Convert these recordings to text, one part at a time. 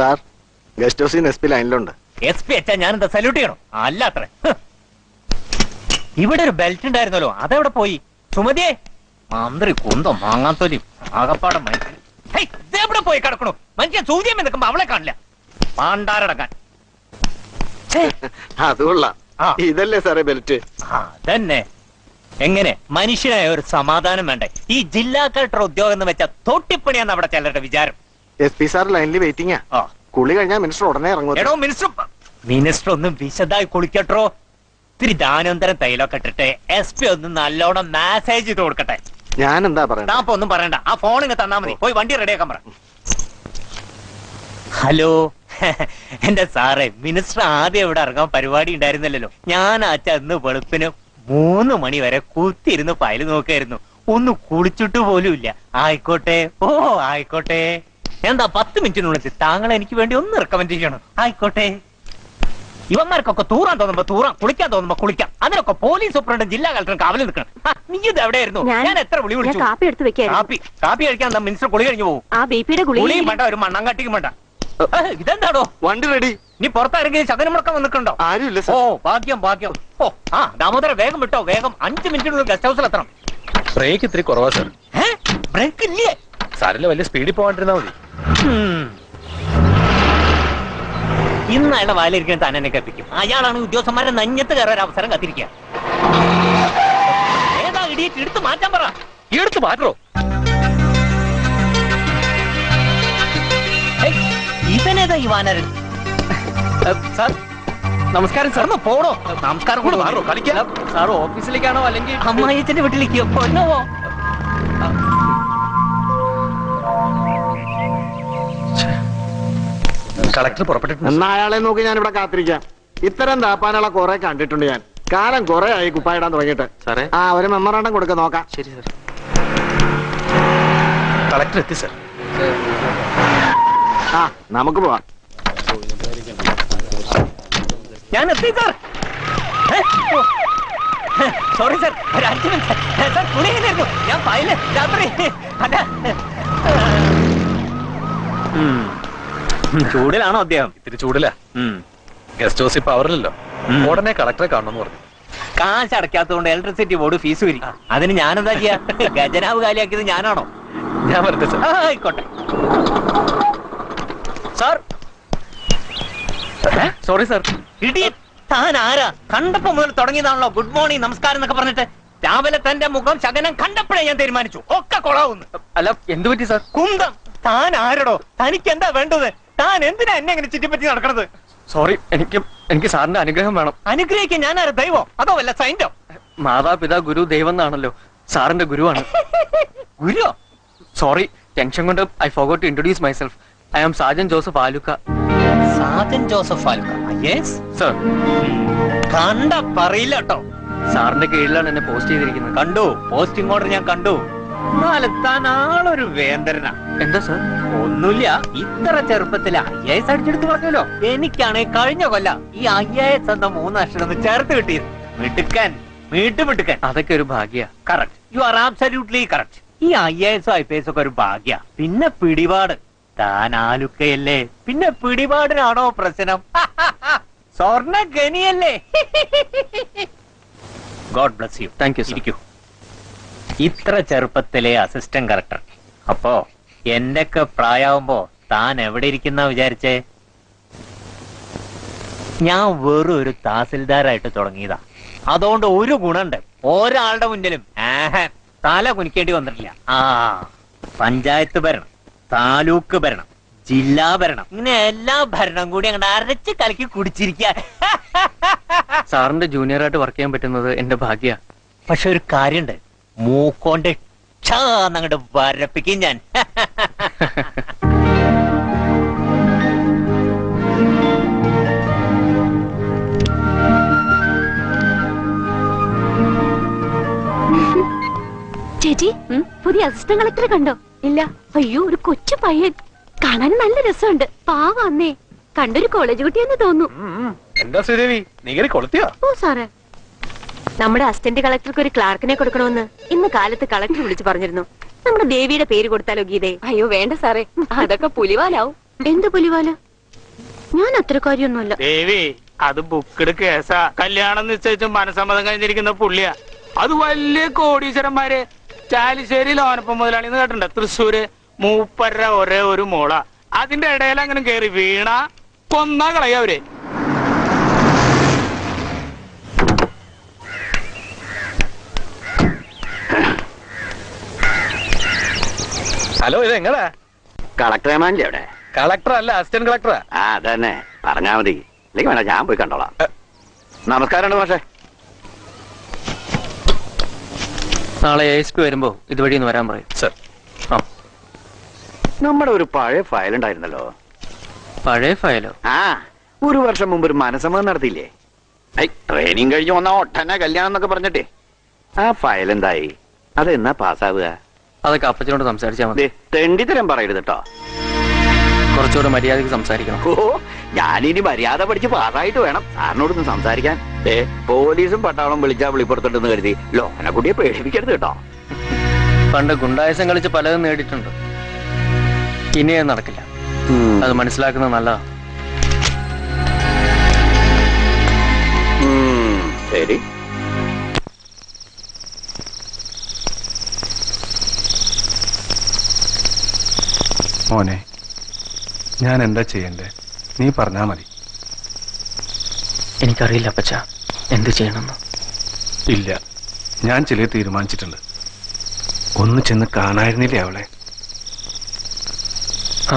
Sir, guest ഹൗസിൽ SP ലൈനിലുണ്ട്. SP വെച്ചാ ഞാനെന്താ സല്യൂട്ട് ചെയ്യണോ? അല്ല അത്ര. ഇവിടെ ഒരു ബെൽറ്റ് ഉണ്ടായിരുന്നല്ലോ, അതെവിടെ പോയി? സുമതിയെ, മന്ത്രി കുന്തം മാങ്ങാത്തൊലി ആകപ്പാടം മനുഷ്യൻ ഇതെവിടെ പോയി കിടക്കണു? മനുഷ്യൻ സൂചിയം നിൽക്കുമ്പോ അവളെ കാണില്ല. പാണ്ടാരടക്കാൻ അതുകൊള്ള. ഇതല്ലേ സാറേ ബെൽറ്റ്? അതന്നെ. എങ്ങനെ മനുഷ്യനായ ഒരു സമാധാനം വേണ്ടേ? ഈ ജില്ലാ കളക്ടർ ഉദ്യോഗം എന്ന് വെച്ചാൽ തൊട്ടിപ്പണിയാന്ന് അവിടെ ചിലരുടെ വിചാരം. SP സാർ ലൈനിൽ വെയിറ്റിംഗാ. കുളി കഴിഞ്ഞാൽ മിനിസ്റ്റർ ഉടനെ ഇറങ്ങും. എടോ മിനിസ്റ്റർ ഒന്നും വിശദമായി കുളിക്കട്ടോ. ഇത്തിരി ദാനോന്തരം തൈലൊക്കെ ഇട്ടിട്ട് SP ഒന്ന് നല്ലോണം മാസേജ് ചെയ്ത് കൊടുക്കട്ടെ. ഞാൻ എന്താ പറയാ? താപ്പൊ ഒന്നും പറയണ്ട, ആ ഫോണിന് തന്നാ മതി. പോയി വണ്ടി റെഡിയാക്കാൻ പറ. ഹലോ എന്റെ സാറേ, മിനിസ്റ്റർ ആദ്യം ഇവിടെ ഇറങ്ങാൻ പരിപാടി ഉണ്ടായിരുന്നില്ലല്ലോ. ഞാൻ അന്ന് വെളുപ്പിന് 3 മണി വരെ കുത്തിയിരുന്ന് ഫയല് നോക്കായിരുന്നു. ഒന്ന് കുളിച്ചിട്ട് പോലും ഇല്ല. ആയിക്കോട്ടെ, ഓ ആയിക്കോട്ടെ. എന്താ 10 മിനിറ്റിനുള്ളിൽ താങ്കൾ എനിക്ക് വേണ്ടി ഒന്ന് റെക്കമെൻഡ് ചെയ്യണം. ആയിക്കോട്ടെ. ഇവന്മാർക്കൊക്കെ തൂറാൻ തോന്നുമ്പോ തൂറാം, കുളിക്കാൻ തോന്നുമ്പോ കുളിക്കാം. അതിനൊക്കെ പോലീസ് സൂപ്രണ്ടും ജില്ലാ കളക്ടറും കാവലിൽ നിൽക്കണം. നീ ഇത് എവിടെയായിരുന്നു? ഞാൻ എത്ര വിളി വിളിച്ചു. കാപ്പി കഴിക്കാൻ മിനിസ്റ്റർ കുളി കഴിഞ്ഞു പോകും. കുളിയും വേണ്ട, ഒരു മണ്ണാങ്കട്ടിക്കും വേണ്ട. ഇതെന്താടോ? വണ്ടി റെഡി. നീ പുറത്താരെങ്കിലും ശകനം മുടക്കം വന്നിട്ടുണ്ടോ? ആരുമില്ല. ഓ ഭാഗ്യം ഭാഗ്യം. ഓ ദാമോദര വേഗം വിട്ടോ, വേഗം. 5 മിനിറ്റിനുള്ളിൽ ഗസ്റ്റ് ഹൗസിൽ എത്തണം. ബ്രേക്ക് ഇത്തിരി കുറവാ സാർ. ബ്രേക്ക് ഇല്ലേ? സാറിന് വലിയ സ്പീഡിൽ പോകാണ്ടിരുന്നാ മതി. ഇന്ന് അയാളുടെ വായിലിരിക്കാൻ താൻ എന്നെ കപ്പിക്കും. അയാളാണ് ഉദ്യോഗസ്ഥന്മാരെ നഞ്ഞത്ത് കയറാൻ ഒരു അവസരം കത്തിരിക്കുക. ഏതാ ഇടിയിട്ട് എടുത്ത് മാറ്റാൻ പറ. എടുത്ത് മാറ്റോ? ഇവനേതാ ഈ വാനരൻ? സാർ നമസ്കാരം. സാർ പോണോ? നമസ്കാരം കൂടെ മാറോ? കളിക്കാം. സാർ ഓഫീസിലേക്കാണോ അല്ലെങ്കിൽ അമ്മായിച്ചന്റെ വീട്ടിലേക്ക് പൊന്നോ? കളക്ടർ പുറപ്പെട്ടിട്ടുണ്ട്. എന്നാ അയാളെ നോക്കി ഞാൻ ഇവിടെ കാത്തിരിക്കാം. ഇത്തരം താപ്പാനകളെ കുറെ കണ്ടിട്ടുണ്ട് ഞാൻ. കാലം കുറെ ആയി കുപ്പായിടാൻ തുടങ്ങിയിട്ട്. സാറേ ഒരു മെമ്മറാണ്ടം കൊടുക്ക നോക്കാം. ശരി സാർ. കളക്ടർ എത്തി സാർ. നമുക്ക് പോവാം. ഞാൻ എത്തി സാർ. സോറി സാർ, ഒരു 5 മിനിറ്റ് സാർ. കുളിയായിരുന്നു ഞാൻ. ഫയല് രാത്രി അല്ല. ചൂടിലാണോ അദ്ദേഹം? ഇത്തിരി ചൂടില്ല. ഗസ്റ്റ് ഹൗസിൽ പവറില്ലല്ലോ. ഉടനെ കളക്ടറെ കാണണമെന്ന് പറഞ്ഞു. കാശ് അടയ്ക്കാത്തതുകൊണ്ട് ഇലക്ട്രിസിറ്റി ബോർഡ് ഫീസ് വരും. അതിന് ഞാനെന്താ ചെയ്യാ? ഖജനാവ് കാലിയാക്കിയത് ഞാനാണോ? ഞാൻ വരട്ടെ സാർ. ആയിക്കോട്ടെ സാർ. Sorry sir. താൻ ആരാ? കണ്ടപ്പോ മുതൽ തുടങ്ങിയതാണല്ലോ ഗുഡ് മോർണിംഗ് നമസ്കാരം എന്നൊക്കെ പറഞ്ഞിട്ട്. രാവിലെ തന്റെ മുഖം ശകനം കണ്ടപ്പോഴേ ഞാൻ തീരുമാനിച്ചു ഒക്കെ കൊളാവുന്നു. അല്ല എന്ത് പറ്റി സാർ? കുന്തം. താൻ ആരടോ? തനിക്ക് എന്താ വേണ്ടത്? താൻ എന്തിനാ എന്നെ എങ്ങനെ ചുറ്റിപ്പറ്റി നടക്കണത്? സോറി, എനിക്ക് സാറിന്റെ അനുഗ്രഹം വേണം. അനുഗ്രഹിക്കാൻ ഞാൻ ആരാ? ദൈവോ അതോ വല്ല സൈന്റോ? മാതാപിതാ ഗുരു ദൈവം എന്നാണല്ലോ. സാറിന്റെ ഗുരുവാണ്. ഗുരു? സോറി, ടെൻഷൻ കൊണ്ട് I forgot to introduce myself. I am Sajan Joseph Alukka. Sajan Joseph Alukka? Yes sir. കണ്ട പറയില്ല കേട്ടോ. സാറിന്റെ കീഴിലാണ് എന്നെ പോസ്റ്റ് ചെയ്തിരിക്കുന്നത്. കണ്ടു, പോസ്റ്റിംഗ് ഓർഡർ ഞാൻ കണ്ടു. താൻ ആളൊരു വേന്ദ്രനാ. എന്താ സർ? ഒന്നുമില്ല, ഇത്ര ചെറുപ്പത്തില് IAS അടിച്ചെടുത്ത് പറഞ്ഞല്ലോ. എനിക്കാണെങ്കിൽ കഴിഞ്ഞ കൊല്ല ഈ IAS എന്ന 3 അക്ഷരം ഒന്ന് ചേർത്ത് കിട്ടിയത്. മിടുക്കൻ, വീട്ടുമിടുക്കൻ. അതൊക്കെ ഒരു ഭാഗ്യ. Correct, you are absolutely correct. ഈ IAS IPS ഒക്കെ ഒരു ഭാഗ്യ. പിന്നെ പിടിപാട്. താൻ ആലുക്കയല്ലേ, പിന്നെ പിടിപാടിനാണോ പ്രശ്നം? സ്വർണ്ണ ഗനിയല്ലേ? God bless you. Thank you. ഇരിക്കൂ. ഇത്ര ചെറുപ്പത്തിലെ അസിസ്റ്റന്റ് കളക്ടർ. അപ്പോ എന്റെയൊക്കെ പ്രായമാകുമ്പോ താൻ എവിടെ ഇരിക്കുന്ന വിചാരിച്ചേ? ഞാൻ വെറും ഒരു തഹസിൽദാരായിട്ട് തുടങ്ങിയതാ. അതുകൊണ്ട് ഒരു ഗുണുണ്ട്, ഒരാളുടെ മുന്നിലും തല കുനിക്കേണ്ടി വന്നിട്ടില്ല. പഞ്ചായത്ത് ഭരണം, താലൂക്ക് ഭരണം, ജില്ലാ ഭരണം, ഇങ്ങനെ എല്ലാ ഭരണം കൂടി അങ്ങോട്ട് അരച്ച് കലക്കി കുടിച്ചിരിക്കുക. സാറിന്റെ ജൂനിയറായിട്ട് വർക്ക് ചെയ്യാൻ പറ്റുന്നത് എന്റെ ഭാഗ്യ. പക്ഷെ ഒരു കാര്യണ്ട്, മൂക്കോണ്ട് അങ്ങോട്ട് വരപ്പിക്കും ഞാൻ. ചേച്ചി, പുതിയ അസിസ്റ്റന്റ് കളക്ടറെ കണ്ടോ? ഇല്ല. അയ്യോ, ഒരു കൊച്ചു പയ്യൻ. കാണാൻ നല്ല രസമുണ്ട്. പാവന്നേ. കണ്ടൊരു കോളേജ് കുട്ടിയെന്ന് തോന്നുന്നു. എന്താ ശ്രീദേവി, നീ കൊളുത്തിയോ? ഓ സാറേ, നമ്മുടെ അസിസ്റ്റന്റ് കളക്ടർക്ക് ഒരു ക്ലാർക്കിനെ കൊടുക്കണമെന്ന് ഇന്ന് കാലത്ത് കളക്ടർ വിളിച്ചു പറഞ്ഞിരുന്നു. നമ്മുടെ ദേവിയുടെ പേര് കൊടുത്താലോ ഗീതേ? അയ്യോ വേണ്ട സാറേ, അതൊക്കെ പുലിവാലാവും. എന്ത് പുലിവാല? ഞാൻ അത്ര കാര്യമൊന്നുമല്ല. ദേവി, അത് ബുക്കിട് കേസാ. കല്യാണം നിശ്ചയിച്ച് മനസമ്മതം കഴിഞ്ഞിരിക്കുന്ന പുള്ളിയാ. അത് വലിയ കോടീശ്വരന്മാര്. ചാലിശ്ശേരി ലോനപ്പം മുതലാളിന്ന് കേട്ടിട്ടുണ്ട്. തൃശ്ശൂര് മൂപ്പര ഒരേ ഒരു മോള. അതിന്റെ ഇടയിൽ അങ്ങനെ കേറി വീണ കൊന്നാ കളയവര്. ഹലോ, ഇത് എങ്ങടാ? കളക്ടർ ഏമാൻ്റെ അവിടെ? കളക്ടർ അല്ല, അസിസ്റ്റന്റ് കളക്ടറാ. ആ അതന്നെ, പറഞ്ഞാ മതി. അല്ലെങ്കിൽ വേണ്ട, ഞാൻ പോയി കണ്ടോളാം. നമസ്കാരമുണ്ട് മാഷേ. നാളെ ASP വരുമ്പോ ഇതുവഴി ഒന്ന് വരാൻ പറയും. സർ. ആ, നമ്മുടെ ഒരു പഴയ ഫയൽ ഉണ്ടായിരുന്നല്ലോ. പഴയ ഫയലോ? ആ, ഒരു വർഷം മുമ്പ് ഒരു മനസ്സമ്മതം നടത്തിയില്ലേ? ട്രെയിനിങ് കഴിഞ്ഞ് വന്ന ഒട്ടന്നെ കല്യാണം എന്നൊക്കെ പറഞ്ഞിട്ടേ. ആ ഫയൽ എന്തായി? അതെന്നാ പാസ്സാവുക? അതൊക്കെ അപ്പച്ചനോട് സംസാരിച്ചാൽ മതി. തെണ്ടിത്തരം പറയരുത് കേട്ടോ. കുറച്ചുകൂടെ മര്യാദക്ക് സംസാരിക്കണം. ഓ, ഞാനിനി മര്യാദ പഠിച്ച് പാസ്സായിട്ട് വേണം സാറിനോടൊന്ന് സംസാരിക്കാൻ. പോലീസും പട്ടാളം വിളിച്ചാ വിളിപ്പുറത്തുണ്ടെന്ന് കരുതി ലോകനക്കുട്ടിയെ പേടിപ്പിക്കരുത് കേട്ടോ. പണ്ട് ഗുണ്ടായസം കളിച്ച് പലതും നേടിയിട്ടുണ്ട്. ഇനി അത് നടക്കില്ല. അത് മനസ്സിലാക്കുന്നത് നല്ലതാ. ശരി. മോനെ, ഞാൻ എന്താ ചെയ്യണ്ടേ? നീ പറഞ്ഞാ മതി. എനിക്കറിയില്ല അപ്പച്ച എന്ത് ചെയ്യണമെന്ന്. ഇല്ല, ഞാൻ ചില തീരുമാനിച്ചിട്ടുണ്ട്. ഒന്ന് ചെന്ന് കാണായിരുന്നില്ലേ അവളെ? ആ,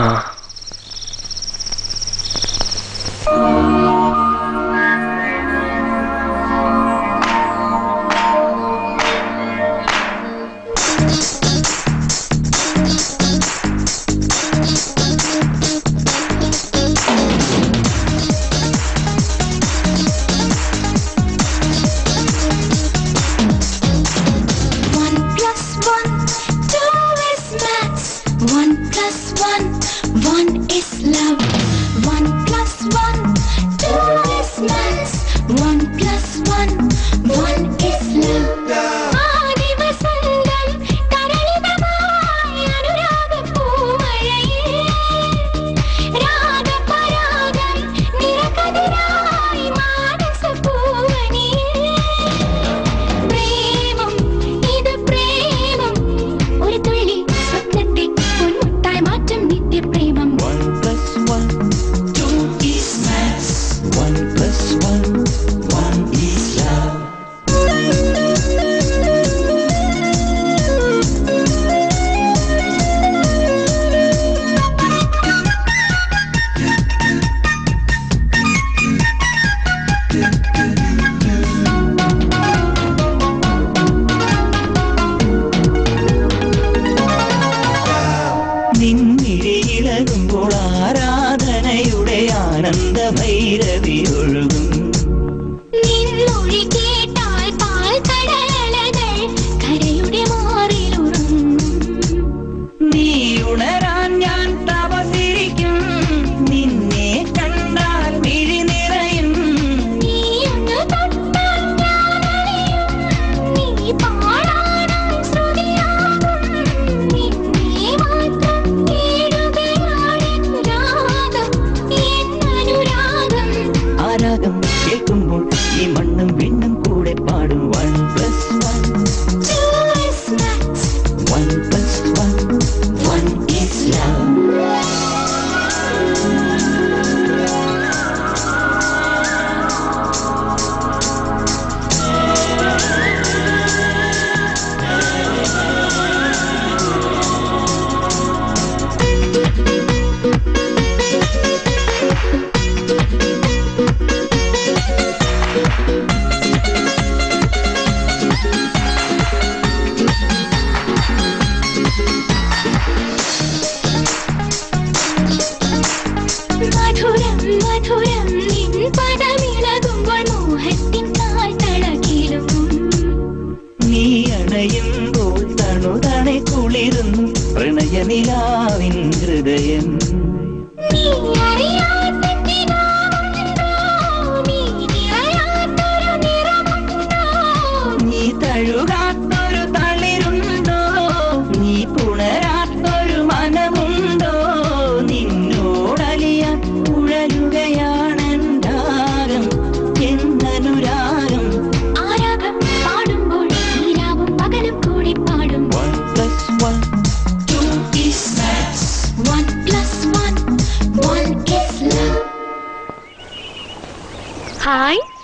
പുണരാത്തൊരു മനമുണ്ടോ നിന്നോടലിയ ഉഴലുകയ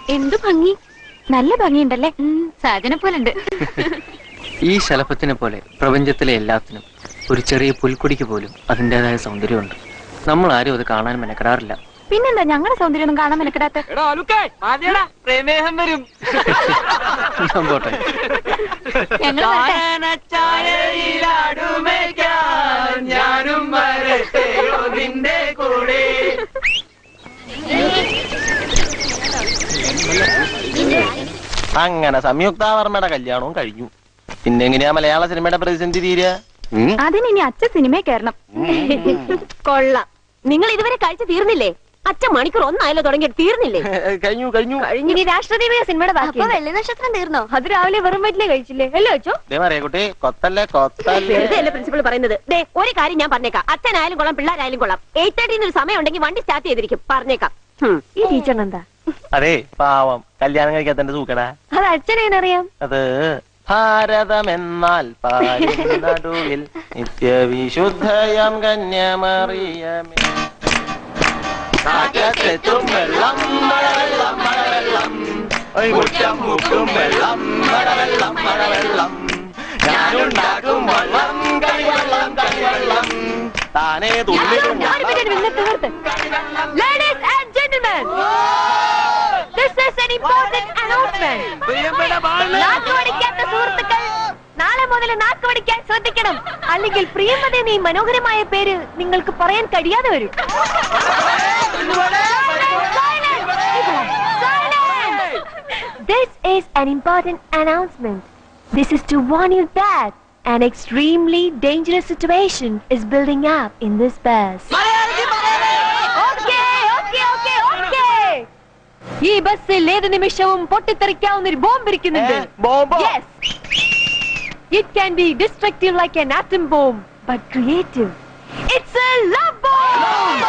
എന്തു ഭംഗി, നല്ല ഭംഗിയുണ്ടല്ലേ? സാജനെ പോലുണ്ട്. ഈ ശലഭത്തിനെ പോലെ പ്രപഞ്ചത്തിലെ എല്ലാത്തിനും, ഒരു ചെറിയ പുൽക്കൊടിക്ക് പോലും അതിൻ്റെതായ സൗന്ദര്യമുണ്ട്. നമ്മൾ ആരും അത് കാണാൻ മെനക്കെടാറില്ല. പിന്നെന്താ ഞങ്ങളുടെ സൗന്ദര്യം ഒന്നും കാണാൻ മെനക്കെടാത്ത? പ്രമേഹം വരും. പോട്ടെ. അങ്ങനെ സംയുക്താവർമ്മയുടെ കല്യാണവും കഴിഞ്ഞു. പിന്നെ എങ്ങനെയാ മലയാള സിനിമയുടെ പ്രതിസന്ധി തീരുക? അതിനി അച്ഛൻ സിനിമയിൽ കയറണം. കൊള്ളാം. നിങ്ങൾ ഇതുവരെ കഴിച്ചു തീർന്നില്ലേ? അച്ഛൻ മണിക്കൂർ ഒന്നായാലോ തുടങ്ങിയിട്ട് തീർന്നില്ലേ? കഴിഞ്ഞു കഴിഞ്ഞു. ഇനി രാഷ്ട്രദീപിക സിനിമയുടെ ബാക്കി. വെള്ളി നക്ഷത്രം തീർന്നോ? അത് രാവിലെ വെറും വയറ്റിലേ കഴിച്ചില്ലേ? അല്ലേ വെച്ചോ? കുട്ടി കൊത്തല്ലേ കൊത്തല്ലേ പ്രിൻസിപ്പൾ പറയുന്നത്. ഒരു കാര്യം ഞാൻ പറഞ്ഞേക്കാം, അച്ഛനായാലും കൊള്ളാം പിള്ളേരായാലും കൊള്ളാം. 8:30 ഒരു സമയം ഉണ്ടെങ്കിൽ വണ്ടി സ്റ്റാർട്ട് ചെയ്തിരിക്കും. പറഞ്ഞേക്കാം. ഈ ടീച്ചറിന് എന്താ? അതെ പാവം, കല്യാണം കഴിക്കാത്തന്റെ സൂക്കടാ. അത് അച്ഛനെന്നറിയാം. അത് ഭാരതമെന്നാൽ നടുവിൽ നിത്യവിശുദ്ധയം കന്യമറിയമേ കാറ്റത്തെത്തും വെള്ളം മഴവെള്ളം മഴവെള്ളം മുറ്റം മുട്ടും വെള്ളം മഴവെള്ളം മഴവെള്ളം ഞാനുണ്ടാക്കും വെള്ളം കളിവെള്ളം കളിവെള്ളം താനേ തുള്ളിടും. Ladies and gentlemen, this is an important announcement. നാക്കുവടിക്കാത്ത സുഹൃത്തുക്കൾ നാളെ മുതൽ നാക്കുവടിക്കാൻ ശ്രദ്ധിക്കണം, അല്ലെങ്കിൽ പ്രിയമത എന്ന ഈ മനോഹരമായ പേര് നിങ്ങൾക്ക് പറയാൻ കഴിയാതെ വരും. This is an important announcement. This is to warn you that an extremely dangerous situation is building up in this bus. ഈ ബസ്സിൽ ഏത് നിമിഷവും പൊട്ടിത്തെറിക്കാവുന്ന ഒരു ബോംബ് ഇരിക്കുന്നുണ്ട്. Yes. It can be destructive like an atom bomb, but creative. It's a love bomb.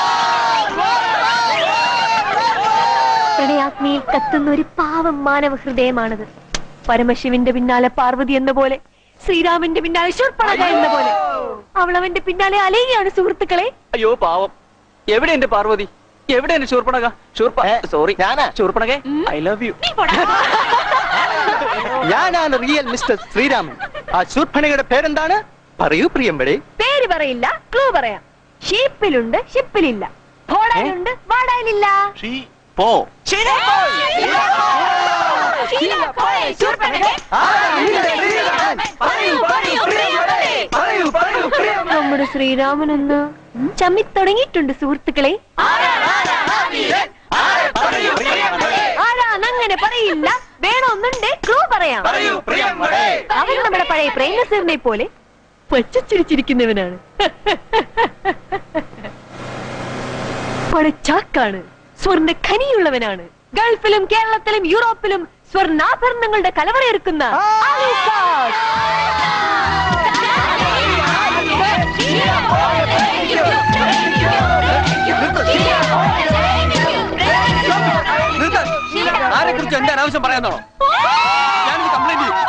പ്രണയാഗ്നിയിൽ കത്തുന്ന ഒരു പാവം മാനവ ഹൃദയമാണത്. പരമശിവന്റെ പിന്നാലെ പാർവതി എന്ന പോലെ, ശ്രീരാമന്റെ പിന്നാലെ ശൂർപ്പണഖ എന്ന പോലെ അവളവന്റെ പിന്നാലെ അലയുകയാണ് സുഹൃത്തുക്കളെ. അയ്യോ പാവം, എവിടെ എന്റെ പാർവതി, എവിടെ എന്റെ ശൂർപ്പണഖ? സോറി, ഞാനാ ശൂർപ്പണഖ. I love you. ഞാനാണ് റിയൽ മിസ്റ്റർ ശ്രീരാമൻ. ആ ശൂർപ്പണഖയുടെ പേരെന്താണ്? പറയൂ പ്രിയമ്പടേ. പേര് പറയില്ല, ക്ലൂ പറയാം. ഷീപ്പിലുണ്ട്, ഷിപ്പിലില്ല. ഓടാനുണ്ട്, വാടാനില്ല. നമ്മുടെ ശ്രീരാമൻ എന്ന് ചമ്മിത്തുടങ്ങിയിട്ടുണ്ട് സുഹൃത്തുക്കളെ. ആരാന്നങ്ങനെ പറയില്ല, വേണമെന്നുണ്ട് ക്ലൂ പറയാം. അവൻ നമ്മുടെ പഴയ പ്രേമസറിനെ പോലെ പച്ചച്ചിരിച്ചിരിക്കുന്നവനാണ്. പടച്ചാക്കാണ്, സ്വർണ്ണ ഖനിയുള്ളവനാണ്. ഗൾഫിലും കേരളത്തിലും യൂറോപ്പിലും സ്വർണ്ണാഭരണങ്ങളുടെ കലവറയൊരുക്കുന്ന ആരെ കുറിച്ച് എന്റെ അനാവശ്യം പറയാന്നോ? ഞാനൊരു കംപ്ലൈന്റ് ചെയ്യും.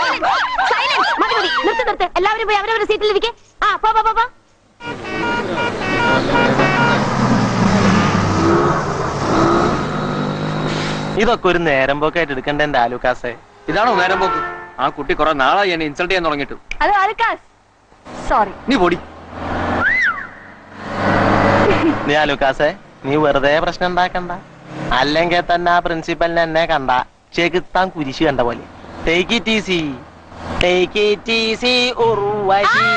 നിർത്ത്, എല്ലാവരും പോയി അവരവരുടെ സീറ്റിലിരിക്കെ. പോ. ഇതൊക്കെ ഒരു നേരം പോക്കായിട്ട് എടുക്കണ്ട എന്റെ ആലുക്കാസെ. ഇതാണോ നേരം പോക്ക്? ആ കുട്ടി കുറെ നാളായി എന്നെ ഇൻസൾട്ട് ചെയ്യാൻ തുടങ്ങിയിട്ടു. അത് ആലുക്കാസ്, സോറി. നീ പൊടി. നീ ആലുക്കാസെ, നീ വെറുതെ പ്രശ്നം ഉണ്ടാക്കണ്ട. അല്ലെങ്കിൽ തന്നെ ആ പ്രിൻസിപ്പലിനെ എന്നെ കണ്ട ചെകുത്താൻ കുരിശ് കണ്ട പോലെ. Take it easy, take it easy Urvashi.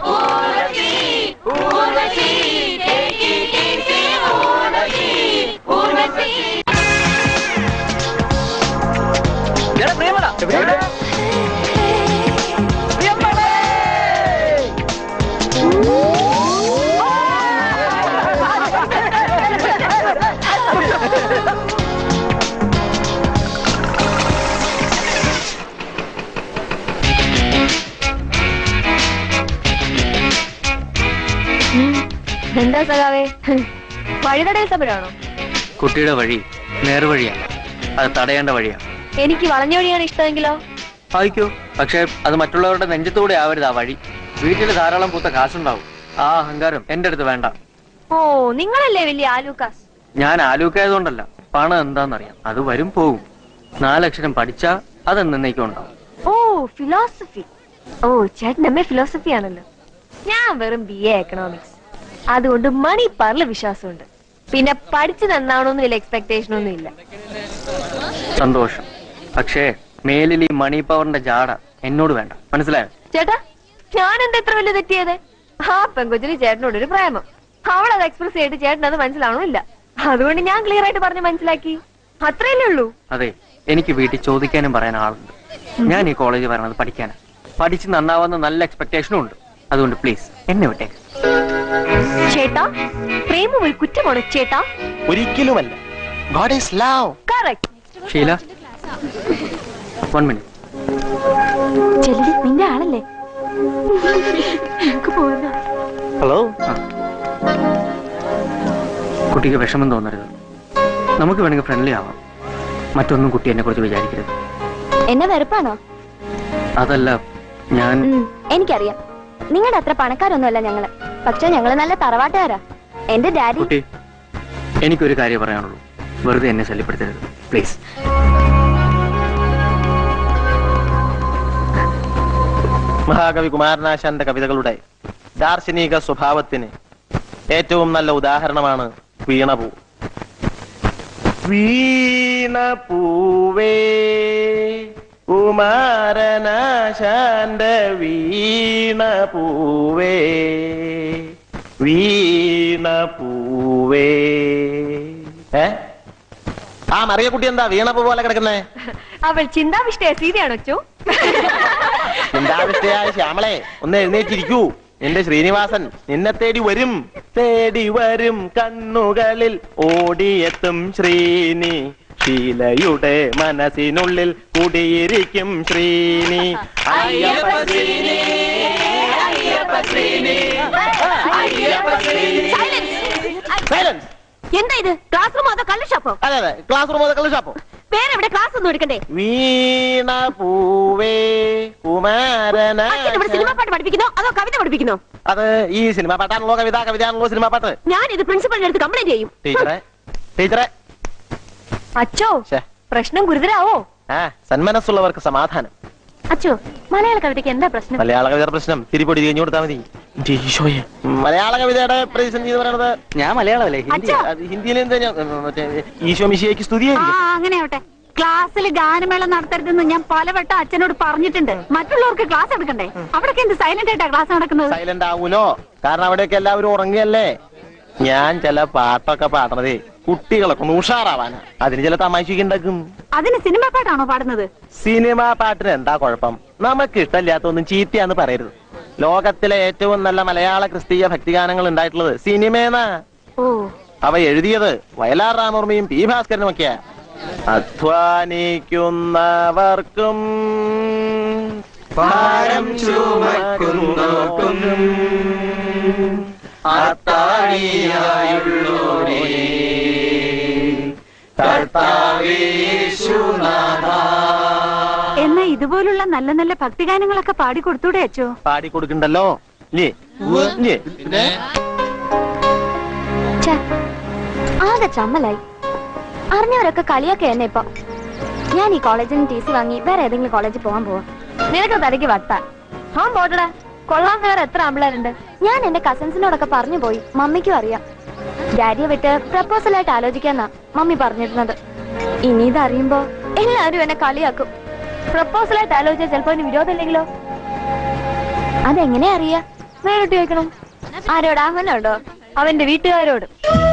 എന്താ സഖാവേ, വഴിതടയൽ സമരമാണോ? കുട്ടിയുടെ വഴി നേർവഴിയല്ല, അത് തടയേണ്ട വഴിയാണ്. എനിക്ക് വളഞ്ഞ വഴിയാണ് ഇഷ്ടമെങ്കിലോ? ആയിക്കോ, പക്ഷെ അത് മറ്റുള്ളവരുടെ നെഞ്ചത്തൂടെ ആവരുത് ആ വഴി. വീട്ടിൽ ധാരാളം പൂത്ത കാശുണ്ടാവും, ആ അഹങ്കാരം എന്റെ അടുത്ത് വേണ്ട. ഓ, നിങ്ങളല്ലേ വലിയ ആലൂക്കാസ്. ഞാൻ ആലൂക്കായതുകൊണ്ടല്ല, പണം എന്താണെന്നറിയാം. അത് വരും പോകും. 4 അക്ഷരം പഠിച്ചാ അത് എന്നേക്കും ഉണ്ടാവും. ഓ ഫിലോസഫി. ഓ ചേട്ടൻ എം എ ഫിലോസഫി ആണല്ലോ. ഞാൻ വെറും BA എക്കണോമിക്സ്. അതുകൊണ്ട് മണി പറല് വിശ്വാസമുണ്ട്. പിന്നെ പഠിച്ചു നന്നാവണമെന്നും വലിയ എക്സ്പെക്ടേഷൻ ഒന്നും ഇല്ല. സന്തോഷം. പക്ഷേ മേലിൽ ഈ മണി പവറിന്റെ ജാട എന്നോട് വേണ്ട. മനസ്സിലായോ? ചേട്ടാ ഞാൻ എന്താ ഇത്ര വലിയ തെറ്റിയത്? ആ പെങ്കൊച്ചിന് ചേട്ടനോടൊരു പ്രേമം. അവളത് എക്സ്പ്രസ് ചെയ്തിട്ട് ചേട്ടൻ അത് മനസ്സിലാവണമില്ല. അതുകൊണ്ട് ഞാൻ ക്ലിയർ ആയിട്ട് പറഞ്ഞ് മനസ്സിലാക്കി. അത്രയല്ലേ ഉള്ളൂ. അതെ, എനിക്ക് വീട്ടിൽ ചോദിക്കാനും പറയാൻ ആളുണ്ട്. ഞാൻ ഈ കോളേജിൽ വരണത് പഠിക്കാനാ. പഠിച്ച് നന്നാവുന്ന നല്ല എക്സ്പെക്ടേഷനും ഉണ്ട്. അതുകൊണ്ട് പ്ലീസ് എന്നെ വിട്ടേക്ക്. ചേട്ടാ പ്രേമം ഒരു കുറ്റമാണോ ചേട്ടാ? ഒരിക്കലുമല്ല. God is love. Correct. Sheela 1 minute. ചെല്ലി നിന്റെ ആളല്ലേ? ഹലോ. കുട്ടിക്ക് വിഷമം തോന്നരുത്. നമുക്ക് വേണമെങ്കിൽ ഫ്രണ്ട്ലി ആവാം. മറ്റൊന്നും കുട്ടി എന്നെ കുറിച്ച് വിചാരിക്കരുത്. എന്നെ വെറുപ്പാണോ? അതല്ല, ഞാൻ എനിക്കറിയാം നിങ്ങളുടെ അത്ര പണക്കാരൊന്നുമല്ല ഞങ്ങള്. പക്ഷെ ഞങ്ങള് നല്ല തറവാട്ടുകാരാ. എന്റെ ഡാഡി. കുട്ടി, എനിക്കൊരു കാര്യം പറയാനുള്ളൂ. വെറുതെ എന്നെ ശല്യപ്പെടുത്തരുത് പ്ലീസ്. മഹാകവി കുമാരനാശാന്റെ കവിതകളുടെ ദാർശനിക സ്വഭാവത്തിന് ഏറ്റവും നല്ല ഉദാഹരണമാണ് വീണപൂ. വീണപൂവേ കുമാരനാശാന്റെ വീണപൂവേ വീണപൂവേ. ആ മറിയക്കുട്ടി എന്താ വീണപൂ പോലെ കിടക്കുന്നേ? അവൾ ചിന്താവിഷ്ടയ സീതയാണോ ചോ? ചിന്താവിഷ്ടയായ ശ്യാമളെ ഒന്ന് എഴുന്നേറ്റിരിക്കൂ. എന്റെ ശ്രീനിവാസൻ നിന്നെ തേടി വരും. തേടി വരും കണ്ണുകളിൽ ഓടിയെത്തും ശ്രീനി. ശീലയുടെ മനസ്സിനുള്ളിൽ കുടിയിരിക്കും ശ്രീനി. അയ്യപ്പ ശ്രീനി, അയ്യപ്പ ശ്രീനി, അയ്യപ്പ ശ്രീനി. സൈലൻസ്. എന്താ ഇത്? ക്ലാസ് റൂമോ അതോ കള്ള് ഷാപ്പോ? അതെ അതെ, ക്ലാസ് റൂമോ അതോ കള്ള് ഷാപ്പോ? വേറെ എവിടെ ക്ലാസ് ഒന്നും എടുക്കണ്ടേ? വീണപൂവേ കുമാരന. സിനിമ പാട്ട് പഠിപ്പിക്കുന്നോ അതോ കവിത പഠിപ്പിക്കുന്നോ? അത് ഈ സിനിമ പാട്ടാണല്ലോ കവിത, കവിതയാണല്ലോ സിനിമ പാട്ട്. ഞാൻ ഇത് പ്രിൻസിപ്പലിന്റെ അടുത്ത് കംപ്ലൈന്റ് ചെയ്യും. ടീച്ചറെ അച്ചോ പ്രശ്നം ഗുരുതരാവോ? സന്മനസ്സുള്ളവർക്ക് സമാധാനം. അച്ചോ മലയാള കവിതയ്ക്ക് എന്താ പ്രശ്നം? മലയാള കവിതയുടെ പ്രശ്നം തിരിപ്പൊടി കഴിഞ്ഞു കൊടുത്താൽ മതി. മലയാള കവിതയുടെ പ്രതിസന്ധി എന്ന് പറയുന്നത് ഞാൻ മലയാളമല്ലേ, ഹിന്ദിയിൽ ഈശോ മിശിഹയ്ക്ക് സ്തുതിയായിരിക്കും. അങ്ങനെ ആവട്ടെ. ക്ലാസ്സിൽ ഗാനമേള നടത്തരുതെന്ന് ഞാൻ പലവട്ടം അച്ഛനോട് പറഞ്ഞിട്ടുണ്ട്. മറ്റുള്ളവർക്ക് ക്ലാസ് എടുക്കണ്ടേ? അവിടൊക്കെ എന്ത് സൈലന്റ് ആയിട്ടാ ക്ലാസ് നടക്കുന്നത്? സൈലന്റ് ആവൂലോ, കാരണം അവിടെയൊക്കെ എല്ലാവരും ഉറങ്ങിയല്ലേ. ഞാൻ ചില പാട്ടൊക്കെ പാടണതേ കുട്ടികളൊക്കെ ഒന്ന് ഉഷാറാവാനാ. അതിന് ചില തമാശയൊക്കെ ഉണ്ടാക്കും. അതിന് സിനിമ പാട്ടാണോ പാടുന്നത്? സിനിമ പാട്ടിന് എന്താ കുഴപ്പം? നമുക്ക് ഇഷ്ടമില്ലാത്തൊന്നും ചീത്തയാന്ന് പറയരുത്. ലോകത്തിലെ ഏറ്റവും നല്ല മലയാള ക്രിസ്തീയ ഭക്തിഗാനങ്ങൾ ഉണ്ടായിട്ടുള്ളത് സിനിമേന്നാ. അവ എഴുതിയത് വയലാർ രാമവർമ്മയും പി ഭാസ്കരനും ഒക്കെയാ. അധ്വാനിക്കുന്നവർക്കും ഭാരം ചുമക്കുന്നവർക്കും അത്താണിയായുള്ളോരേ എന്നാ ഇതുപോലുള്ള നല്ല നല്ല ഭക്തിഗാനങ്ങളൊക്കെ പാടിക്കൊടുത്തൂടെ അച്ചോ? പാടിക്കൊടുക്കണ്ടല്ലോ. ആകെ ചമ്മലായി. അറിഞ്ഞവരൊക്കെ കളിയൊക്കെ എന്നെ ഇപ്പൊ. ഞാൻ ഈ കോളേജിൽ നിന്ന് TC വാങ്ങി വേറെ ഏതെങ്കിലും കോളേജിൽ പോകാൻ പോവാ. നിനക്ക് തലയ്ക്ക് വട്ടാ. ആ പോട്ടടാ, കൊള്ളാൻ വേറെ എത്ര ആമ്പിളാരുണ്ട്. ഞാൻ എന്റെ കസിൻസിനോടൊക്കെ പറഞ്ഞു പോയി. മമ്മിക്കും അറിയാം. ഡാഡിയെ വിട്ട് പ്രപ്പോസലായിട്ട് ആലോചിക്കാന്നാ മമ്മി പറഞ്ഞിരുന്നത്. ഇനി ഇതറിയുമ്പോ എല്ലാരും എന്നെ കളിയാക്കും. പ്രപ്പോസലായിട്ട് ആലോചിച്ചാൽ ചിലപ്പോ അതിന് വിരോധമില്ലെങ്കിലോ? അതെങ്ങനെ അറിയാ? വേറോട്ട് ചോദിക്കണം. ആരോട്? അവനോടോ? അവന്റെ വീട്ടുകാരോട്.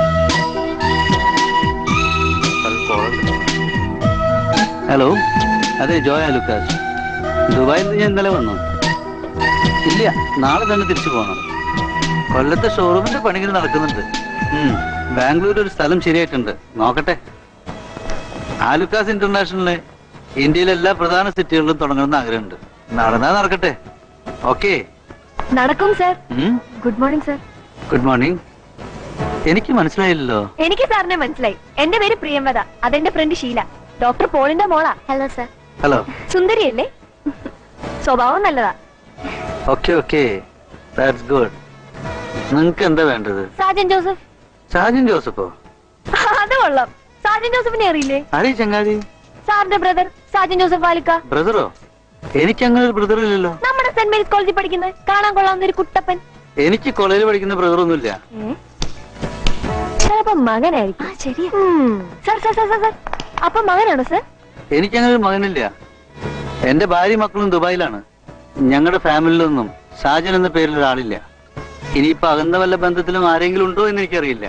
ഹലോ, അതെ ജോയ ലുക്കാസ്. ദുബായിൽ നിന്ന് ഞാൻ ഇന്നലെ വന്നു. ഇല്ല, നാളെ തന്നെ തിരിച്ചു പോകണം. കൊല്ലത്തെ ഷോറൂമിന്റെ പണികൾ നടക്കുന്നുണ്ട്. ബാംഗ്ലൂർ ഒരു സ്ഥലം ശരിയായിട്ടുണ്ട്, നോക്കട്ടെ. ആലുക്കാസ് ഇന്റർനാഷണലിന് ഇന്ത്യയിലെ എല്ലാ പ്രധാന സിറ്റികളിലും തുടങ്ങണമെന്ന് ആഗ്രഹമുണ്ട്. നടന്നാ നടക്കട്ടെ. ഓക്കെ, നടക്കും sir. Good morning sir. Good morning. എനിക്ക് മനസ്സിലായില്ലല്ലോ. എനിക്ക് സാറിനെ മനസ്സിലായി. എന്റെ പേര് പ്രിയംവദ. അതെന്റെ ഫ്രണ്ട് ഷീല. ഡോക്ടർ പോളിന്റെ മോളാ. Hello sir. ഹലോ. സുന്ദരിയല്ലേ? സ്വഭാവം നല്ലതാ. Okay okay, that's good. നിങ്ങൾക്ക് എന്താ വേണ്ടത്? സാജൻ ജോസഫ്. സാജൻ ജോസഫോ? അത് കൊള്ളാം. സാജൻ ജോസഫിനെ അറിയില്ലേ? ആരീ ചങ്ങാതി? സാറിന്റെ ബ്രദർ സാജൻ ജോസഫ് വാലിക്ക. ബ്രദറോ? എനിക്ക് അങ്ങനെ ഒരു ബ്രദർ ഇല്ലല്ലോ. നമ്മുടെ സെന്റ് മേരീസ് കോളേജിൽ പഠിക്കുന്നത്, കാണാൻ കൊള്ളാവുന്ന ഒരു കുട്ടപ്പൻ. എനിക്ക് കോളേജിൽ പഠിക്കുന്ന ബ്രദർ ഒന്നുമില്ല. ചിലപ്പോ മകനായിരിക്കും. ശരിയാ സാർ. സാർ സാർ സാർ അപ്പൊ മകനാണോ സാർ? എനിക്കങ്ങനെ ഒരു മകനില്ല. എന്റെ ഭാര്യ മക്കളും ദുബായിലാണ്. ഞങ്ങളുടെ ഫാമിലിയിലൊന്നും സാജൻ എന്ന പേരിൽ ഒരാളില്ല. ഇനിയിപ്പോ അകന്ന വല്ല ബന്ധത്തിലും ആരെങ്കിലും ഉണ്ടോ എന്ന് എനിക്കറിയില്ല.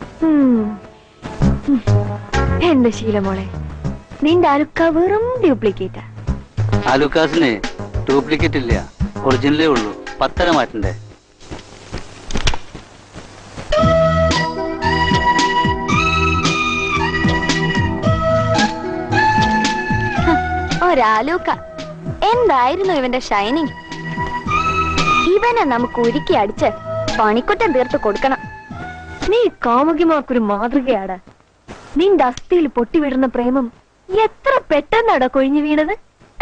എന്റെ ശീലമോളെ, നിന്റെ അലുക്ക വെറും ഡ്യൂപ്ലിക്കേറ്റാ. ആലുക്കാസിന് ഡ്യൂപ്ലിക്കേറ്റ് ഇല്ല, ഒറിജിനലേ ഉള്ളൂ. പത്തര മാറ്റണ്ടേ? ഒരാലൂക്ക. എന്തായിരുന്നു ഇവന്റെ ഷൈനിങ്? ഇവനെ നമുക്ക് ഉരുക്കി അടിച്ച് പണിക്കുറ്റം തീർത്ത് കൊടുക്കണം. നീ കാമുകിമാർക്കൊരു മാതൃകയാടാ. നിന്റെ അസ്ഥിയിൽ പൊട്ടിവിടുന്ന പ്രേമം എത്ര പെട്ടെന്നാടാ കൊഴിഞ്ഞു വീണത്.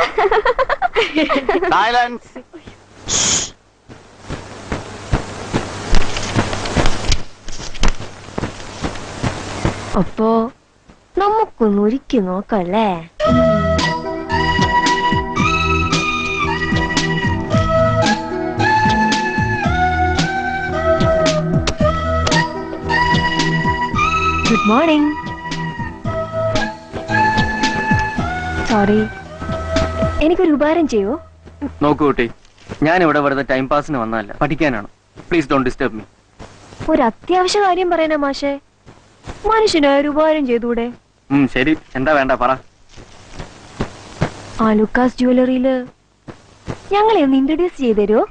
അപ്പോ നമുക്കൊന്ന് ഒരുക്കി നോക്കല്ലേ? Good morning. സോറി, എനിക്കൊരു ഉപകാരം ചെയ്യോ? നോക്കൂ കുട്ടി, ഞാൻ ഇവിടെ വെറുതെ ടൈം പാസിന് വന്നതല്ല, പഠിക്കാനാണ്. Please don't disturb me. ഒരു അത്യാവശ്യ കാര്യം പറയാനാ മാഷേ. മനുഷ്യനായ ഒരു ഉപകാരം ചെയ്തൂടെ? ശരി, എന്താ വേണ്ട പറ. ആ ലുക്കാസ് ജ്വല്ലറിയില് ഞങ്ങളെ ഒന്ന് ഇൻട്രൊഡ്യൂസ് ചെയ്ത് തരുമോ?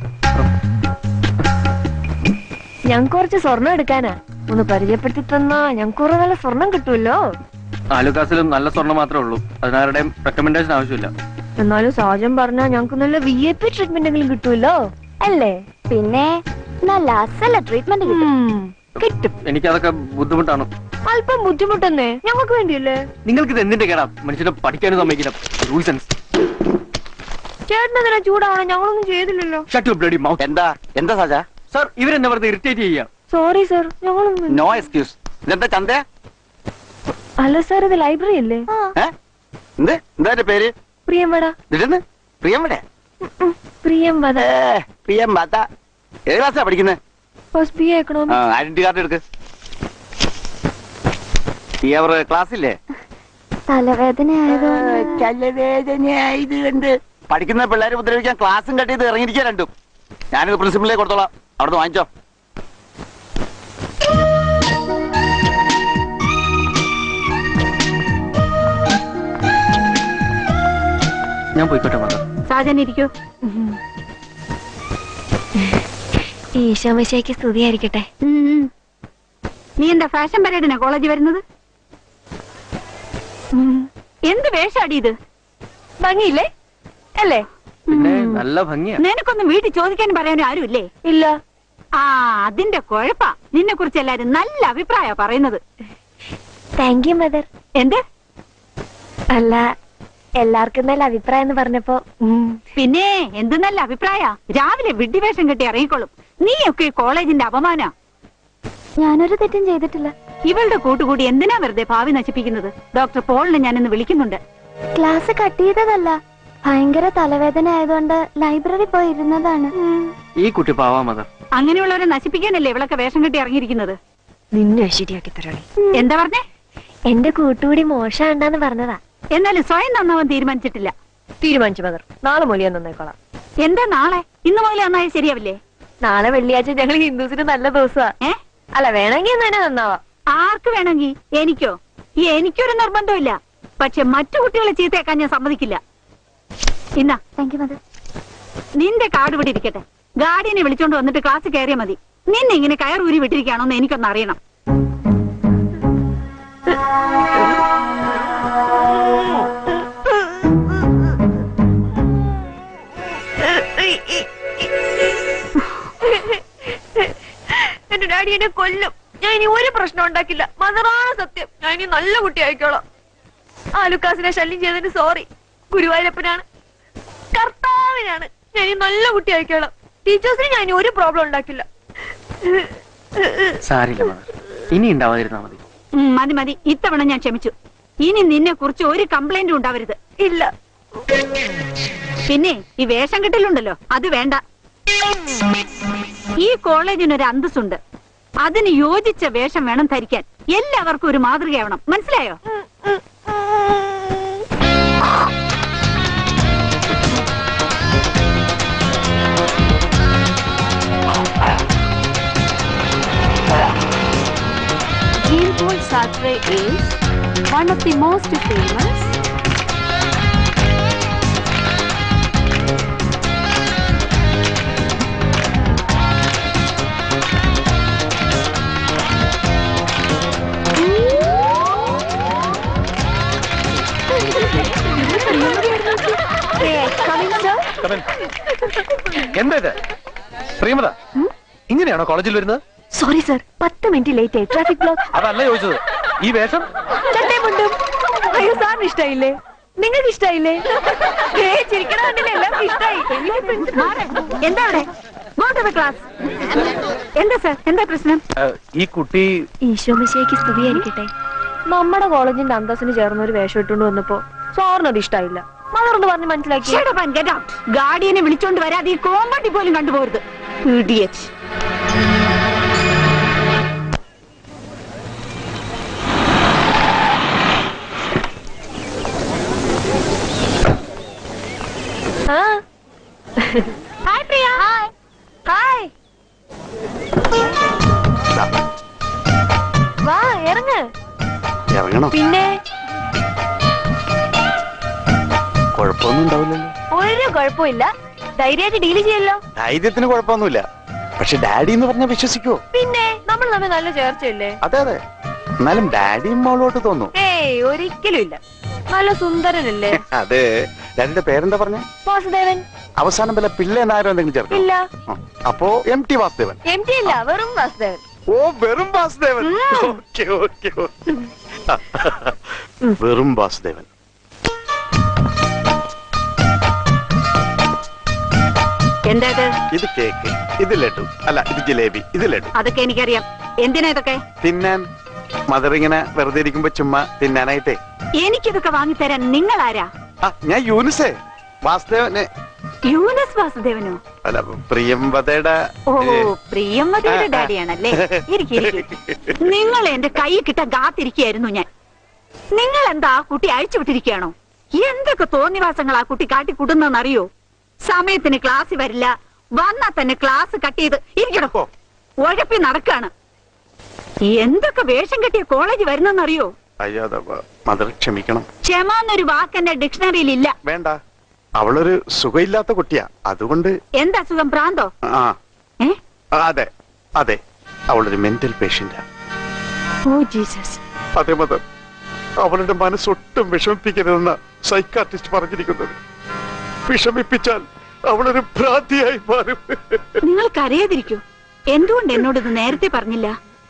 ഞങ്ങൾക്ക് കുറച്ച് സ്വർണം എടുക്കാനാ. ഒന്ന് പരിചയപ്പെടുത്തി തന്നാ ഞങ്ങൾക്ക് കുറെ നല്ല സ്വർണം കിട്ടുമല്ലോ. ആലുക്കാസിലും നല്ല സ്വർണം മാത്രമേ ഉള്ളൂ, അതിനാരുടെയും റെക്കമെൻഡേഷൻ ആവശ്യമില്ല. എന്നാലും സാജൻ പറഞ്ഞാ ഞങ്ങൾക്ക് നല്ല VIP ട്രീറ്റ്മെന്റ് എങ്കിലും കിട്ടുമല്ലോ അല്ലേ? പിന്നെ നല്ല അസല ട്രീറ്റ്മെന്റ് കിട്ടും. എനിക്കതൊക്കെ ബുദ്ധിമുട്ടാണ്. അല്പം ബുദ്ധിമുട്ടെന്നേ ഞങ്ങൾക്ക് വേണ്ടിയല്ലേ? നിങ്ങൾക്ക് ഇത് എന്തിന്റെ കേടാ? മനുഷ്യനെ പഠിക്കാനും സമ്മതിക്കില്ല. ചേട്ടനെന്തിനാ ചൂടാവണം? ഞങ്ങളൊന്നും ചെയ്തില്ലല്ലോ. എന്താ എന്താ സാജാ? സർ, ഇവരെന്നെ വെറുതെ ഇറിറ്റേറ്റ് ചെയ്യാം. സോറി സർ, ഞങ്ങളൊന്നും. No excuse. ഇതെന്താ ചന്ത? അല്ല സാർ, ഇത് ലൈബ്രറി അല്ലേ? എന്താ പേര്? പ്രിയംവട. പ്രിയംവട? പ്രിയംവദ. പ്രിയംവദ. ഏത് ക്ലാസ്സിലാ പഠിക്കുന്നത്? First BA economics. Identity card എടുക്ക്. ഈ അവർ ക്ലാസ്സില്ലേ? തലവേദന ആയതുകൊണ്ട് പഠിക്കുന്ന പിള്ളേരെ ഉപദ്രവിക്കാൻ ക്ലാസ്സും കട്ട് ചെയ്ത് ഇറങ്ങിയിരിക്കുക രണ്ടും. ഞാനിത് പ്രിൻസിപ്പലിലേക്ക് കൊടുത്തോളാം, അവിടുന്ന് വാങ്ങിച്ചോ. ഞാൻ പോയിക്കോട്ടെ മദർ. സാജൻ ഇരിക്കൂ. ഈശോമിശിഹായ്ക്ക് സ്തുതിയായിരിക്കട്ടെ. നീ എന്താ ഫാഷൻ പരേഡിനാ കോളേജിൽ വരുന്നത്? എന്ത് വേഷാടി ഇത്? ഭംഗിയില്ലേ അല്ലേ? പിന്നെ നല്ല ഭംഗിയാ. നിനക്കൊന്നും വീട്ടിൽ ചോദിക്കാനും പറയാനും ആരുമില്ലേ? ഇല്ല. ആ, അതിന്റെ കുഴപ്പാ. നിന്നെ കുറിച്ച് എല്ലാരും നല്ല അഭിപ്രായ പറയുന്നത്. Thank you mother. എന്ത്? അല്ല, എല്ലാവർക്കും നല്ല അഭിപ്രായം എന്ന് പറഞ്ഞപ്പോ. പിന്നെ എന്ത് നല്ല അഭിപ്രായ? രാവിലെ വിഡ്ഢിവേഷം കെട്ടി ഇറങ്ങിക്കോളും. നീയൊക്കെ കോളേജിന്റെ അപമാന. ഞാനൊരു തെറ്റും ചെയ്തിട്ടില്ല. ഇവളുടെ കൂട്ടുകൂടി എന്തിനാ വെറുതെ ഭാവി നശിപ്പിക്കുന്നത്? ഡോക്ടർ പോളിനെ ഞാനിന്ന് വിളിക്കുന്നുണ്ട്. ക്ലാസ് കട്ട് ചെയ്തതല്ല, ഭയങ്കര തലവേദന ആയതുകൊണ്ട് ലൈബ്രറി പോയി ഇരുന്നതാണ്. ഈ കുട്ടി പാവാ മദർ. അങ്ങനെയുള്ളവരെ നശിപ്പിക്കാനല്ലേ ഇവളൊക്കെ വേഷം കെട്ടി ഇറങ്ങിയിരിക്കുന്നത്? നിന്നെ ശരിയാക്കി തരണേ. എന്താ പറഞ്ഞേ? എന്റെ കൂട്ടുകൂടി മോശമാണ്ടെന്ന് പറഞ്ഞതാ. എന്നാലും സ്വയം നന്നാവാൻ തീരുമാനിച്ചിട്ടില്ല. തീരുമാനിച്ചു മദർ. നാളെ മൂല്യം നന്നായിക്കോളാം. എന്താ നാളെ? ഇന്ന് മുതലേ നന്നായി ശരിയാവില്ലേ? നാളെ വെള്ളിയാഴ്ച ഞങ്ങൾ ഹിന്ദുസിന് നല്ല ദിവസമാ. അല്ല, വേണമെങ്കിൽ തന്നെ നന്നാവാം. ആർക്ക് വേണമെങ്കിൽ? എനിക്കോ? എനിക്കൊരു നിർബന്ധമില്ല. പക്ഷെ മറ്റു കുട്ടികളെ ചീത്തയാക്കാൻ ഞാൻ സമ്മതിക്കില്ല. ഇന്നാ താങ്ക് യു മദർ. നിന്റെ കാർഡ് ഇവിടെ ഇരിക്കട്ടെ. ഗാർഡിയനെ വിളിച്ചോണ്ട് വന്നിട്ട് ക്ലാസ് കയറിയാ മതി. നിന്നെ ഇങ്ങനെ കയറൂരി വിട്ടിരിക്കുകയാണോന്ന് എനിക്കൊന്ന് അറിയണം. എന്റെ ഡാഡി എന്നെ കൊല്ലും. ഞാൻ ഇനി ഒരു പ്രശ്നം ഉണ്ടാക്കില്ല. മദറാണ് സത്യം. ഞാൻ ഇനി നല്ല കുട്ടി ആയിക്കോളാം. ആ ലുക്കാസിനെ ശല്യം ചെയ്തതിന് സോറി. ഗുരുവായൂരപ്പനാണ്, കർത്താവിനാണ്. ഞാൻ ഇനി നല്ല കുട്ടി ആയിക്കോളാം. ടീച്ചേഴ്സിന് ഞാൻ ഇനി ഒരു പ്രോബ്ലം ഉണ്ടാക്കില്ല. സാരില്ല മദർ, ഇനി ഉണ്ടാവാതിരുന്നാ മതി. മതി മതി, ഇത്തവണ ഞാൻ ക്ഷമിച്ചു. ഇനി നിന്നെ കുറിച്ച് ഒരു കംപ്ലൈന്റും ഉണ്ടാവരുത്. ഇല്ല. പിന്നെ ഈ വേഷം കെട്ടലുണ്ടല്ലോ, അത് വേണ്ട. ഈ കോളേജിനൊരു അന്തസ്സുണ്ട്. അതിന് യോജിച്ച വേഷം വേണം ധരിക്കാൻ. എല്ലാവർക്കും ഒരു മാതൃകയാവണം, മനസ്സിലായോ? Leopold Sartre is one of the most famous എന്താ ഇത് പ്രിയമത, ഇങ്ങനെയാണോ കോളേജിൽ വരുന്നത്? സോറി സർ, 10 മിനിറ്റ് ലേറ്റ് ആയി. Traffic block. അതല്ല ചോദിച്ചത്. ഈ വേഷം അയ്യോ സാറിന് ഇഷ്ടായില്ലേ? നിങ്ങൾക്ക് ഇഷ്ടായില്ലേ? ചിരിക്കണ കണ്ടില്ലേ? എല്ലാവർക്കും ഇഷ്ടായി. എന്താ അവിടെ? ക്ലാസ്. എന്താ സർ, എന്താ പ്രശ്നം? ഈ കുട്ടി ഈശോമിശിഹായ്ക്ക് സ്തുതിയായിരിക്കട്ടെ. നമ്മുടെ കോളേജിന്റെ അന്തസ്സിന് ചേർന്ന ഒരു വേഷം ഇട്ടുകൊണ്ട് വന്നപ്പോ സാറിന് അത് ഇഷ്ടായില്ല. മദർന്ന് പറഞ്ഞ് മനസ്സിലാക്കി. ഗാർഡിയനെ വിളിച്ചോണ്ട് വരാതെ ഈ കോമ്പട്ടി പോലും കണ്ടുപോകരുത്. ഇഡിയറ്റ്. ഹായ് പ്രിയ. ഹായ്. വാ ഇറങ്ങ്. ഇറങ്ങണോ? പിന്നെ കുഴപ്പമൊന്നും ഉണ്ടാവില്ലല്ലോ. ഒരു കുഴപ്പമില്ല, ധൈര്യമായിട്ട് ഡീൽ ചെയ്യല്ലോ. ധൈര്യത്തിന് കുഴപ്പമൊന്നുമില്ല. പക്ഷെ ഡാഡി എന്ന് പറഞ്ഞാൽ വിശ്വസിക്കുവോ? പിന്നെ നമ്മൾ തമ്മിൽ നല്ല ചേർച്ചയില്ലേ? അതെ അതെ, എന്നാലും ഡാഡിയും മോളോട്ട് തോന്നും. ഏയ് ഒരിക്കലും ഇല്ല. നല്ല സുന്ദരനല്ലേ? അതെ. ഡാഡിയുടെ പേരെന്താ പറഞ്ഞ? വാസുദേവൻ. അവസാനം വല്ല പിള്ള എന്നാരോ എന്തെങ്കിലും ചേർക്കും? ഇല്ല. അപ്പോ MT വാസുദേവൻ. MT ഇല്ല, വെറും വാസുദേവൻ. ഓ, വെറും വാസുദേവൻ. Okay okay. വെറും വാസുദേവൻ. എന്താ ഇത് കേക്ക്, ഇത് ലഡു. അല്ല, ഇത് ജിലേബി, ഇത് ലഡു. അതൊക്കെ എനിക്കറിയാം. എന്തിനാ ഇതൊക്കെ? തിന്നാൻ. മദർ ഇങ്ങനെ വെറുതെ ഇരിക്കുമ്പോ ചുമ്മാ തിന്നാനായിട്ടേ. എനിക്കിതൊക്കെ വാങ്ങിത്തരാൻ നിങ്ങൾ ആരാ? ഞാൻ യൂനിസേ വാസുദേവന്. യൂനസ് വാസുദേവനോ? അല്ല, പ്രിയംവദയുടെ. ഓ, പ്രിയംവദയുടെ ഡാഡിയാണല്ലേ? നിങ്ങൾ എന്റെ കൈ കിട്ടാൻ കാത്തിരിക്കുകയായിരുന്നു ഞാൻ. നിങ്ങൾ എന്താ ആ കുട്ടി അഴിച്ചുവിട്ടിരിക്കുകയാണോ? എന്തൊക്കെ തോന്നിവാസങ്ങൾ ആ കുട്ടി കാട്ടിക്കൂട്ടുന്നറിയോ? സമയത്തിന് ക്ലാസ് വരില്ല, വന്നാ തന്നെ ക്ലാസ് കട്ട് ചെയ്ത് ഇരിക്കണോ? ഉഴപ്പി നടക്കാണ്. എന്തൊക്കെ വേഷം കെട്ടിയ കോളേജ് വരുന്നെന്നറിയോ? അയ്യോ, മദർ ക്ഷമിക്കണം. ക്ഷമ എന്നൊരു വാക്കെന്റെ ഡിക്ഷണറിയിൽ ഇല്ല. വേണ്ട, അവളൊരു സുഖമില്ലാത്ത കുട്ടിയാ, അതുകൊണ്ട്. എന്താ സുഖം? പ്രാന്തോ? അതെ അതെ, അവളൊരു മെന്റൽ പേഷ്യന്റാ. Oh Jesus. അതെ മദർ, അവളുടെ മനസ്സൊട്ടും വിഷമിപ്പിക്കരുതെന്ന സൈക്കാട്രിസ്റ്റ് പറഞ്ഞിരിക്കുന്നത്. വിഷമിപ്പിച്ചാൽ അവളൊരു ഭ്രാന്തിയായി മാറും. നിങ്ങൾക്ക് അറിയാതിരിക്കൂ. എന്തുകൊണ്ട് എന്നോട് ഇത് നേരത്തെ പറഞ്ഞില്ല?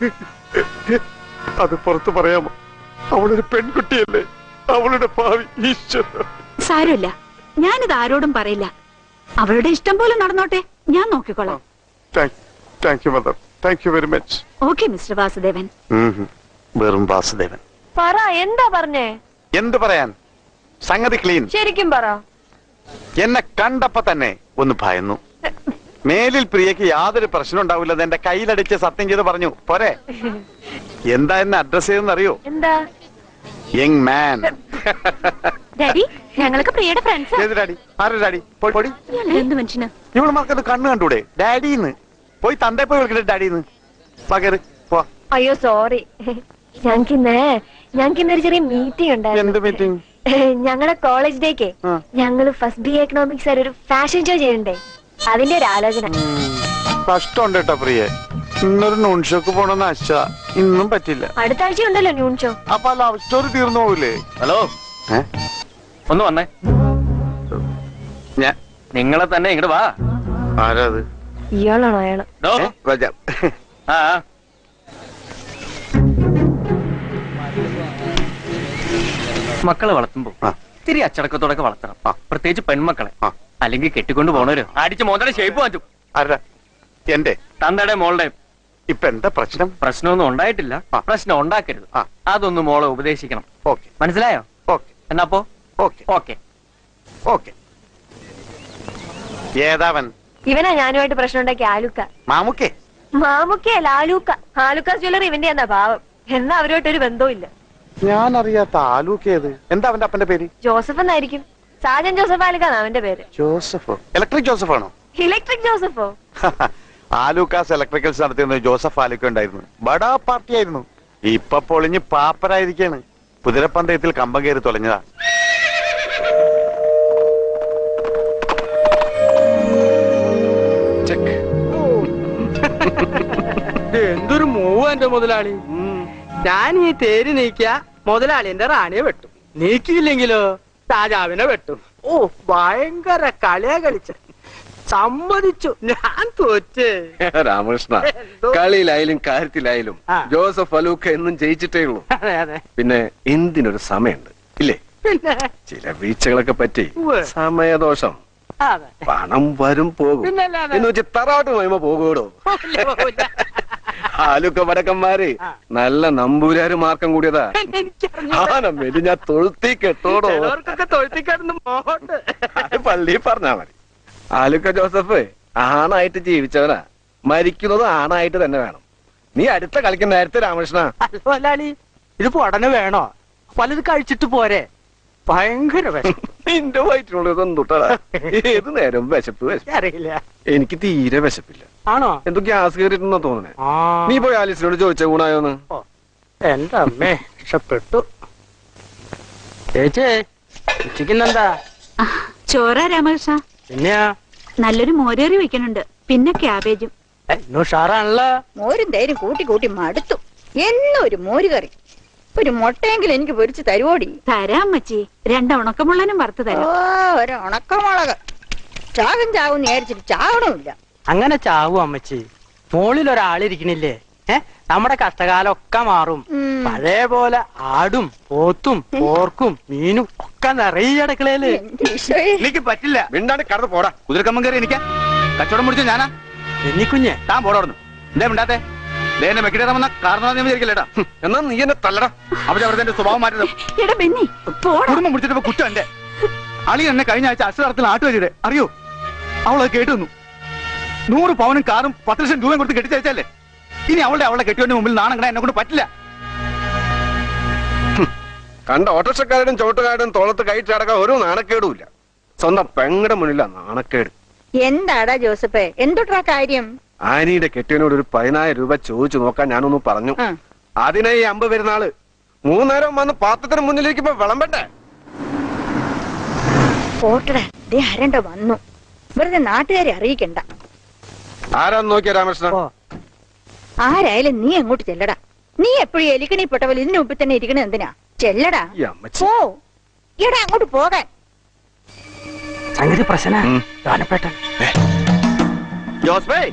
അത് പുറത്തു പറയാമോ? അവളൊരു പെൺകുട്ടിയല്ലേ, അവളുടെ ഭാവി ഈശ്വര. സാരമില്ല, ഞാനിത് ആരോടും പറയില്ല. അവളുടെ ഇഷ്ടം പോലെ നടന്നോട്ടെ, ഞാൻ നോക്കിക്കോളാം. Thank you mother, thank you very much. Okay mister Vasudevan. വെറും വാസുദേവൻ. പറ, എന്താ പറഞ്ഞേ? എന്ത് പറയാൻ? സംഗതി ക്ലീൻ. ശരിക്കും പറ. എന്നെ കണ്ടപ്പോ തന്നെ ഒന്ന് ഭയന്നു. മേലിൽ പ്രിയക്ക് യാതൊരു പ്രശ്നം ഉണ്ടാവില്ലെന്ന് എന്റെ കയ്യിലടിച്ച് സത്യം ചെയ്ത് പറഞ്ഞു. പോരെ? എന്താ എന്നെ അഡ്രസ് ചെയ്തെന്നറിയോ? എന്താ? Young man. ഡാഡി, ഞങ്ങൾക്ക് പ്രിയയുടെ ഫ്രണ്ട്സ്. ഏത് ഡാഡി? ആരുടെ ഡാഡി? പോടി. എന്ത് മനുഷ്യനാ? ഇവളുമാർക്കത് കണ്ണ് കണ്ടൂടെ? ഡാഡിന്ന് പോയി തന്റെ പോയി വിളിക്കട്ടെ ഡാഡിന്ന്. പകര് പോ. അയ്യോ സോറി, ഞങ്ങൾക്കിന്ന് ഒരു ചെറിയ മീറ്റിംഗ് ഉണ്ടായിരുന്നു. എന്ത് മീറ്റിംഗ്? ഞങ്ങളുടെ കോളേജ് ഡേക്ക് ഞങ്ങള് ഫസ്റ്റ് BA എക്കണോമിക്സ് ആയിട്ട് ഒരു ഫാഷൻ ഷോ ചെയ്യണ്ടേ, അതിന്റെ ഒരു ആലോചന. കഷ്ടമുണ്ട് കേട്ടോ പ്രിയ. ഇന്നൊരു നൂൺ ഷോക്ക് പോണെന്ന് ആശ, ഇന്നും പറ്റില്ല. അടുത്ത ആഴ്ച ഉണ്ടല്ലോ ന്യൂൺ ഷോ. അപ്പൊ ലവ് സ്റ്റോറി തീർന്നു പോവില്ലേ? ഹലോ, ഒന്ന് വന്നേ. നിങ്ങളെ തന്നെ ഇങ്ങോട്ട് വാ. ആരാ അത്? ഇയാളാണോ? അയാള് മക്കളെ വളർത്തുമ്പോ ഇത്തിരി അച്ചടക്കത്തോടെ വളർത്തണം, പ്രത്യേകിച്ച് പെൺമക്കളെ. അല്ലെങ്കിൽ കെട്ടിക്കൊണ്ട് പോണവര് അടിച്ച് മോന്തയുടെ ഷേപ്പ് മാറ്റും. എന്റെ തന്തയുടെ മോളുടെ ഇപ്പൊ എന്താ പ്രശ്നം? പ്രശ്നമൊന്നും ഉണ്ടായിട്ടില്ല, പ്രശ്നം ഉണ്ടാക്കരുത്. അതൊന്ന് മോളെ ഉപദേശിക്കണം. ഓക്കെ, മനസ്സിലായോ? ഓക്കെ. എന്നപ്പോ ഓക്കെ ഓക്കെ ഓക്കെ. ഏതാവൻ? ഇവനാ ഞാനുമായിട്ട് പ്രശ്നം ഉണ്ടാക്കി ആലുക്ക. മാമുക്കേ? മാമുക്കയല്ല, ആലൂക്ക. ആലുക്ക ജ്വല്ലറി ഇവന്റെ എന്നാ ഭാവം. എന്നാ അവരുമായിട്ടൊരു ബന്ധവും ഇല്ല. ഞാൻ അറിയാത്ത ആലൂക്കേത്? എന്താ അവന്റെ അപ്പന്റെ പേര്? ജോസഫ് എന്നായിരിക്കും. സാജൻ ജോസഫ് ആലുക്കാണ് അവന്റെ പേര്. ജോസഫോ? ഇലക്ട്രിക് ജോസഫ് ആണോ? ഇലക്ട്രിക് ജോസഫോ? ആലൂക്കാസ് ഇലക്ട്രിക്കൽസ് നടത്തിയിരുന്ന ജോസഫ് ആലൂക്ക ഉണ്ടായിരുന്നു. ബടാ പാർട്ടി ആയിരുന്നു. ഇപ്പൊ പൊളിഞ്ഞ് പാപ്പരായിരിക്കാണ്. കുതിരപ്പന്തയത്തിൽ കമ്പം കയറി തൊലഞ്ഞതാ. എന്തൊരു മൂവ് എന്റെ മുതലാളി. ഞാൻ ഈ തേര് നീക്കിയ മുതലാളിന്റെ റാണിയെ വെട്ടും, നീക്കിയില്ലെങ്കിലോ രാജാവിനെ വെട്ടും. ഓ, ഭയങ്കര കളിയാ കളിച്ച. സമ്മതിച്ചു, ഞാൻ തോറ്റേ. രാമകൃഷ്ണ, കളിയിലായാലും കാര്യത്തിലായാലും ജോസഫ് അലൂക്ക എന്നും ജയിച്ചിട്ടേ ഉള്ളൂ. പിന്നെ എന്തിനൊരു സമയമുണ്ട് ഇല്ലേ? ചില വീഴ്ചകളൊക്കെ പറ്റി സമയദോഷം. പണം വരും പോകും എന്ന് വെച്ച് തറവാട്ട് പോയുമ്പോ പോകുമോ? ആലുക്ക വടക്കന്മാര് നല്ല നമ്പൂരാര് മാർക്കം കൂടിയതാ. ഞാൻ തൊഴുത്തി കെട്ടോടോ. പള്ളി പറഞ്ഞാ മതി. ആലുക്ക ജോസഫ് ആണായിട്ട് ജീവിച്ചവനാ, മരിക്കുന്നത് ആണായിട്ട് തന്നെ വേണം. നീ അടുത്ത കളിക്കുന്ന നേരത്തെ രാമകൃഷ്ണ. ഇത് ഉടനെ വേണോ? പലത് കഴിച്ചിട്ട് പോരെ? ഭയങ്കര നിന്റെ വയറ്റിനുള്ളത് എന്തുട്ടാ? ഏത് നേരം വിശപ്പ് അറിയില്ല. എനിക്ക് തീരെ വിശപ്പില്ല. ആണോ? എന്തോ ഗ്യാസ് കയറിയിട്ടുണ്ടെന്നാ തോന്നണേ. നീ പോയി ആലിസിനോട് ചോദിച്ച ഊണായോന്ന്? എന്റെ അമ്മേ, രക്ഷപ്പെട്ടു. ചേച്ചേ, ഉച്ചക്കെന്താ? ചോറാ രാമകൃഷ്ണ. പിന്നെയാ നല്ലൊരു മോരേറി വെക്കണുണ്ട്, പിന്നെ ക്യാബേജും. ഉഷാറാണല്ലോ. മോരും തൈരും കൂട്ടി കൂട്ടി മടുത്തു. എന്നും ഒരു മോര് കറി, ഒരു മുട്ടയെങ്കിലും എനിക്ക് പൊരിച്ച് തരുവോടി? തരാം മച്ചി, 2 ഉണക്കമുള്ളനും വറുത്ത് തരാം. ഒരു ഉണക്കമുളക് ചാകും ചാവും വിചാരിച്ചിട്ട് ചാവണമില്ല. അങ്ങനെ ചാവും അമ്മച്ചി. മോളിൽ ഒരാളിരിക്കണില്ലേ? നമ്മുടെ കഷ്ടകാലമൊക്കെ മാറും. പഴയപോലെ ആടും പോത്തും പോർക്കും മീനും ഒക്കെ നിറയെ അടുക്കളയില്. എനിക്ക് പറ്റില്ല. മിണ്ടാണ്ട് കടന്ന് പോടാ. കുതിരക്കമ്മൻ കയറി എനിക്കാ കച്ചവടം മുടിച്ചു ഞാനാ. എന്നിക്കുഞ്ഞെ താൻ പോടോർന്നു. എന്തേ മിണ്ടാത്തെ? ദേനെ വെക്കിടേതാമെന്ന കാരണം വിചാരിക്കില്ലേടാ. എന്നാ നീ എന്നെ തല്ലടാ. അവിടെ അവിടെ സ്വഭാവം മാറ്റുന്നത്. കുടുംബം മുടിച്ചിട്ട് കുറ്റം എന്റെ. അളി എന്നെ കഴിഞ്ഞ ആഴ്ച അക്ഷരാർത്ഥത്തിൽ ആട്ടുവരിയുടെ അറിയോ? അവളത് കേട്ടു വന്നു. 100 പവനും കാറും 10 ലക്ഷം രൂപയും കൊടുത്ത് കെട്ടിച്ചയച്ചല്ലേ. ഇനി അവളെ കെട്ടിയവന്റെ മുമ്പിൽ നാണം കണ്ടാ എന്നെ കൊണ്ട് പറ്റില്ല. കണ്ട ഓട്ടോറിക്ഷക്കാരുടെയും ചോട്ടുകാരുടെയും തോളത്ത് കയറ്റി അടക്കാൻ ഒരു നാണക്കേടുമില്ല. സ്വന്തം പെങ്ങടെ മുന്നിലാ നാണക്കേട്. എന്താടാ ജോസഫേ, എന്തുട്ടാ കാര്യം? ആനിയുടെ കെട്ടിയനോട് ഒരു 10,000 രൂപ ചോദിച്ചു നോക്കാൻ ഞാനൊന്ന് പറഞ്ഞു. അതിനെ ഈ 50 വരുന്നാള് 3 നേരം വന്ന് പാത്രത്തിന് മുന്നിലിരിക്കുമ്പോ വിളമ്പട്ടെ. പോട്ടടാ, ദേ ആരണ്ടോ വന്നു. വെറുതെ നാട്ടുകാരെ അറിയിക്കണ്ട. ആരാന്ന് നോക്കിയ രാമകൃഷ്ണ? ആരായാലും നീ അങ്ങോട്ട് ചെല്ലടാ. നീ എപ്പോഴും എലിക്കണി പെട്ടവൾ ഇതിനു മുമ്പിൽ തന്നെ ഇരിക്കണ എന്തിനാ? ചെല്ലടാ. ഓ എടാ, അങ്ങോട്ട് പോകാൻ. സംഗതി പ്രശ്നേട്ടൻ ജോസ്ബേ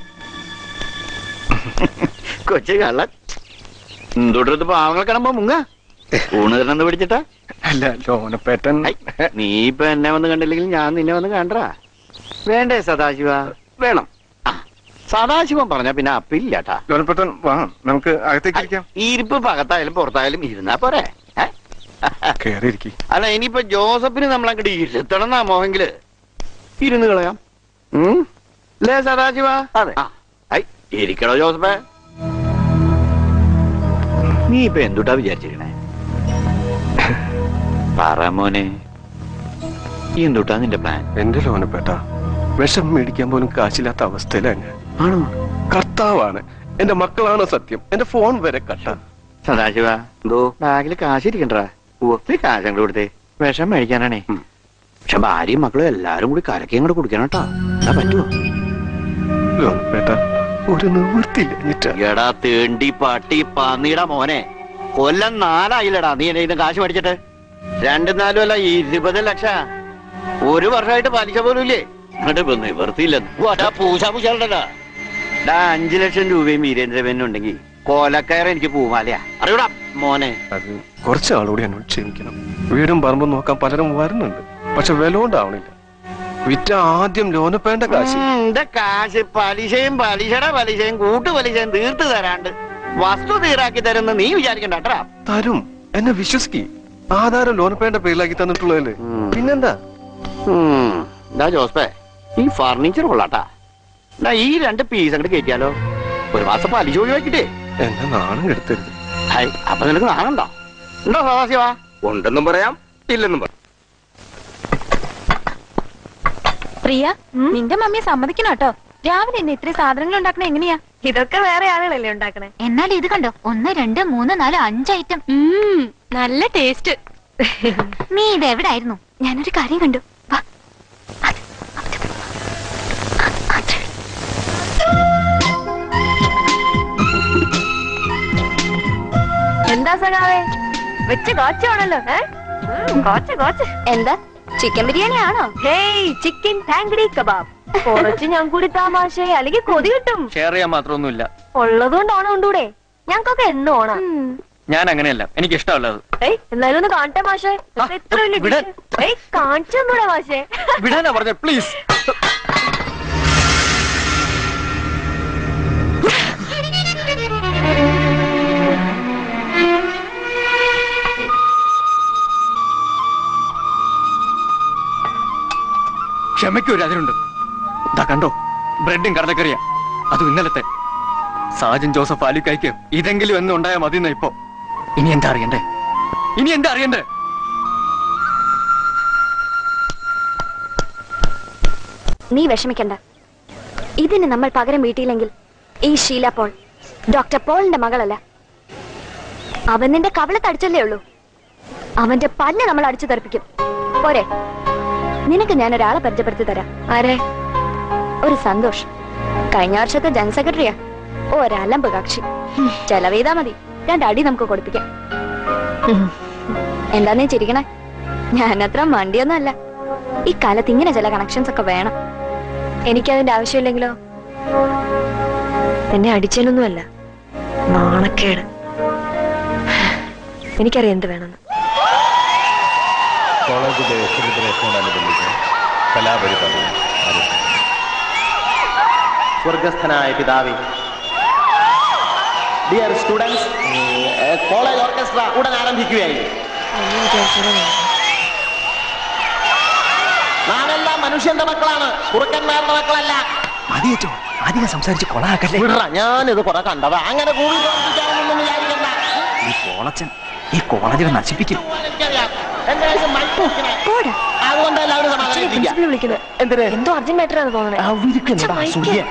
കൊച്ചു കള്ളൻ എന്തുടരുത് പാവങ്ങൾ കാണുമ്പോ മുങ്ങ ഊണ് തരണെന്ന് പിടിച്ചിട്ടാ. അല്ല ലോനപ്പേട്ടൻ, നീ ഇപ്പൊ എന്നെ വന്ന് കണ്ടില്ലെങ്കിൽ ഞാൻ നിന്നെ വന്ന് കണ്ടാ വേണ്ടേ? സദാശിവ വേണം. സദാശിവൻ പറഞ്ഞ പിന്നെ അപ്പില്ലാട്ടാ. ലോനപ്പേട്ടൻ വാ, നമുക്ക് അകത്തേക്ക് ഇരിക്കാം. ഈ ഇരിപ്പ് പകത്തായാലും പുറത്തായാലും ഇരുന്നാ പോരെ. അല്ല, ഇനിയിപ്പോ ജോസഫിന് നമ്മളങ്ങോട്ട് ഇരുത്തണം മോഹെങ്കില് ഇരുന്ന് കളയാം. അല്ലേ സദാശിവ? അതെ. ഇരിക്കണോ ജോസഫേ? നീ ഇപ്പൊ എന്തുട്ടാ വിചാരിച്ചിരിക്കണേ? പറ മോനെ, എന്തുട്ടാ നിന്റെ പ്ലാൻ? എന്റെ ലോനപ്പേട്ട, വിഷം മേടിക്കാൻ പോലും കാശില്ലാത്ത അവസ്ഥയിലാണ് ഞാൻ. ആണോ? കർത്താവാണ്, എന്റെ മക്കളാണോ സത്യം. എന്റെ ഫോൺ വരെ കട്ട. സദാശിവ, എന്തോ ബാഗില് കാശിരിക്കണ്ടാ? ഒത്തിരി കാശങ്ങൾ കൊടുത്തേ വിഷം മേടിക്കാനാണേ. പക്ഷെ ഭാര്യയും മക്കളും എല്ലാരും കൂടി കലക്കി അങ്ങോട്ട് കുടിക്കണം കേട്ടോ. എന്നാ പറ്റുമോ? ഒരു നിവൃത്തിയില്ല. എടാ തേണ്ടി പട്ടി പന്നിയുടെ മോനെ, കൊല്ലം 4 ആയില്ലടാ നീ എന്നെ കാശ് മേടിച്ചിട്ട്. 2-4 അല്ല 20 ലക്ഷം. 1 വർഷമായിട്ട് പലിശ പോലും ഇല്ലേ? എന്നിട്ട് നിവൃത്തിയില്ല. പൂശാണ്ടല്ലോ. 5 ലക്ഷം രൂപയും വീരേന്ദ്രനും ഉണ്ടെങ്കിൽ കോലക്കയർ എനിക്ക് പൂമാലയാ. അറിയൂടാ മോനെ. അത് കുറച്ച് ആളുകൂടി എന്നോട് ക്ഷമിക്കണം. വീടും പറമ്പും നോക്കാൻ പലരും വരുന്നുണ്ട്, പക്ഷെ വില കൊണ്ടാവണില്ല. വിറ്റ ആദ്യം ലോനപ്പേണ്ട കാശ്. എന്റെ കാശ് പലിശയും പലിശയും കൂട്ടുപലിശയും തീർത്തു തരാണ്ട് വസ്തു തീരാക്കി തരുന്ന നീ വിചാരിക്കണ്ടാ. തരും, എന്നെ വിശ്വസിക്ക്. ആധാരം ലോനപ്പേണ്ട പേരിലാക്കി തന്നിട്ടുള്ളതല്ലേ, പിന്നെന്താ? ജോസ്പേ, ഈ ഫർണിച്ചർ കൊള്ളാട്ടാ. ഈ 2 പീസ് അങ്ങോട്ട് കയറ്റിയാലോ? ഒരു മാസം പലിശ ഒഴിവാക്കിട്ടേ. എന്നെ നാണം കെടുത്തരുത്. അപ്പൊ നിനക്ക് നാണുണ്ടോ? ഉണ്ടോ സദാശിവ? ഉണ്ടെന്നും പറയാം, ഇല്ലെന്നും പറയാം. പ്രിയ, നിന്റെ മമ്മിയെ സമ്മതിക്കണം കേട്ടോ. രാവിലെ എന്നെ ഇത്രയും സാധനങ്ങൾ ഉണ്ടാക്കണേ എങ്ങനെയാ? ഇതൊക്കെ വേറെ ആളുകളല്ലേ ഉണ്ടാക്കണേ. എന്നാൽ ഇത് കണ്ടോ, 1 2 3 4 5 ഐറ്റം. നല്ല ടേസ്റ്റ്. നീ ഇത് എവിടായിരുന്നു? ഞാനൊരു കാര്യം കണ്ടു. എന്താ സഖാവേ, വെച്ച് കോച്ചാണല്ലോ. കോച്ച് എന്താ, ചിക്കൻ ബിരിയാണി ആണോ? Hey, chicken tangdi kebab. കുറച്ച് ഞാൻ കൂടി താമാശേ, അല്ലെങ്കിൽ കൊതി കിട്ടും. ഷെയർ ചെയ്യാൻ മാത്രമൊന്നുമില്ല. ഉള്ളതുകൊണ്ട് ഓണം ഉണ്ടൂടെ? ഞങ്ങൾക്കൊക്കെ എന്നും ഓണം. ഞാൻ അങ്ങനെയല്ല, എനിക്ക് ഇഷ്ടമല്ലത്. എന്നാലും ഒന്ന് കാണട്ടെ മാഷേ. കാണിച്ചൊന്നൂടെ മാഷേ? വിടാനാ പറഞ്ഞ, പ്ലീസ്. ക്ഷമയ്ക്കൊരു അതിരുണ്ട്. ഇതാ കണ്ടോ, ബ്രെഡും കടലക്കറിയാ, അതും ഇന്നലത്തെ. സാജൻ ജോസഫ് ആലുക്കായ്ക്ക് ഇതെങ്കിലും എന്നും ഉണ്ടായാൽ മതിയെന്ന ഇപ്പോ. ഇനി എന്താ അറിയണ്ടേ? നീ വിഷമിക്കണ്ട. ഇതിന് നമ്മൾ പകരം വീട്ടിയില്ലെങ്കിൽ ഈ ഷീല പോൾ ഡോക്ടർ പോളിന്റെ മകളല്ല. അവൻ നിന്റെ കവളത്തടിച്ചല്ലേ ഉള്ളൂ. അവന്റെ പല്ല് നമ്മൾ അടിച്ചു തെറിപ്പിക്കും. പോരെ? നിനക്ക് ഞാൻ ഒരാളെ പരിചയപ്പെടുത്തി തരാം. ആരെ? ഒരു സന്തോഷ്. കഴിഞ്ഞ വർഷത്തെ ജനറൽ സെക്രട്ടറിയാ. ഒരലമ്പ് കക്ഷി. ചെലവെയ്താ മതി, 2 അടി നമുക്ക് കൊടുപ്പിക്കാം. എന്താ നീ ചിരിക്കണേ? ഞാനത്ര മണ്ടിയൊന്നും അല്ല. ഈ കാലത്ത് ഇങ്ങനെ ചില കണക്ഷൻസ് ഒക്കെ വേണം. എനിക്കതിന്റെ ആവശ്യമില്ലെങ്കിലോ? എന്നെ അടിച്ചതിനൊന്നുമല്ല, നാണക്കേട്. എനിക്കറിയാം എന്ത് വേണമെന്ന്. കോളേജ് ഡേ സെലിബ്രേഷനോടനുബന്ധിച്ച് കലാപരിപാടി. സ്വർഗസ്ഥനായ പിതാവേ, ഡിയർ സ്റ്റുഡൻസ്, കോളേജ് ഓർക്കസ്ട്ര ഉടൻ ആരംഭിക്കുകയായി. നാമെല്ലാം മനുഷ്യന്റെ മക്കളാണ്, കുറുക്കന്മാരുടെ മക്കളല്ല. അധികം സംസാരിച്ച് കൊളാക്കല്ലേ. ഞാനിത് കുറെ കണ്ടതാ. അങ്ങനെ കൂടി പ്രവർത്തിക്കാമെന്നൊന്നും വിചാരിക്കണ്ട. ഈ കോളച്ചൻ ഈ കോളേജിനെ നശിപ്പിക്കും. അതുകൊണ്ട് എല്ലാവരും സമാധാനം. എന്തോ അർജന്റ് മാറ്റർ ആണ് തോന്നുന്നത്.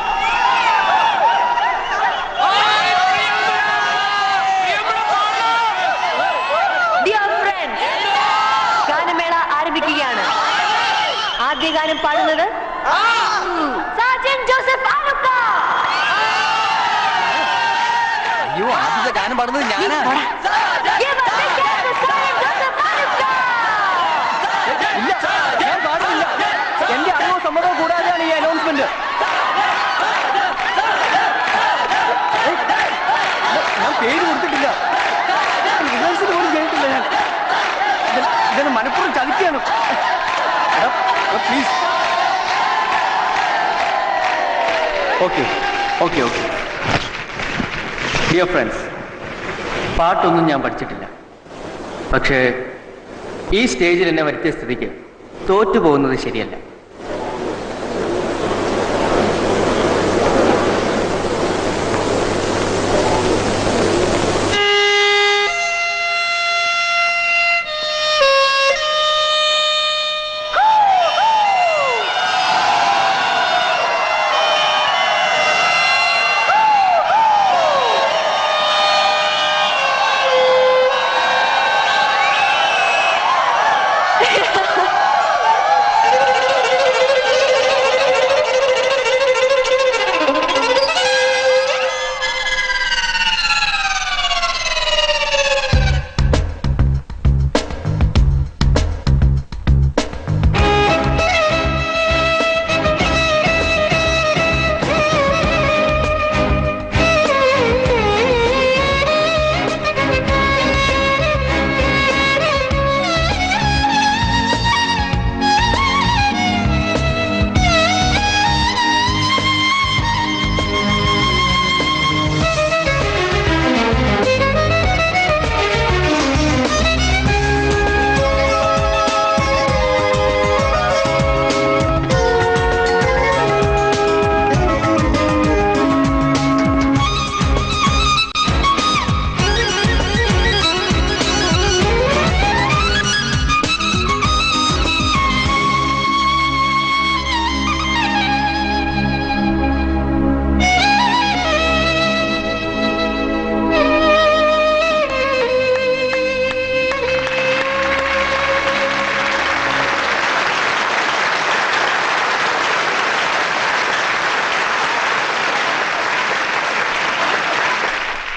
ഗാനമേള ആരംഭിക്കുകയാണ്. ആദ്യ ഗാനം പാടുന്നത് സാജൻ ജോസഫ് ആലുക്ക. അയ്യോ, ആദ്യത്തെ ഗാനം പാടുന്നത് ഞാനാ. ഞാൻ പാടുന്നില്ല. എന്റെ അറിവോ സമ്മതവും കൂടാതെയാണ് ഈ അനൗൺസ്മെന്റ്. ഞാൻ പേര് കൊടുത്തിട്ടില്ല, റിഹേഴ്സൽ പോലും ചെയ്തിട്ടില്ല. ഞാൻ ഇതെന്നെ മനഃപൂർവ്വം ചതിക്കുകയാണ്. Please. Okay okay okay dear friends, പാട്ടൊന്നും ഞാൻ പഠിച്ചിട്ടില്ല. പക്ഷേ ഈ സ്റ്റേജിൽ എന്നെ വരുത്തിയ സ്ഥിതിക്ക് തോറ്റു പോകുന്നത് ശരിയല്ല.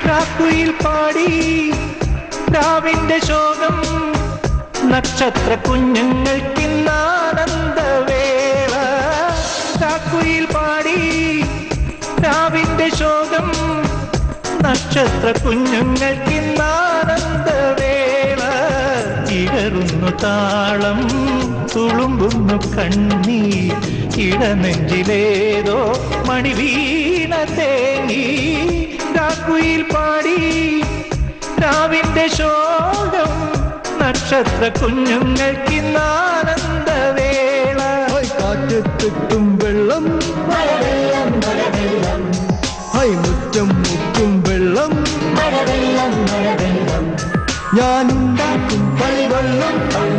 രാത്രിയിൽ പാടി രാവിന്റെ ശോകം നക്ഷത്ര കുഞ്ഞുങ്ങൾക്കിന്നാനന്ദവേള രാത്രിയിൽ പാടി രാവിന്റെ ശോകം നക്ഷത്ര കുഞ്ഞുങ്ങൾക്കിന്നാനന്ദവേള ഇടറുന്നു താളം തുളുമ്പുന്നു കണ്ണീർ ഇടനെഞ്ചിലേതോ മണിവീണ തേങ്ങി രാത്രിയിൽ പാടി രാവിന്റെ ശോകം നക്ഷത്ര കുഞ്ഞുങ്ങൾക്കിന്നാനന്ദവേള കാറ്റത്തെത്തും വെള്ളം മുറ്റം മുക്കും വെള്ളം ഞാനുണ്ടാക്കും കളിവെള്ളം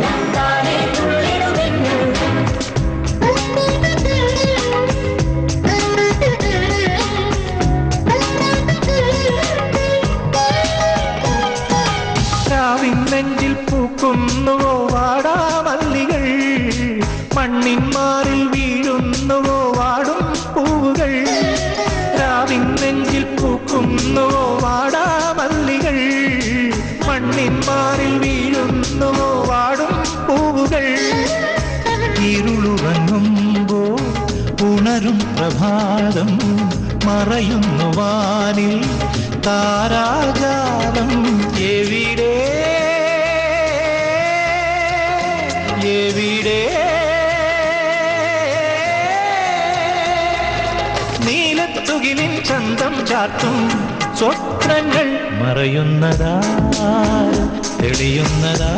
നെഞ്ചിൽ പൂക്കുന്നുവോ വാടാമല്ലികൾ മണ്ണിൻ മാറിൽ വീഴുന്നുവോ വാടും പൂവുകൾ രാവിൻ നെഞ്ചിൽ പൂക്കുന്നുവോ വാടാമല്ലികൾ മണ്ണിൻ മാറിൽ വീഴുന്നുവോ വാടും പൂവുകൾ ഇരുളുറങ്ങുമ്പോ ഉണരും പ്രഭാതം മറയുന്നു വാനിൽ താരാജാലം എവിടെ നീലത്തുകിലിൻ ചന്തം ചാർത്തും സ്വപ്നങ്ങൾ മറയുന്നതാ തെളിയുന്നതാ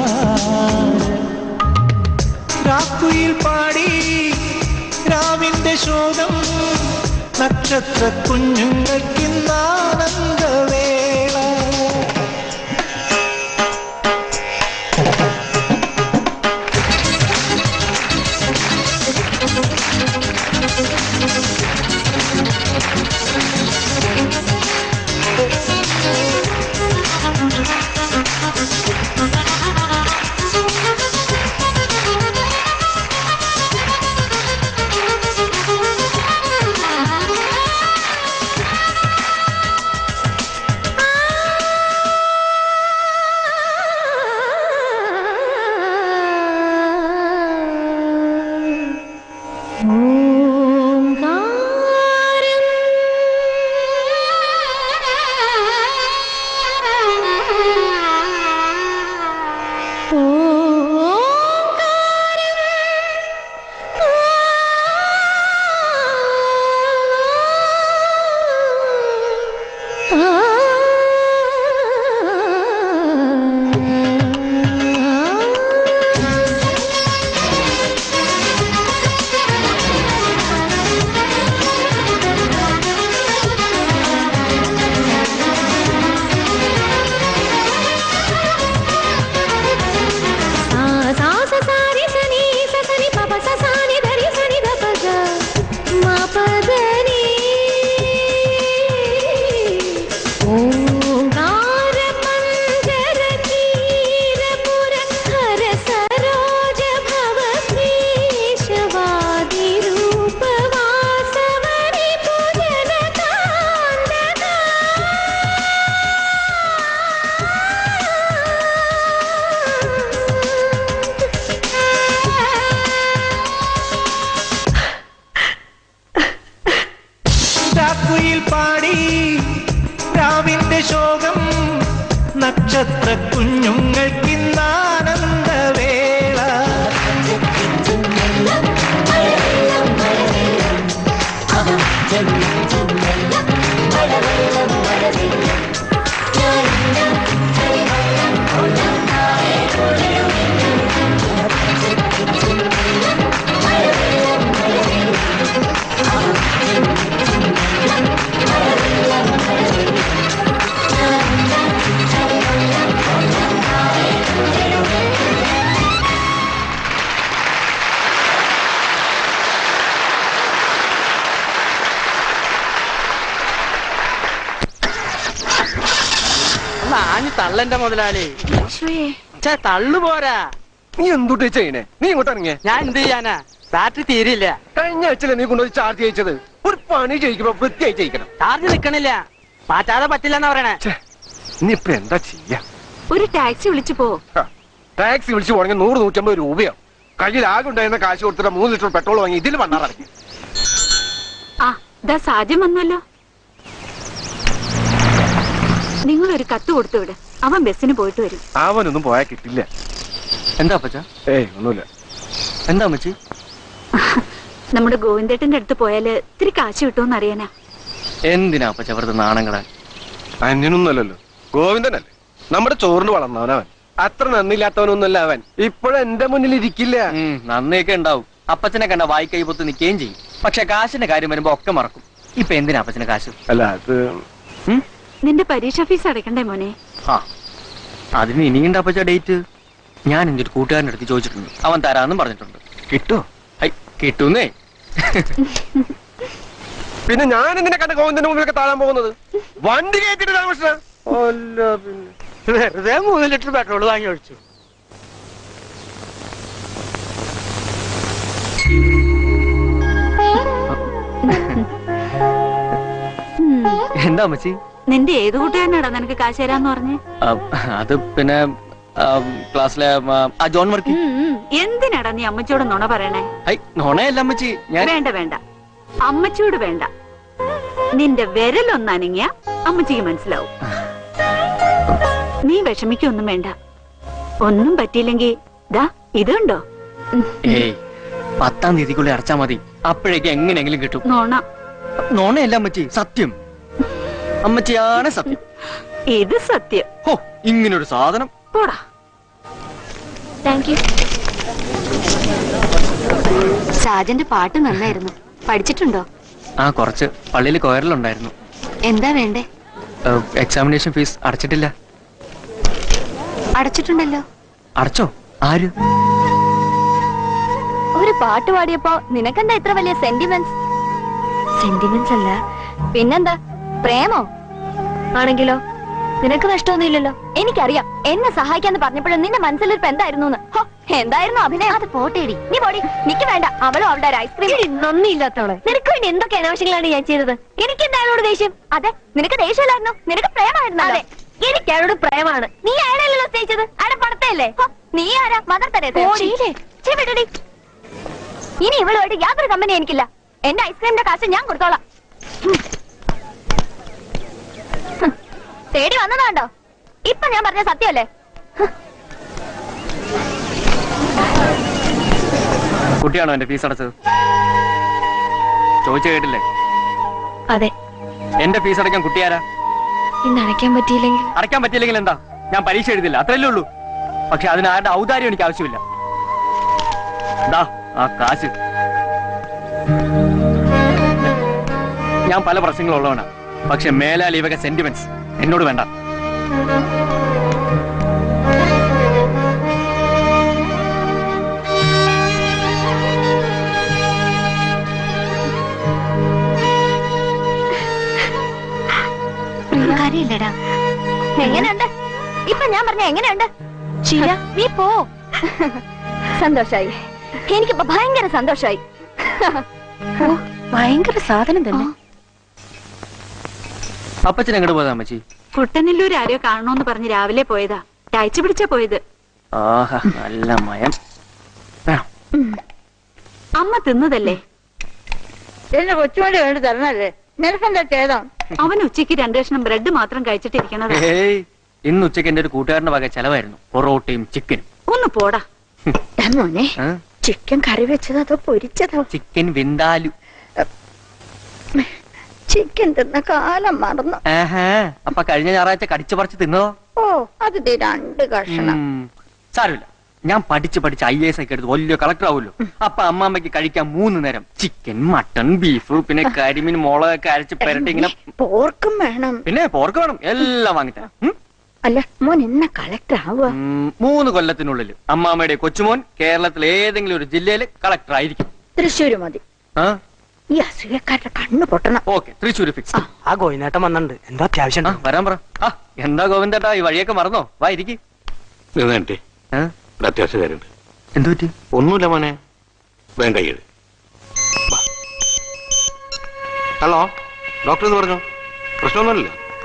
രാത്രിയിൽ പാടി രാവിന്റെ ശോകം നക്ഷത്ര കുഞ്ഞുങ്ങൾക്കിന്നാനന്ദവേള നക്ഷത്ര കുഞ്ഞുങ്ങൾക്കിന്നാനന്ദവേള തള്ളന്റെ മുതലാളി തള്ളു പോരാ. നീ എന്തുട്ട് ചെയ്യണേ? നീ ഇങ്ങോട്ട് ഇറങ്ങിയ ഞാൻ എന്ത് ചെയ്യാനാ? ബാറ്ററി തീരില്ല. കഴിഞ്ഞ ആഴ്ച നീ കൊണ്ടുപോയി ചാർജ് ചെയ്യിച്ചത്. ഒരു പണി ചെയ്യിക്കുമ്പോ വൃത്തിയായി ചെയ്യിക്കണം. ചാർജ് നിക്കണില്ല. മാറ്റാതെ പറ്റില്ലെന്നാ പറയണേ. ഇനിയിപ്പൊ എന്താ ചെയ്യാ? ഒരു ടാക്സി വിളിച്ചു പോ. ടാക്സി വിളിച്ചു പോണെങ്കിൽ 100-150 രൂപയോ? കയ്യിൽ ആകെ ഉണ്ടായിരുന്ന കാശ് കൊടുത്തിട്ട് 3 ലിറ്റർ പെട്രോൾ വാങ്ങി ഇതിൽ വണ്ണാറടങ്ങി. ആ ദാ സാധ്യം വന്നല്ലോ. നിങ്ങളൊരു കത്ത് കൊടുത്തു വിട്, അവൻ ബസ്സിന് പോയിട്ട് വരും. അവനൊന്നും പോയാ കിട്ടില്ല. എന്താ അപ്പച്ച? ഏയ് ഒന്നുമില്ല. എന്താ അമ്മച്ചി? നമ്മുടെ ഗോവിന്ദേട്ടന്റെ അടുത്ത് പോയാല് ഇത്തിരി കാശ് കിട്ടുമെന്ന് അറിയാനാ. എന്തിനാ അപ്പച്ച വെറുതെ നാണം കടാൻ? അന്യനൊന്നുമല്ലല്ലോ, ഗോവിന്ദനല്ലേ, നമ്മുടെ ചോറിന് വളർന്നവനവൻ. അത്ര നന്ദിയില്ലാത്തവനൊന്നുമല്ല അവൻ. ഇപ്പോഴും എന്റെ മുന്നിൽ ഇരിക്കില്ല. നന്ദിയൊക്കെ ഉണ്ടാവും. അപ്പച്ചനെ കണ്ട വായിക്കൈ പൊത്ത് നിൽക്കുകയും ചെയ്യും. പക്ഷെ കാശിന്റെ കാര്യം വരുമ്പോ ഒക്കെ മറക്കും. ഇപ്പൊ എന്തിനാ അപ്പച്ചന് കാശ്? അല്ല അത് നിന്റെ പരീക്ഷ ഫീസ് അടക്കണ്ടേ മോനെ? ആ അതിന് ഇനിയുണ്ട് അപ്പച്ച ഡേറ്റ്. ഞാൻ എന്റെ ഒരു കൂട്ടുകാരൻ്റെ അടുത്ത് ചോദിച്ചിട്ടുണ്ട്, അവൻ തരാന്നും പറഞ്ഞിട്ടുണ്ട്. കിട്ടോ? കിട്ടൂന്നേ. പിന്നെ ഞാൻ എന്തിനാ കണ്ട ഗോവിന്ദന്റെ മുമ്പിലൊക്കെ താഴാൻ പോകുന്നത്? വണ്ടി കയറ്റിട്ട് രാമകൃഷ്ണ. അല്ല പിന്നെ വെറുതെ 3 ലിറ്റർ പെട്രോൾ വാങ്ങി ഒഴിച്ചു. എന്താ അമ്മച്ചി? നിന്റെ ഏത് കൂട്ടുകാരനാടാ നിനക്ക് കാശ് തരാന്ന് പറഞ്ഞേ? അത് പിന്നെ ക്ലാസ്സിലെ ജോൺ വർക്കി. എന്തിനാടാ നീ അമ്മച്ചിയോട് നുണ പറയണേ? നുണയല്ല അമ്മച്ചി. വേണ്ട വേണ്ട, അമ്മച്ചിയോട് വേണ്ട. നിന്റെ വിരലൊന്നനങ്ങിയ അമ്മച്ചിക്ക് മനസ്സിലാവും. നീ വിഷമിക്കൊന്നും വേണ്ട. ഒന്നും പറ്റിയില്ലെങ്കി ദാ ഇതുണ്ടോ? ഏയ് 10-ാം തീയതിക്കുള്ളിൽ അടച്ചാ മതി. അപ്പോഴേക്ക് എങ്ങനെയെങ്കിലും കിട്ടും. നോണ. നോണയല്ല അമ്മച്ചി, സത്യം. അമ്മച്ചിയാണ് സത്യം. ഇത് സത്യം. ഓ ഇങ്ങനൊരു സാധനം. പോടാ. Thank you. സാജന്റെ പാട്ട് നന്നായിരുന്നു. പഠിച്ചിട്ടുണ്ടോ? ആ കുറച്ച്. പള്ളിയിൽ കൊയറിലുണ്ടായിരുന്നു. എന്താ വേണ്ടേ? എക്സാമിനേഷൻ ഫീസ് അടച്ചിട്ടില്ല. അടച്ചിട്ടുണ്ടല്ലോ. അടച്ചോ? ആര്? ഒരു പാട്ട് പാടിയപ്പോ നിനക്കെന്താ ഇത്ര വലിയ സെന്റിമെന്റ്സ്? സെന്റിമെന്റ്സ് അല്ല പിന്നെന്താ, പ്രേമോ? ആണെങ്കിലോ നിനക്ക് നഷ്ടമൊന്നുമില്ലല്ലോ. എനിക്കറിയാം, എന്നെ സഹായിക്കാന്ന് പറഞ്ഞപ്പോഴും നിന്റെ മനസ്സിലിരിപ്പ് എന്തായിരുന്നു? എന്തായിരുന്നു അഭിനയം? അത് പോട്ടേടി. നീ പോടി. നിക്ക് വേണ്ട. അവളോ അവളുടെ ഒരു ഐസ്ക്രീം. നന്ദിയില്ലാത്തവളെ. നിനക്ക് വേണ്ടി എന്തൊക്കെ അനാവശ്യങ്ങളാണ് ഞാൻ ചെയ്തത്? എനിക്ക് എന്താ അയാളോട് ദേഷ്യം? അതെ, നിനക്ക് ദേഷ്യമില്ലായിരുന്നു, നിനക്ക് പ്രേമായിരുന്നു. അതെ, എനിക്ക് അയാളോട് പ്രേമാണ്. നീ അയാളല്ലോ സ്നേഹിച്ചത്, അയാളെ പടത്തല്ലേ? നീ ആരാ? Mother Teresa? ഇനി ഇവളുമായിട്ട് യാതൊരു കമ്പനി എനിക്കില്ല. എന്റെ ഐസ്ക്രീമിന്റെ കാശ് ഞാൻ കൊടുത്തോളാം. തേടി വന്നതാണ്ടോ? ഇപ്പൊ ഞാൻ പറഞ്ഞ സത്യമല്ലേ? കുട്ടിയാണോ എന്റെ ഫീസ് അടച്ചത്? ചോദിച്ചു കേട്ടില്ലേ? അതെ. എന്റെ ഫീസ് അടയ്ക്കാൻ കുട്ടിയാരാ? ഇന്ന് അടയ്ക്കാൻ പറ്റിയില്ലെങ്കിൽ? അടയ്ക്കാൻ പറ്റിയില്ലെങ്കിൽ എന്താ? ഞാൻ പരീക്ഷ എഴുതില്ല, അത്രയല്ലേ ഉള്ളൂ. പക്ഷെ അതിന് ആരുടെ ഔദാര്യം എനിക്ക് ആവശ്യമില്ല. ആ കാശ്. ഞാൻ പല പ്രശ്നങ്ങളുള്ളവനാ. പക്ഷെ മേലാൽ ഇവക സെന്റിമെന്റ്സ് എന്നോട് വേണ്ട. എങ്ങനെയുണ്ട് ഇപ്പൊ? ഞാൻ പറഞ്ഞ എങ്ങനെയുണ്ട്? ശീല, നീ പോ. സന്തോഷായി. എനിക്കിപ്പോ ഭയങ്കര സന്തോഷായി. ഭയങ്കര സാധനം തന്നെ. അപ്പച്ചൻ എങ്ങോട്ട് പോയതാ അമ്മച്ചി? കുട്ടനെല്ലൂർ ആരെയോ കാണണോന്ന് പറഞ്ഞ് രാവിലെ പോയതാ. അയച്ചു പിടിച്ചാ പോയത്. ആഹാ, നല്ല മയം. അമ്മ തിന്നതല്ലേ? എന്റെ കൊച്ചുമോന്റെ വേണ്ടി തരണല്ലേ? നിനക്കെന്താ ചെയ്തോ? അവൻ ഉച്ചയ്ക്ക് 2 കഷ്ണം ബ്രെഡ് മാത്രം കഴിച്ചിട്ടിരിക്കണത്. ഇന്ന് ഉച്ചയ്ക്ക് എന്റെ ഒരു കൂട്ടുകാരന്റെ വക ചെലവായിരുന്നു. പൊറോട്ടയും ചിക്കനും. ഒന്ന് പോടാ മോനെ. ചിക്കൻ കറി വെച്ചതോ അതോ പൊരിച്ചതോ? ചിക്കൻ വിന്താലു. ചിക്കൻ തിന്ന കാലം മറന്നു. അപ്പൊ കഴിഞ്ഞ ഞായറാഴ്ച കടിച്ചു പറിച്ച് തിന്നതോ? ഓ അത് 2 കഷ്ണം. സാരമില്ല, ഞാൻ പഠിച്ച് IAS ഒക്കെ എടുത്ത് വലിയ കളക്ടർ ആവുമല്ലോ. അപ്പൊ അമ്മാമ്മയ്ക്ക് കഴിക്കാൻ 3 നേരം ചിക്കൻ, മട്ടൺ, ബീഫ്, പിന്നെ കരിമീൻ, മുളകൊക്കെ അരച്ച് പെരട്ടി ഇങ്ങനെ. പോർക്കും വേണം. പിന്നെ പോർക്ക് വേണം, എല്ലാം വാങ്ങിത്തരാം. അല്ല മോൻ എന്നെ കളക്ടർ ആവുക? 3 കൊല്ലത്തിനുള്ളിൽ അമ്മാമ്മയുടെ കൊച്ചുമോൻ കേരളത്തിലെ ഏതെങ്കിലും ഒരു ജില്ലയിൽ കളക്ടർ ആയിരിക്കും. തൃശ്ശൂര് മതി. ഈ അസൂയക്കാരുടെ കണ്ണു പൊട്ടണം. Okay, Thrissur fix. ആ ഗോവിന്ദേട്ടൻ വന്നിട്ടുണ്ട്. എന്താ അത്യാവശ്യം? വരാൻ പറ. എന്താ ഗോവിന്ദേട്ടാ ഈ വഴിയൊക്കെ മറന്നോ? വാ ഇരിക്കും. അത്യാവശ്യ കാര്യമുണ്ട്. എന്തു പറ്റി? ഒന്നുമില്ല മോനെ, വേണ്ട കയ്യട്. ഹലോ, ഡോക്ടർ എന്ന് പറഞ്ഞു. പ്രശ്നമൊന്നുമില്ലല്ലോ?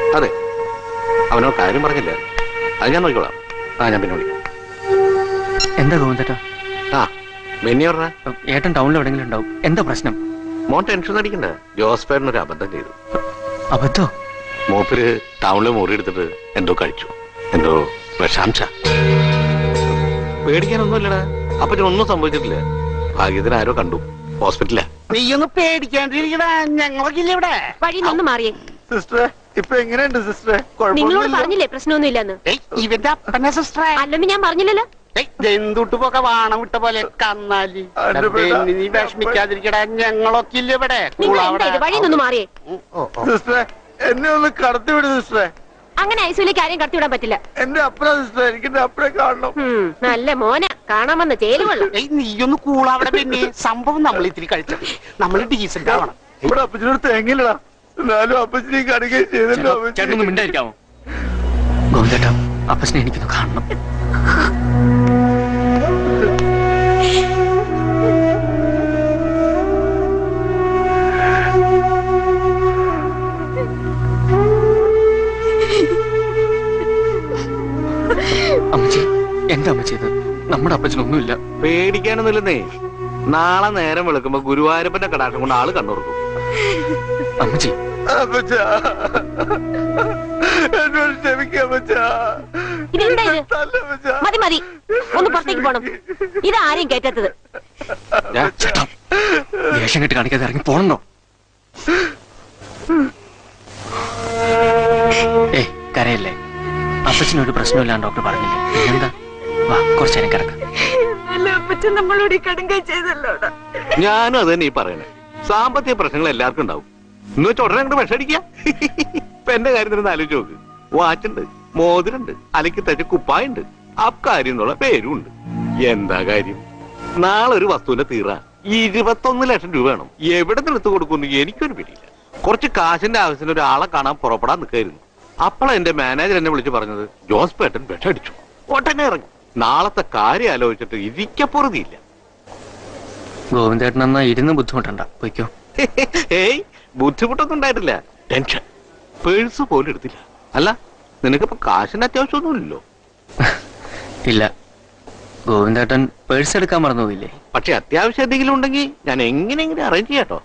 അതെ, അവനോ കാര്യം പറഞ്ഞില്ല. അത് ഞാൻ നോക്കിക്കോളാം. ഞാൻ പിന്നെ വിളിക്കാം. എന്താ ഗോവിന്ദേട്ടാ? ബെന്നി പറഞ്ഞ ഏട്ടൻ ടൗണിൽ എവിടെയെങ്കിലും ഉണ്ടാവും. എന്താ പ്രശ്നം? മോൻ ടെൻഷൻ അടിക്കണ്ട. ജോസ്ഫേറിനൊരു അബദ്ധം ചെയ്തു. അബദ്ധോ? മൂപ്പര് ടൗണിൽ മുറി എടുത്തിട്ട് എന്തോ കഴിച്ചു. എന്തോ വിഷാംശ. പേടിക്കാനൊന്നുമില്ലടാ. അപ്പച്ചനൊന്നും സംഭവിച്ചിട്ടില്ല. ഭാഗ്യത്തിന് ആരോ കണ്ടു. ഹോസ്പിറ്റലാ. നീയൊന്ന് പേടിക്കാണ്ടിരിക്കടാ, ഞങ്ങളൊക്കെ ഇല്ല ഇവിടെ. വഴി നിന്ന് മാറിയേ. സിസ്റ്ററെ ഇപ്പൊ എങ്ങനെയുണ്ട് സിസ്റ്ററെ? നിങ്ങളോട് പറഞ്ഞില്ലേ പ്രശ്നമൊന്നും ഇല്ലെന്ന്? ഇവന്റെ അപ്പനെ സിസ്റ്ററെ. അല്ലെന്ന് ഞാൻ പറഞ്ഞില്ലല്ലോ. എന്തുട്ടുപോക്കെ വാണം വിട്ട പോലെ കന്നാലി. നീ വിഷമിക്കാതിരിക്കടാ, ഞങ്ങളൊക്കെ ഇല്ല ഇവിടെ. വഴി നിന്ന് മാറിയേ. സിസ്റ്ററെ എന്നെ ഒന്ന് കടത്തിവിട് സിസ്റ്ററെ. അങ്ങനെ ഐസിയിലേക്ക് ആരെയും കടത്തിവിടാൻ പറ്റില്ല. എന്റെ അപ്പനെ സിസ്റ്ററെ, എനിക്ക് എന്റെ അപ്പനെ കാണണം. നല്ല മോന കാണാമെന്ന് ചേരുവള്ളു. നീയൊന്ന് കൂളാവിടെ. പിന്നെ സംഭവം നമ്മൾ ഇത്തിരി കഴിച്ചത്. നമ്മൾ ഡീസന്റ് ആവണം. ഇവിടെ അപ്പച്ചനോട് തേങ്ങില്ലടാ. എന്നാലും അപ്പച്ചനെ കടുകയും ചെയ്തല്ലോ. ചേട്ടനൊന്നും മിണ്ടായിരിക്കാമോ? ഗോവിന്ദേട്ടാ, അപ്പച്ചനെ എനിക്കൊന്ന് കാണണം. അമ്മച്ചി, എന്താ അമ്മച്ചി ഇത്? നമ്മുടെ അപ്പച്ചനൊന്നുമില്ല. പേടിക്കാനൊന്നുമില്ലെന്നേ. നാളെ നേരം വെളുക്കുമ്പോ ഗുരുവായൂരപ്പന്റെ കടാക്ഷം കൊണ്ട് ആള് കണ്ണുറക്കും. അമ്മച്ചി എന്നോട് ക്ഷമിക്കാം അപ്പച്ചാ. മതി മതി, ഒന്ന് പുറത്തേക്ക് പോണം. ഇതാരെയും കേറ്റത്തത്. വേഷം കെട്ടി കാണിക്കാതെ ഇറങ്ങി പോണോ? കരയല്ലേ? അപ്പച്ചനൊരു പ്രശ്നമില്ലാന്ന് ഡോക്ടർ പറഞ്ഞില്ലേ? എന്താ? വാ, കുറച്ചേരം കിടക്ക. നമ്മളോട് കടുങ്കൈ ചെയ്തല്ലോടാ. ഞാനും അത് തന്നെ ഈ പറയണേ. സാമ്പത്തിക പ്രശ്നങ്ങൾ എല്ലാവർക്കും ഉണ്ടാവും. എന്ന് വെച്ചാൽ ഉടനെ അങ്ങോട്ട് വിഷടിക്ക. ഇപ്പൊ എന്റെ കാര്യം തന്നെ ആലോചിച്ച് നോക്ക്. വാച്ചുണ്ട്, മോതിരുണ്ട്, അലക്കി തച്ച കുപ്പായുണ്ട്, അക്കാര്യം എന്നുള്ള പേരും ഉണ്ട്. എന്താ കാര്യം? നാളെ ഒരു വസ്തുവിന്റെ തീറ 21 ലക്ഷം രൂപ വേണം. എവിടെ നിന്ന് എടുത്തു കൊടുക്കുന്നു എനിക്കൊരു പിടിയില്ല. കുറച്ച് കാശിന്റെ ആവശ്യത്തിന് ഒരാളെ കാണാൻ പുറപ്പെടാൻ നിൽക്കായിരുന്നു. അപ്പോഴാണ് എന്റെ മാനേജർ എന്നെ വിളിച്ച് പറഞ്ഞത് ജോസ് പേട്ടൻ വിഷടിച്ചു. ഉടനെ ഇറങ്ങി. നാളത്തെ കാര്യം ആലോചിച്ചിട്ട് ഇരിക്കപ്പുറതിയില്ല. ഗോവിന്ദേട്ടൻ എന്നാ ഇരുന്ന് ബുദ്ധിമുട്ടണ്ട, പോയിക്കോ. ഏയ്, ബുദ്ധിമുട്ടൊന്നും ഉണ്ടായിട്ടില്ല. ടെൻഷൻ. പേഴ്സ് പോലും എടുത്തില്ല. അല്ല, നിനക്കിപ്പോ കാശിന്റെ അത്യാവശ്യമൊന്നുമില്ലല്ലോ? ഇല്ല, ഗോവിന്ദേട്ടൻ പേഴ്സ് എടുക്കാൻ മറന്നുപോയില്ലേ? പക്ഷെ അത്യാവശ്യം എന്തെങ്കിലും ഉണ്ടെങ്കിൽ ഞാൻ എങ്ങനെയെങ്കിലും അറേഞ്ച് ചെയ്യാട്ടോ.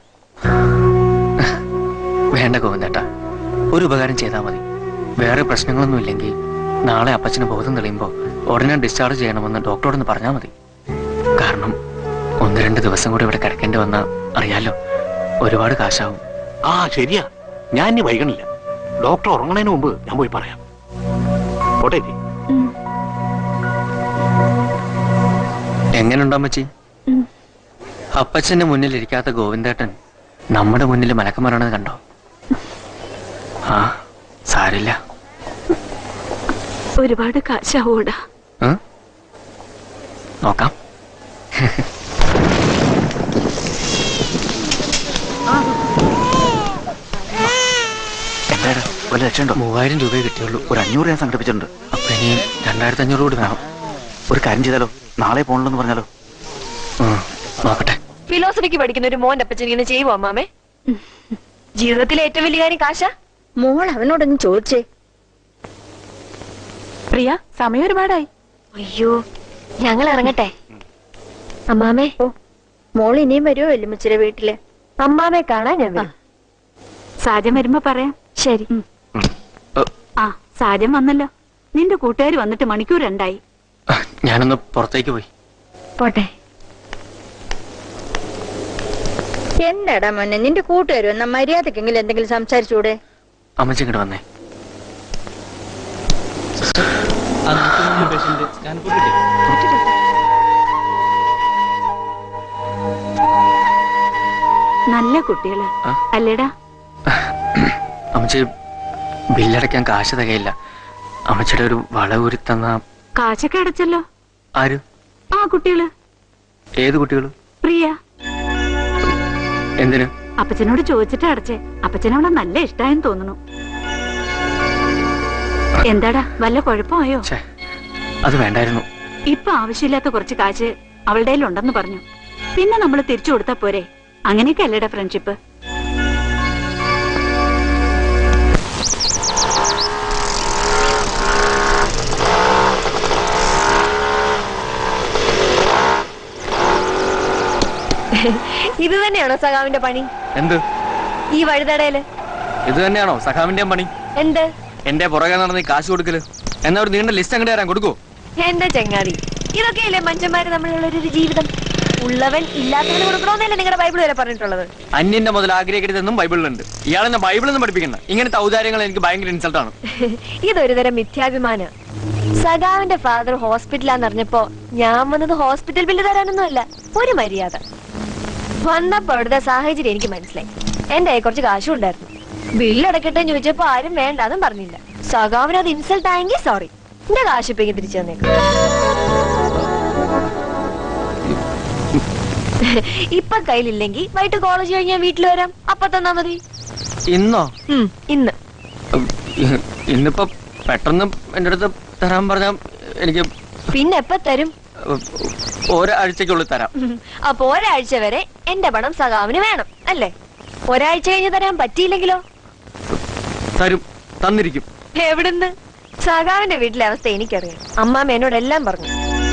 വേണ്ട ഗോവിന്ദേട്ടാ, ഒരു ഉപകാരം ചെയ്താൽ മതി. വേറെ പ്രശ്നങ്ങളൊന്നും ഇല്ലെങ്കിൽ നാളെ അപ്പച്ചന് ബോധം തെളിയുമ്പോൾ ഉടനെ ഡിസ്ചാർജ് ചെയ്യണമെന്ന് ഡോക്ടറോടൊന്ന് പറഞ്ഞാൽ മതി. കാരണം 1-2 ദിവസം കൂടി ഇവിടെ കിടക്കേണ്ടി വന്ന അറിയാലോ, ഒരുപാട് കാശാവും. ആ ശരിയാ, ഞാൻ ഇനി വൈകണില്ല. ഡോക്ടർ ഉറങ്ങണതിന് മുമ്പ് ഞാൻ പോയി പറയാം. പോട്ടെ. എങ്ങനെയുണ്ടാമച്ചി? അപ്പച്ചന്റെ മുന്നിൽ ഇരിക്കാത്ത ഗോവിന്ദേട്ടൻ നമ്മുടെ മുന്നിൽ മലക്കം വരണത് കണ്ടോ? ആ, സാരില്ല. ഒരുപാട് കാശാവൂടാ. നോക്കാം. എന്തായാലും 1 ലക്ഷം ഉണ്ടോ? 3000 രൂപയെ കിട്ടിയുള്ളൂ. ഒരു 500 ഞാൻ സംഘടിപ്പിച്ചിട്ടുണ്ട്. അപ്പൊ ഇനി 2500 കൂടി വേണം. ഒരു കാര്യം ചെയ്താലോ? നാളെ പോകണമെന്ന് പറഞ്ഞാലോ? നോക്കട്ടെ. ഫിലോസഫിക്ക് പഠിക്കുന്ന ഒരു മോന്റെ അപ്പച്ചൻ ഇങ്ങനെ ചെയ്യുവോ അമ്മാമേ? ജീവിതത്തിലെ ഏറ്റവും വലിയ കാര്യം കാശ. മോൾ അവനോടൊന്ന് ചോദിച്ചേ. പ്രിയ, സമയം ഒരുപാടായി. അയ്യോ, ഞങ്ങൾ ഇറങ്ങട്ടെ. അമ്മാമേ, മോൾ ഇനിയും വരുമോ വല്യമ്മച്ചിയുടെ വീട്ടില്? അമ്മാമെ കാണാൻ ഞാൻ വരും. സാജൻ വരുമ്പോ പറയാം. ശരി. ആ, സാജൻ വന്നല്ലോ. നിന്റെ കൂട്ടുകാർ വന്നിട്ട് മണിക്കൂർ 2 ഞാനൊന്ന് പുറത്തേക്ക് പോയി. പോട്ടെ. എന്താടാ മോനെ, നിന്റെ കൂട്ടുകാർ വന്ന മര്യാദക്കെങ്കിലും എന്തെങ്കിലും സംസാരിച്ചൂടെ? അമ്മച്ചി ഇങ്ങോട്ട് വന്നേ. നല്ല കുട്ടികള് അല്ലേടാ? അമ്മച്ചി, ബില്ലടയ്ക്കാൻ കാശ് തികയില്ല. അമ്മച്ചിയുടെ ഒരു വള ഊരി തന്ന. കാശൊക്കെ അടച്ചല്ലോ. ആര്? ആ കുട്ടികള്. ഏത് കുട്ടികള്? പ്രിയ. എന്തിന്? അപ്പച്ചനോട് ചോദിച്ചിട്ട് അടച്ചേ. അപ്പച്ചനവളെ നല്ല ഇഷ്ടായെന്ന് തോന്നുന്നു. എന്താടാ, വല്ല കുഴപ്പമായോ? അത് വേണ്ടായിരുന്നു. ഇപ്പൊ ആവശ്യമില്ലാത്ത കുറച്ച് കാശ് അവളുടെ ഉണ്ടെന്ന് പറഞ്ഞു. പിന്നെ നമ്മൾ തിരിച്ചു കൊടുത്താ പോരെ? അങ്ങനെയൊക്കെ അല്ലേടാ ഫ്രണ്ട്ഷിപ്പ്. ഇത് തന്നെയാണോ സഖാവിന്റെ പണി? എന്ത്? ഈ വഴുതടയില് ഇത് തന്നെയാണോ സഖാവിന്റെയും പണി? എന്ത്? എന്റെ പുറകെ നടന്ന് ഈ കാശ് കൊടുക്കല്. എന്നാ ഒരു നീണ്ട ലിസ്റ്റ് അങ്ങോട്ട് തരാൻ കൊടുക്കോ? എന്റെ ചങ്ങാതി, ഇതൊക്കെയല്ലേ മനുഷ്യന്മാര് തമ്മിലുള്ള ഒരു ജീവിതം. ഉള്ളവൻ ഇല്ലാത്തവന് കൊടുക്കണമെന്നല്ലേ നിങ്ങളുടെ ബൈബിൾ വരെ പറഞ്ഞിട്ടുള്ളത്? അന്യന്റെ മുതൽ ആഗ്രഹിക്കരുതെന്നും ബൈബിളിലുണ്ട്. ഇയാളെന്നെ ബൈബിളൊന്നും പഠിപ്പിക്കണ്ട. ഇങ്ങനത്തെ ഔദാര്യങ്ങൾ എനിക്ക് ഭയങ്കര ഇൻസൾട്ടാണ്. ഇതൊരു തരം മിഥ്യാഭിമാനം. സഖാവിന്റെ ഫാദർ ഹോസ്പിറ്റലാന്ന് അറിഞ്ഞപ്പോ ഞാൻ വന്നത് ഹോസ്പിറ്റൽ ബില്ല് തരാനൊന്നും അല്ല, ഒരു മര്യാദ. വന്നപ്പോ അവിടുത്തെ സാഹചര്യം എനിക്ക് മനസ്സിലായി. എന്റെ കയ്യിൽ കുറച്ച് കാശും ഉണ്ടായിരുന്നു. ബില്ലടക്കട്ടെ ചോദിച്ചപ്പോ ആരും വേണ്ട അതും പറഞ്ഞില്ല. സഖാവിന് അത് ഇൻസൾട്ട് ആയെങ്കിൽ സോറി, എന്റെ കാശ് ഇപ്പൊ തിരിച്ചു തന്നേക്കും. ഇപ്പൊ കയ്യിലില്ലെങ്കിൽ വൈകിട്ട് കോളേജ് കഴിഞ്ഞാൽ വീട്ടിൽ വരാം, അപ്പൊ തന്നാ മതി. ഇന്നോ? ഇന്ന്. ഇന്നിപ്പോ പെട്ടെന്ന് എന്റെ അടുത്ത് തരാൻ പറഞ്ഞ എനിക്ക് പിന്നെ എപ്പ തരും? ഒരാഴ്ചക്കുള്ളിൽ തരാം. അപ്പൊ ഒരാഴ്ച വരെ എന്റെ പണം സഖാവിന് വേണം അല്ലേ? ഒരാഴ്ച കഴിഞ്ഞ് തരാൻ പറ്റിയില്ലെങ്കിലോ? തരും, തന്നിരിക്കും. എവിടുന്ന്? സഖാവിന്റെ വീട്ടിലെ അവസ്ഥ എനിക്കറിയാം. അമ്മാമ്മ എന്നോട് എല്ലാം പറഞ്ഞു.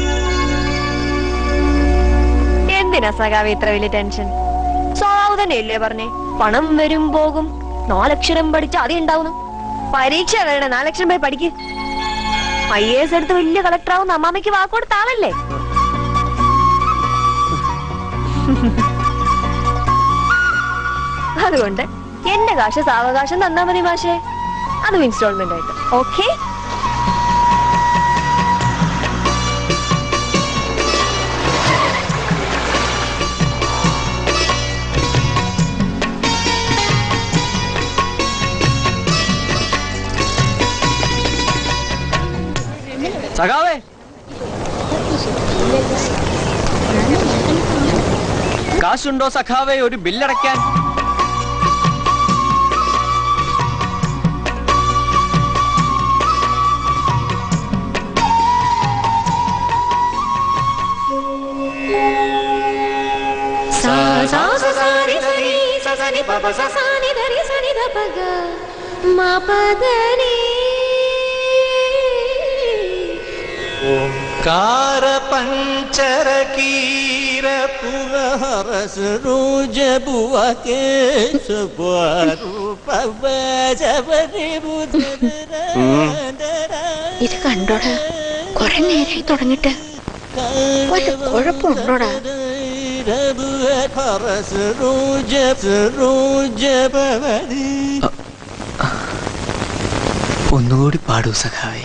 എന്തിനാ സഖാവ് ഇത്ര വലിയ ടെൻഷൻ? സഖാവ് തന്നെയല്ലേ പറഞ്ഞേ, പണം വരും പോകും, 4 അക്ഷരം പഠിച്ച അതേ ഉണ്ടാവുന്നു. പരീക്ഷ വേണേ 4 അക്ഷരം പോയി പഠിക്ക്. IAS എടുത്ത് വലിയ കളക്ടർ ആവുന്ന അമ്മാമ്മയ്ക്ക് വാക്കുകൊടുത്ത ആളല്ലേ? അതുകൊണ്ട് എന്റെ കാശ് സാവകാശം തന്നാ മതി മാഷേ, അതും ഇൻസ്റ്റാൾമെന്റ് ആയിട്ട്. ഓക്കെ? സഖാവേ, കാശുണ്ടോ സഖാവേ ഒരു ബില്ലടയ്ക്കാൻ? ओंकार पंचर कीर पुरहरस रूज बुआ के ഇത് കണ്ടോടാ, കുറെ നേരമായി തുടങ്ങിട്ട് കുഴപ്പമുണ്ടോടാ? ഒന്നുകൂടി പാടൂ സഖാവേ.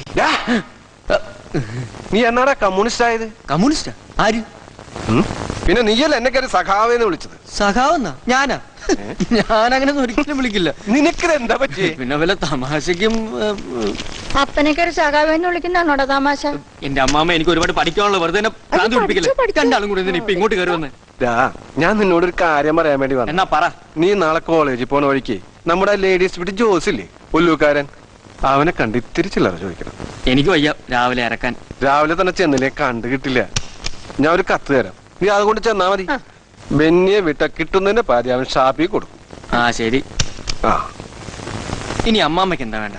നീ എന്നാടാ കമ്മ്യൂണിസ്റ്റ് ആയത്? കമ്മ്യൂണിസ്റ്റ്? ആര്? പിന്നെ നീയല്ല എന്നെ കയറി സഖാവേന്ന് വിളിച്ചത്. സഖാവെന്നാ? ഞാനാ? ഞാനങ്ങനെ ഒരിക്കലും വിളിക്കില്ല. നിനക്ക് എന്താ പറ്റി? പിന്നെ വല്ല തമാശക്കും. അപ്പനൊക്കെ ഒരു സഖാവെന്ന് വിളിക്കുന്നതാണോടാ തമാശ? എന്റെ അമ്മാമ്മ എനിക്ക് ഒരുപാട് പഠിക്കാനുള്ള വെറുതെ പിടിപ്പിക്കില്ല. രണ്ടാളും കൂടി ഇപ്പൊ ഇങ്ങോട്ട് കയറി വന്ന്. ഞാൻ നിന്നോട് ഒരു കാര്യം പറയാൻ വേണ്ടി വന്നു. എന്നാ പറ. നീ നാളെ കോളേജിൽ പോണ വഴിക്ക് നമ്മുടെ ലേഡീസ് വിട്ട് ജോസില്ലേ, ഒല്ലൂക്കാരൻ, അവനെ കണ്ട് ഇത്തിരി ചില്ലറ ചോദിക്കണം. എനിക്ക് വയ്യ രാവിലെ ഇറക്കാൻ. രാവിലെ തന്നെ ചെന്നില്ലേ കണ്ടു കിട്ടില്ല. ഞാൻ ഒരു കത്ത് തരാം, നീ അതുകൊണ്ട് ചെന്നാ മതി. ബെന്നിയെ വിട്ട കിട്ടുന്നതിന്റെ പാതി അവൻ ഷാപ്പിൽ കൊടുക്കും. ആ ശരി. ഇനി അമ്മാമ്മക്ക് എന്താ വേണ്ട?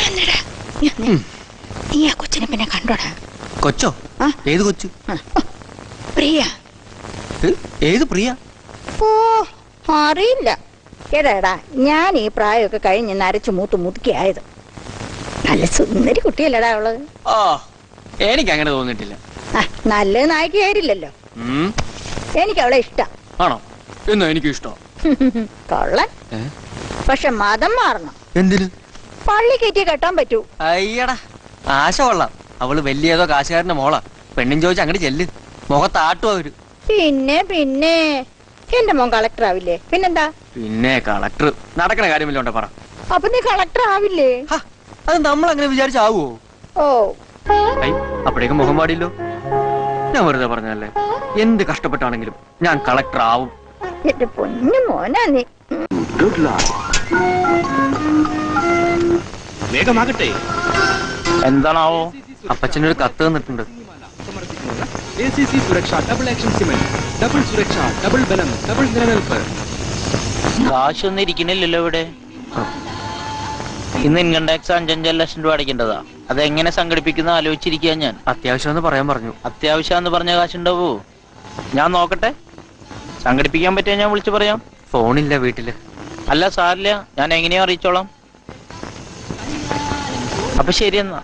നീ ആ കൊച്ചിനെ പിന്നെ കണ്ടോടാ? കൊച്ചോ? ഏത് കൊച്ചു? പ്രിയ. ഏത് പ്രിയ? ഓ അറിയില്ല. എടാ ഞാൻ ഈ പ്രായമൊക്കെ കഴിഞ്ഞ് നരച്ചു മുതുക്കിയായത്. നല്ല സുന്ദരി കുട്ടിയല്ലടാ അവള്. ഓ എനിക്ക് അങ്ങനെ തോന്നിട്ടില്ല. നല്ല നായികയായില്ലല്ലോ. എനിക്ക് അവളെ ഇഷ്ടം. ആണോ? എന്നാ എനിക്ക് ഇഷ്ടം. കൊള്ളൻ. പക്ഷെ മതം മാറണം. എന്തിന്? പള്ളി കയറ്റി കെട്ടാൻ പറ്റൂ. അയ്യടാ ആശ കൊള്ളാം. അവള് വലിയ ഏതോ കാശുകാരന്റെ മോളാ. പെണ്ണും ചോദിച്ച അങ്ങോട്ട് ചെല്ല്, മുഖത്താട്ടും അവര്. പിന്നെ പിന്നെ എന്റെ മോൻ കളക്ടർ ആവില്ലേ? പിന്നെന്താ? പിന്നെ കളക്ടർ നടക്കണ കാര്യമില്ലോണ്ട പറ. അപ്പൊ നീ കളക്ടർ ആവില്ലേ? അത് നമ്മൾ അങ്ങനെ വിചാരിച്ചാവോ? ഓ അപ്പോഴേക്കും മുഖം പാടില്ലോ. ഞാൻ വെറുതെ പറഞ്ഞല്ലേ. എന്ത് കഷ്ടപ്പെട്ടാണെങ്കിലും ഞാൻ കളക്ടർ ആവും. എന്റെ പൊന്നു മോനാ നീ. വേഗമാകട്ടെ. എന്താണാവോ? അപ്പച്ചനൊരു കത്ത് തന്നിട്ടുണ്ട്. കാശൊന്നും ഇരിക്കണില്ലല്ലോ ഇവിടെ. ഇന്ന് ഇൻകം ടാക്സ് 5-5 ലക്ഷം രൂപ അടയ്ക്കേണ്ടതാ. അതെങ്ങനെ സംഘടിപ്പിക്കുന്ന ആലോചിച്ചിരിക്കുക ഞാൻ. അത്യാവശ്യം പറയാൻ പറഞ്ഞു. അത്യാവശ്യം പറഞ്ഞ കാശുണ്ടാവോ? ഞാൻ നോക്കട്ടെ. സംഘടിപ്പിക്കാൻ പറ്റിയ ഞാൻ വിളിച്ചു പറയാം. ഫോണില്ല വീട്ടില്. അല്ല സാറില്ല, ഞാൻ എങ്ങനെയാ അറിയിച്ചോളാം. അപ്പൊ ശരി എന്നാ.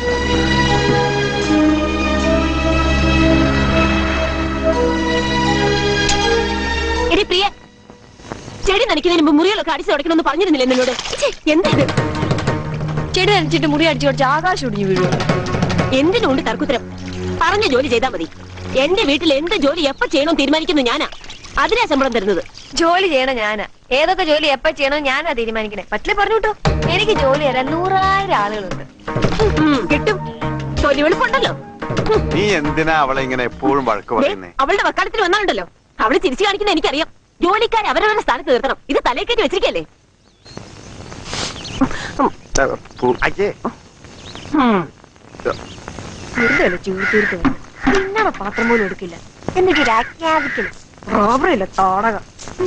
എടി പ്രിയ, ചെടി നനയ്ക്കുന്നതിന് മുമ്പ് മുറികളൊക്കെ അടിച്ചു തുടക്കണമെന്ന് പറഞ്ഞിരുന്നില്ലേ എന്നോട്? എന്താ ഇത്? ചെടി നനച്ചിട്ട് മുറി അടിച്ചു കുറച്ച് ആകാശം ഒടിഞ്ഞു വീഴും. എന്തിനുണ്ട് തർക്കുത്തരം? പറഞ്ഞ ജോലി ചെയ്താൽ മതി. എന്റെ വീട്ടിൽ എന്ത് ജോലി എപ്പോ ചെയ്യണമെന്ന് തീരുമാനിക്കുന്നു ഞാനാ. അതിനാ ശമ്പളം തരുന്നത്. ജോലി ചെയ്യണം ഞാനാ. ഏതൊക്കെ ജോലി എപ്പോ ചെയ്യണം ഞാനാ തീരുമാനിക്കണേ. പറ്റില്ല പറഞ്ഞു കേട്ടോ. എനിക്ക് ജോലി തരാൻ 100,000 ആളുകളുണ്ട്. കിട്ടും. ജോലി വെളുപ്പുണ്ടല്ലോ. നീ എന്തിനാ അവളെ ഇങ്ങനെ എപ്പോഴും വഴക്ക് പറയുന്നേ? അവളുടെ വക്കാലത്തിന് വന്നാലുണ്ടല്ലോ, അവള് തിരിച്ചു കാണിക്കുന്ന എനിക്കറിയാം. ജോലിക്കാരെ അവരവരുടെ സ്ഥാനത്ത് നിർത്തണം. ഇത് തലയിൽ കയറ്റി വെച്ചിരിക്കല്ലേ? പിന്നാണ് പാത്രം പോലും എടുക്കില്ല. എന്നിട്ട് രാജ്ഞാപിക്കല് റോബറില്ല തോടകം.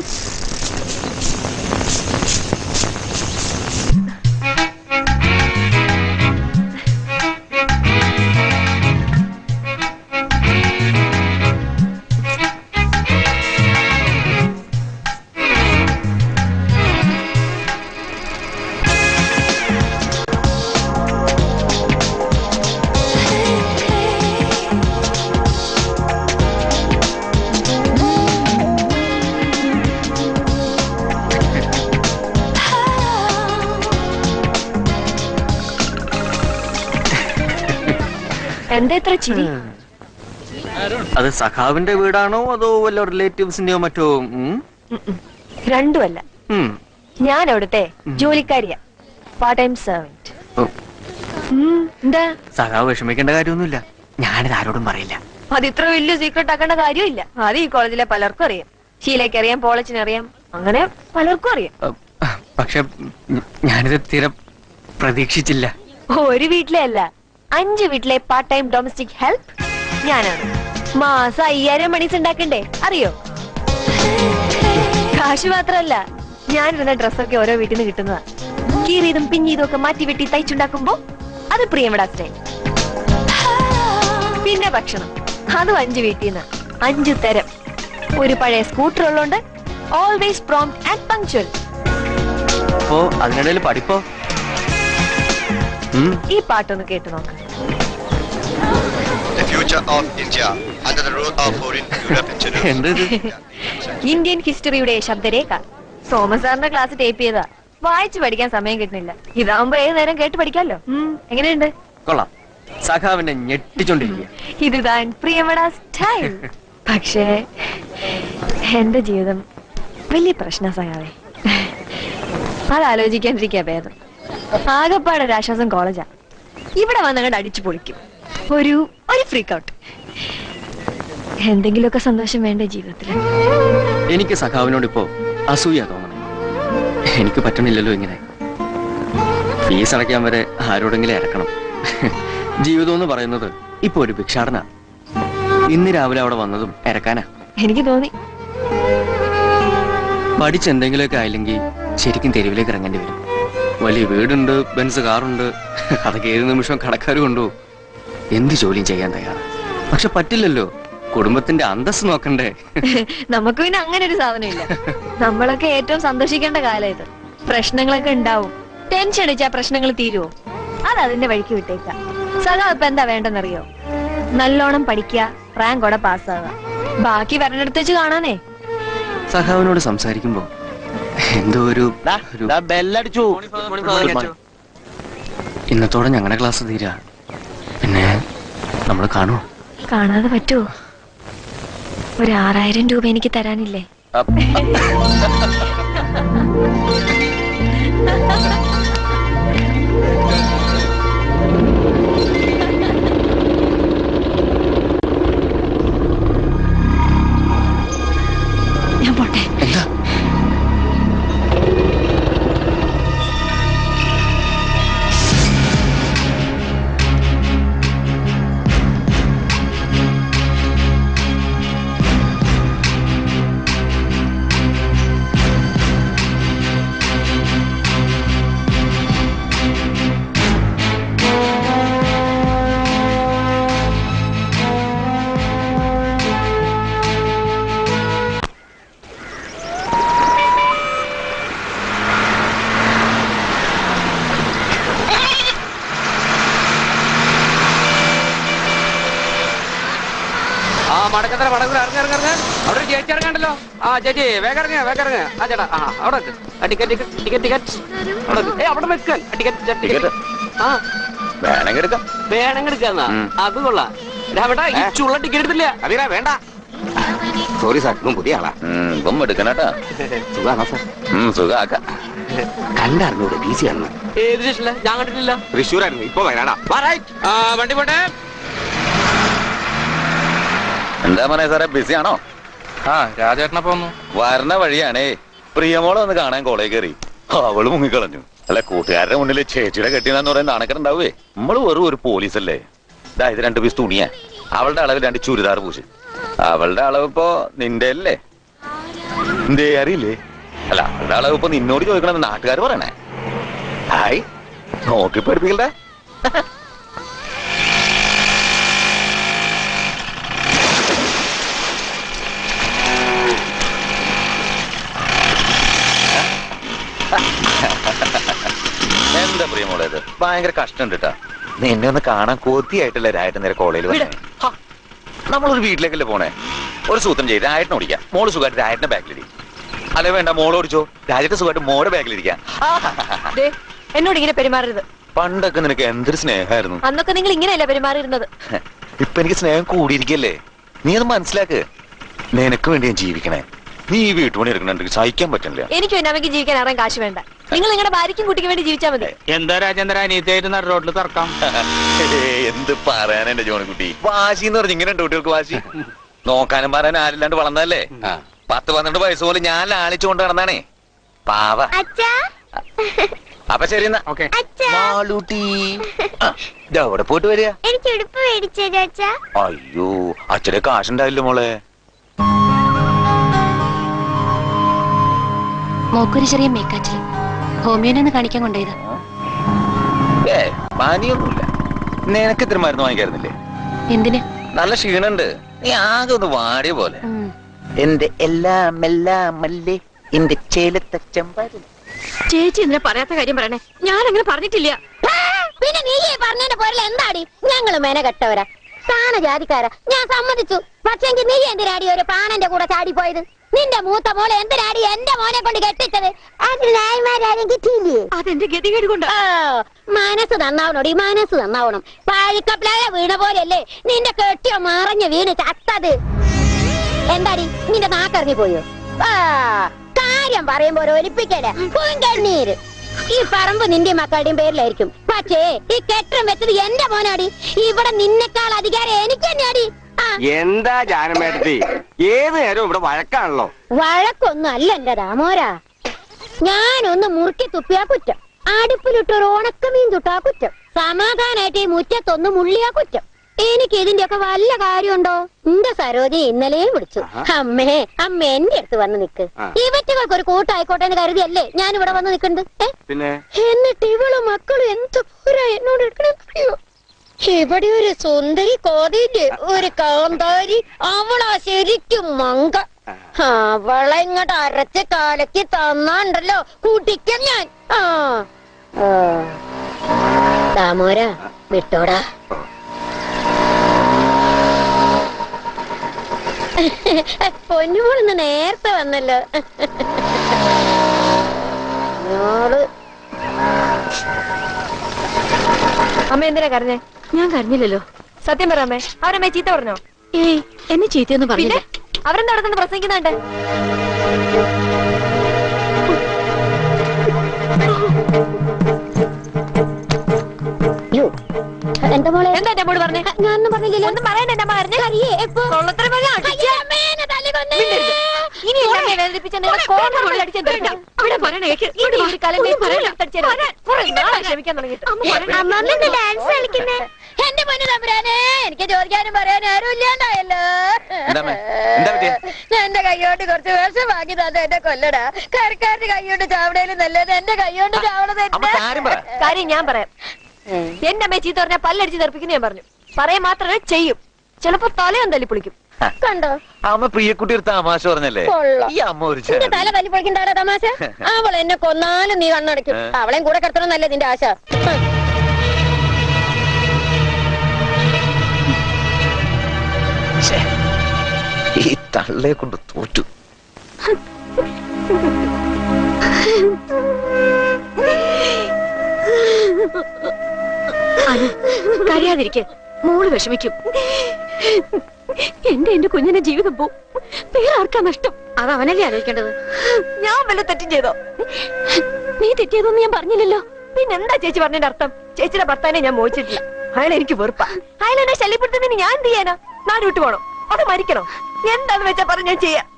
എന്താ ഇത്ര ചിരി? അത് സഖാവിന്റെ വീടാണോ അതോ വല്ല റിലേറ്റീവ്സിന്റെയോ മറ്റോ? രണ്ടുമല്ല. ഞാൻ അവിടുത്തെ ജോലിക്കാരിയാ, പാർട്ട് ടൈം സെർവന്റ്. എന്താ സഖാവ് വിഷമിക്കേണ്ട കാര്യമൊന്നുമില്ല. ഞാനിത് ആരോടും പറയില്ല. അത് ഇത്ര വലിയ സീക്രട്ട് ആക്കേണ്ട കാര്യമില്ല. അത് ഈ കോളേജിലെ പലർക്കും അറിയാം. ഷീലയ്ക്ക് അറിയാം, പോളച്ചിനറിയാം, അങ്ങനെ പലർക്കും അറിയാം. പക്ഷെ ഞാനിത് തീരെ പ്രതീക്ഷിച്ചില്ല. ഒരു വീട്ടിലെ അല്ല, 5 വീട്ടിലെ പാർട്ട് ടൈം ഡൊമസ്റ്റിക് ഹെൽപ്പ് ഞാനാണ്. മാസം 5000 മണീസ് ഉണ്ടാക്കണ്ടേ, അറിയോ? കാശ് മാത്രല്ല, ഞാനിരുന്ന ഡ്രസ്സൊക്കെ ഓരോ വീട്ടിൽ നിന്ന് കിട്ടുന്നതാ. കീറിയതും പിഞ്ഞീതും ഒക്കെ മാറ്റി വെട്ടി തയ്ച്ചുണ്ടാക്കുമ്പോ അത് പ്രിയമിടാ സ്റ്റൈൽ. പിന്നെ ഭക്ഷണം, അതും 5 വീട്ടിൽ നിന്ന് 5 തരം. ഒരു പഴയ സ്കൂട്ടർ ഉള്ളോണ്ട് ഓൾവേസ് പ്രോംപ്റ്റ് ആൻഡ് പങ്ക്ച്വൽ. അപ്പോ അതിനിടയിൽ പഠിപ്പോ? ഈ പാട്ടൊന്ന് കേട്ടു നോക്ക്. ഇന്ത്യൻ ഹിസ്റ്ററിയുടെ ശബ്ദരേഖ. സോമസാറിന്റെ ക്ലാസ് ടേപ്പ് ചെയ്താ. വായിച്ചു പഠിക്കാൻ സമയം കിട്ടുന്നില്ല. ഇതാവുമ്പോ ഏത് നേരം കേട്ട് പഠിക്കാലോ. എങ്ങനെയുണ്ട്? കൊള്ളാം. സഖാവിനെ ഞെട്ടിച്ചോണ്ടിരിക്കുക. ഇത് താൻ പ്രിയമട സ്റ്റൈൽ. പക്ഷേ എന്റെ ജീവിതം വലിയ പ്രശ്ന സഖാവേ. അതാലോചിക്കാണ്ടിരിക്കാ ഭേദം. ആകപ്പാടൊരാശ്വാസം കോളേജാ. ഇവിടെ വന്നങ്ങോട്ട് അടിച്ചു പൊളിക്കും. ഒരു ഫ്രീക്ക് ഔട്ട്. എന്തെങ്കിലുമൊക്കെ സന്തോഷം വേണ്ടേ ജീവിതത്തിൽ? എനിക്ക് സഖാവിനോട് ഇപ്പോ അസൂയ തോന്നണം. എനിക്ക് പറ്റണില്ലല്ലോ ഇങ്ങനെ. ഫീസ് അടയ്ക്കാൻ വരെ ആരോടെങ്കിലും ഇറക്കണം. ജീവിതം എന്ന് പറയുന്നത് ഇപ്പൊ ഒരു ഭിക്ഷാടന. ഇന്ന് രാവിലെ അവിടെ വന്നതും ഇറക്കാനാ. എനിക്ക് തോന്നി പഠിച്ചെന്തെങ്കിലുമൊക്കെ ആയില്ലെങ്കിൽ ശരിക്കും തെരുവിലേക്ക് ഇറങ്ങേണ്ടി വരും. വലിയ വീടുണ്ട്, ബെൻസ് കാറുണ്ട്, അതൊക്കെ ഏത് നിമിഷം കടക്കാർ കൊണ്ടുപോകും. എന്ത് ജോലിയും ചെയ്യാൻ തയ്യാറാ. പക്ഷെ പറ്റില്ലല്ലോ, കുടുംബത്തിന്റെ അന്തസ് നോക്കണ്ടേ. നമുക്ക് പിന്നെ അങ്ങനെ ഒരു സാധനം ഇല്ല. നമ്മളൊക്കെ ഏറ്റവും സന്തോഷിക്കേണ്ട കാലം ഇത്. പ്രശ്നങ്ങളൊക്കെ ഉണ്ടാവും. ടെൻഷൻ അടിച്ചാ പ്രശ്നങ്ങൾ തീരുവോ? അത് അതിന്റെ വഴിക്ക് വിട്ടേക്കാം. സദാ ഇപ്പൊ എന്താ വേണ്ടെന്നറിയോ? നല്ലോണം പഠിക്കുക, റാങ്കോടെ പാസ്സാവുക, ബാക്കി വരണടുത്ത് വെച്ച് കാണാനേ. സഖാവിനോട് സംസാരിക്കുമ്പോ എന്തോ ഒരു ബെല്ലടിച്ചു. ഇന്നത്തോടെ ഞങ്ങളുടെ ക്ലാസ് തീരാ. പിന്നെ നമ്മൾ കാണുമോ? കാണാതെ പറ്റുമോ? ഒരു 6000 രൂപ എനിക്ക് തരാനില്ലേ? ഞാൻ പോട്ടെ. എന്താ? മടക്കത്തറ മടക്കൂല ഇറങ്ങ അവിടെ ഒരു ചേച്ചി ഇറങ്ങണ്ടല്ലോ. ആ ചേച്ചി വേഗം ഇറങ്ങ. ആ ചേട്ടാ അവിടെ ടിക്കറ്റ് അവിടെ വെക്കാൻ ടിക്കറ്റ്. ആ വേണമെങ്കിൽ എടുക്കാം. വേണമെങ്കിൽ എടുക്കാന്നാ? അത് കൊള്ളാം. ഈ ചുള്ള ടിക്കറ്റ് എടുത്തില്ല. അതിനാ വേണ്ട. സോറി സാർ, ഇപ്പം പുതിയ ആളാ. ഇപ്പം എടുക്കണേട്ടാ. സുഖാണോ സാർ? സുഖാക്ക. കണ്ടായിരുന്നു ഇവിടെ ബിസി ആയിരുന്നു. ഏത് സ്റ്റേഷനില? ഞാൻ കണ്ടിട്ടില്ല. തൃശ്ശൂരായിരുന്നു. ഇപ്പൊ വരാടാ. വണ്ടി പോട്ടെ. എന്താ മോനെ സാറേ, ബിസി ആണോ? രാജേട്ടനപ്പോ വരണ വഴിയാണേ പ്രിയമോളെ ഒന്ന് കാണാൻ കോളേജ് കയറി. അവള് മുങ്ങിക്കളഞ്ഞു. അല്ല, കൂട്ടുകാരുടെ മുന്നിൽ ചേച്ചിയുടെ കെട്ടിയെന്ന് പറയുന്ന നാണക്കെട്ടുണ്ടാവേ. നമ്മള് വെറും ഒരു പോലീസല്ലേ. ഇത് 2 പീസ് തുണിയാ. അവളുടെ അളവ് 2 ചുരിദാർ പൂശി. അവളുടെ അളവ് ഇപ്പോ നിന്റെ അല്ലേ? എന്തേ അറിയില്ലേ? അല്ല, അവളുടെ അളവ് ഇപ്പൊ നിന്നോട് ചോദിക്കണമെന്ന് നാട്ടുകാർ പറയണേ. ഹായ്, നോക്കി പഠിപ്പിക്കണ്ടേ? എന്താ പ്രിയമോളേത്? ഭയങ്കര കഷ്ടം കേട്ടാ. നിന്നെ ഒന്ന് കാണാൻ കൊതിയായിട്ടല്ലേ രായിട്ട് നേരെ കോളേജിൽ വന്നേ. നമ്മളൊരു വീട്ടിലേക്കല്ലേ പോണേ. ഒരു സൂത്രം ചെയ്ത് രായട്ടിനെ ഓടിക്കാം. മോള് സുഖമായിട്ട് രായട്ടിന്റെ ബാക്കിലിരിക്കും. അല്ലെ വേണ്ട, മോള് ഓടിച്ചോ. രാജേട്ട് സുഖമായിട്ട് മോടെ ബാക്കിലിരിക്കാം. എന്നോട് ഇങ്ങനെ പെരുമാറരുത്. പണ്ടൊക്കെ നിനക്ക് എന്തൊരു സ്നേഹമായിരുന്നു. അന്നൊക്കെ നിങ്ങൾ ഇങ്ങനെയല്ല പെരുമാറിയിരുന്നത്. ഇപ്പൊ എനിക്ക് സ്നേഹം കൂടിയിരിക്കല്ലേ. നീ അത് മനസ്സിലാക്ക്. നിനക്ക് വേണ്ടി ഞാൻ ജീവിക്കണേ. നീ ഈ വീട്ടുപണി എടുക്കണമെങ്കിൽ സഹിക്കാൻ പറ്റില്ല. എനിക്ക് വേണമെങ്കിൽ ജീവിക്കാൻ ആരാൻ കാശ് വേണ്ട. നിങ്ങൾ നിങ്ങളുടെ ഭാര്യയ്ക്കും കുട്ടിക്ക് വേണ്ടി ജീവിച്ചാൽ മതി. എന്താ രാജേന്ദ്ര അനിയത്തിയായിട്ട് നട റോഡിൽ തറക്കാം? എന്ത് പറയാൻ എന്റെ ജോണിക്കുട്ടി. വാശി എന്ന് പറഞ്ഞ ഇങ്ങനെ കുട്ടികൾക്ക് വാശി. നോക്കാനും പറയാൻ ആരില്ലാണ്ട് വളർന്നല്ലേ. 10-12 വയസ്സ് പോലെ ഞാൻ ലാളിച്ചുകൊണ്ട് നടന്നാണേ. പാവ. അപ്പൊ ശരി എന്നാ. അവിടെ പോയിട്ട് വരിക. എനിക്ക് ഉടുപ്പ് മേടിച്ചോ? അയ്യോ, അച്ഛനെ കാശുണ്ടാവില്ല മോളെ. മോക്കൊരു ചെറിയ മേക്കാച്ചില് ഹോമിയോനെ കാണിക്കാൻ കൊണ്ടുപോയതാ. പനിയൊന്നുമില്ല. നിനക്ക് ഇത്ര മരുന്ന് വാങ്ങിക്കായിരുന്നില്ലേ? എന്തിന്? നല്ല ക്ഷീണുണ്ട്. നീ ആകെ ഒന്ന് വാടിയ പോലെ. എന്റെ എല്ലാം അല്ലേ എന്റെ ചേലത്തച്ചമ്പ. ചേച്ചി എന്തിനാ പറയാത്ത കാര്യം പറയണേ? ഞാൻ അങ്ങനെ പറഞ്ഞിട്ടില്ല. പിന്നെ നീ പറഞ്ഞതിന്റെ പോരല്ല എന്താടി? ഞങ്ങള് മെന കെട്ടവരാ, സ്ഥാന ജാതിക്കാരാ. ഞാൻ സമ്മതിച്ചു. പക്ഷെങ്കിൽ നീ എന്തിനാടി ഒരു പ്രാണന്റെ കൂടെ ചാടിപ്പോയത്? നിന്റെ മൂത്ത മോളെ എന്തിനാടി എന്റെ മോനെ കൊണ്ട് കെട്ടിച്ചത്? അതിന് നായമാരും കിട്ടിയില്ലേ? അതെന്റെ ഗതികേട് കൊണ്ട്. മനസ്സ് നന്നാവണോടി, മനസ്സ് നന്നാവണം. പാഴിക്കപ്ലായ വീണ പോലെയല്ലേ നിന്റെ കെട്ടിയോ മറഞ്ഞ് വീണ് ചത്തത്. എന്താടി നിന്റെ നാക്കറിഞ്ഞു പോയോ? കാര്യം പറയുമ്പോ ഒലിപ്പിക്കട പൂങ്കണ്ണീര്. ഈ പറമ്പ് നിന്റെ മക്കളുടെയും പേരിലായിരിക്കും. പക്ഷേ ഈ കെട്ടം വെച്ചത് എന്റെ മോനാടി. ഇവിടെ നിന്നെക്കാൾ അധികാരം എനിക്ക് തന്നെയാടി. എന്താ ജാനമേട്ടത്തി, ഏത് നേരവും ഇവിടെ വഴക്കാണല്ലോ. വഴക്കൊന്നും അല്ല എന്റെ രാമോരാ. ഞാനൊന്ന് മുറുക്കി തുപ്പിയാ കുറ്റം, അടുപ്പിലിട്ടൊരു ഉണക്കമീൻ തുട്ടാ കുറ്റം, സമാധാനായിട്ട് ഈ മുറ്റത്തൊന്ന് മുള്ളിയാ കുറ്റം. എനിക്ക് ഇതിന്റെയൊക്കെ വല്ല കാര്യമുണ്ടോ? എന്റെ സരോജി ഇന്നലെയും വിളിച്ചു. അമ്മേ എന്റെ അടുത്ത് വന്ന് നിക്ക്. ഇവറ്റകൾക്ക് ഒരു കൂട്ടായിക്കോട്ടെ എന്ന് കരുതിയല്ലേ ഞാൻ ഇവിടെ വന്ന് നിൽക്കുന്നത്. എന്നിട്ട് ഇവളും മക്കളും എന്ത് പോരാ എന്നോട് എടുക്കണെന്നറിയോ? ഇവിടെ ഒരു സുന്ദരി കോതിയില്ലേ, ഒരു കാന്താരി, അവളാ ശരിക്കും മങ്ക. അവളെ ഇങ്ങോട്ട് അരച്ച് കാലക്ക് തന്നാണ്ടല്ലോ കുടിക്കാൻ ഞാൻ. താമോരാ വിട്ടോടാ. പൊന്നുമോളിന്ന് നേരത്തെ വന്നല്ലോ. അമ്മ എന്തിനാ കരഞ്ഞേ? ഞാൻ കരഞ്ഞില്ലല്ലോ. സത്യം പറ അമ്മേ, അവരമ്മേ ചീത്ത പറഞ്ഞോ? ഏയ്, എന്നെ ചീത്തയൊന്നും പറഞ്ഞില്ല. അവരെന്താ നടത്തുന്നത്? പ്രസംഗിക്കുന്നുണ്ട്. എന്റെ മോളെ എന്താ എന്റെ മോള് പറഞ്ഞേ? ഞാനൊന്നും പറഞ്ഞില്ലല്ലോ. ഒന്നും പറയാൻ എന്റെ അമ്മ കരഞ്ഞേ? ഇനി എന്നെ വേദനിപ്പിച്ച നിങ്ങളെ കോൺട്രോളിൽ അടിച്ചു ക്ഷമിക്കാൻ തുടങ്ങിയിട്ട്. ഡാൻസ് കളിക്കുന്നേ എന്റെ പൊന്നു തമ്പുരാനെ, എനിക്ക് ചോദിക്കാനും പറയാനും ആരും ഇല്ലാണ്ടായല്ലോ. എന്റെ കൈയോണ്ട് കുറച്ച് വേഷം വാങ്ങി തന്നെ എന്നെ കൊല്ലടാ. കരക്കാരുടെ കൈയോണ്ട് ചാവണേലും നല്ലത് എന്റെ കൈയോണ്ട് ചാവണത്. കാര്യം ഞാൻ പറയാം. എന്റെ അമ്മയെ ചീത്ത പറഞ്ഞാൽ പല്ലടിച്ച് തെറിപ്പിക്കുന്ന ഞാൻ പറഞ്ഞു. പറയാൻ മാത്രമേ ചെയ്യും. ചിലപ്പോ തലയും തല്ലി പൊളിക്കും. കണ്ടോ അമ്മ പ്രിയക്കുട്ടി ഒരു തമാശ പറഞ്ഞല്ലേ? ഈ അമ്മ ഒരു തല തല്ലി പൊളിക്കണ്ടാ തമാശ. അവൾ എന്നെ കൊന്നാലും നീ കണ്ണടയ്ക്കും. അവളെയും കൂടെ കിടത്തണമെന്നല്ലേ നിന്റെ ആശ. തള്ളയെ കൊണ്ട് തോറ്റു. കരയാതിരിക്കെ, മോള് വിഷമിക്കും. എന്റെ കുഞ്ഞിന്റെ ജീവിതം പോവും. വേറെ ആർക്കാ നഷ്ടം? അത് അവനല്ലേ ആലോചിക്കേണ്ടത്. ഞാൻ വല്ല തെറ്റും ചെയ്തോ? നീ തെറ്റിയതൊന്നും ഞാൻ പറഞ്ഞില്ലല്ലോ. പിന്നെന്താ ചേച്ചി പറഞ്ഞതിന്റെ അർത്ഥം? ചേച്ചിയുടെ ഭർത്താവിനെ ഞാൻ മോഹിച്ചിട്ടില്ല. അയാൾ എനിക്ക് വെറുപ്പാ. അയാൾ എന്നെ ശല്യപ്പെടുത്തുന്നതിന് ഞാൻ എന്ത് ചെയ്യാനാ? നാട് വിട്ടു പോണോ? അത് മരിക്കണോ? എന്താന്ന് വെച്ചാ പറഞ്ഞ ഞാൻ ചെയ്യാം.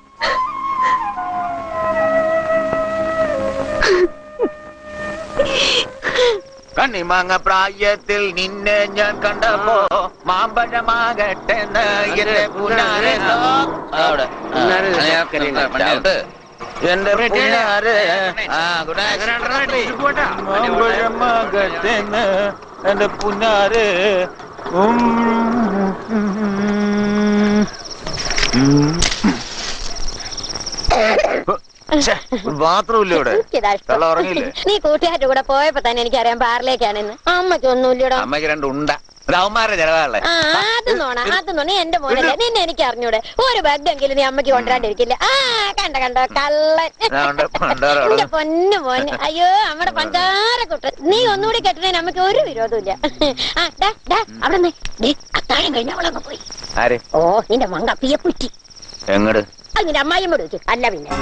കണ്ണിമാങ്ങ പ്രായത്തിൽ നിന്നെ ഞാൻ കണ്ടപ്പോ മാമ്പഴമാകട്ടെ എന്റെ പുനാരെ എന്റെ പുനാരെ മാമ്പഴമാകട്ടെ എന്റെ പുനാരെ. ബാത്റൂമില്ല ഇവിടെ. ഉറങ്ങിയില്ലേ? നീ കൂട്ടുകാരുടെ കൂടെ പോയപ്പോ തന്നെ എനിക്കറിയാം ബാറിലേക്കാണെന്ന്. അമ്മയ്ക്ക് ഒന്നുമില്ലടോ. അമ്മയ്ക്ക് രണ്ടുണ്ട അവന്മാരുടെ ചെലവാളെ. അത് നോണ എന്റെ മോനല്ലേ. നിന്നെ എനിക്ക് അറിഞ്ഞൂടെ? ഒരു ബഗ്ഗെങ്കിലും നീ അമ്മയ്ക്ക് കൊണ്ടുവരാണ്ടിരിക്കില്ല. കണ്ടോ കള്ളൻ. എന്റെ പൊന്നു മോന്. അയ്യോ അമ്മടെ പഞ്ചാര കുട്ടൻ. നീ ഒന്നുകൂടി കെട്ടണേ നമുക്ക് ഒരു വിരോധമില്ല. അവിടെ അത്താഴം കഴിഞ്ഞ അവളങ്ങ് പോയി. ഓ നിന്റെ മങ്ക പിയപ്പുറ്റി. എങ്ങട്? അത് നിന്റെ അമ്മായിയമ്മോട് വെച്ചു. അല്ല പിന്നെ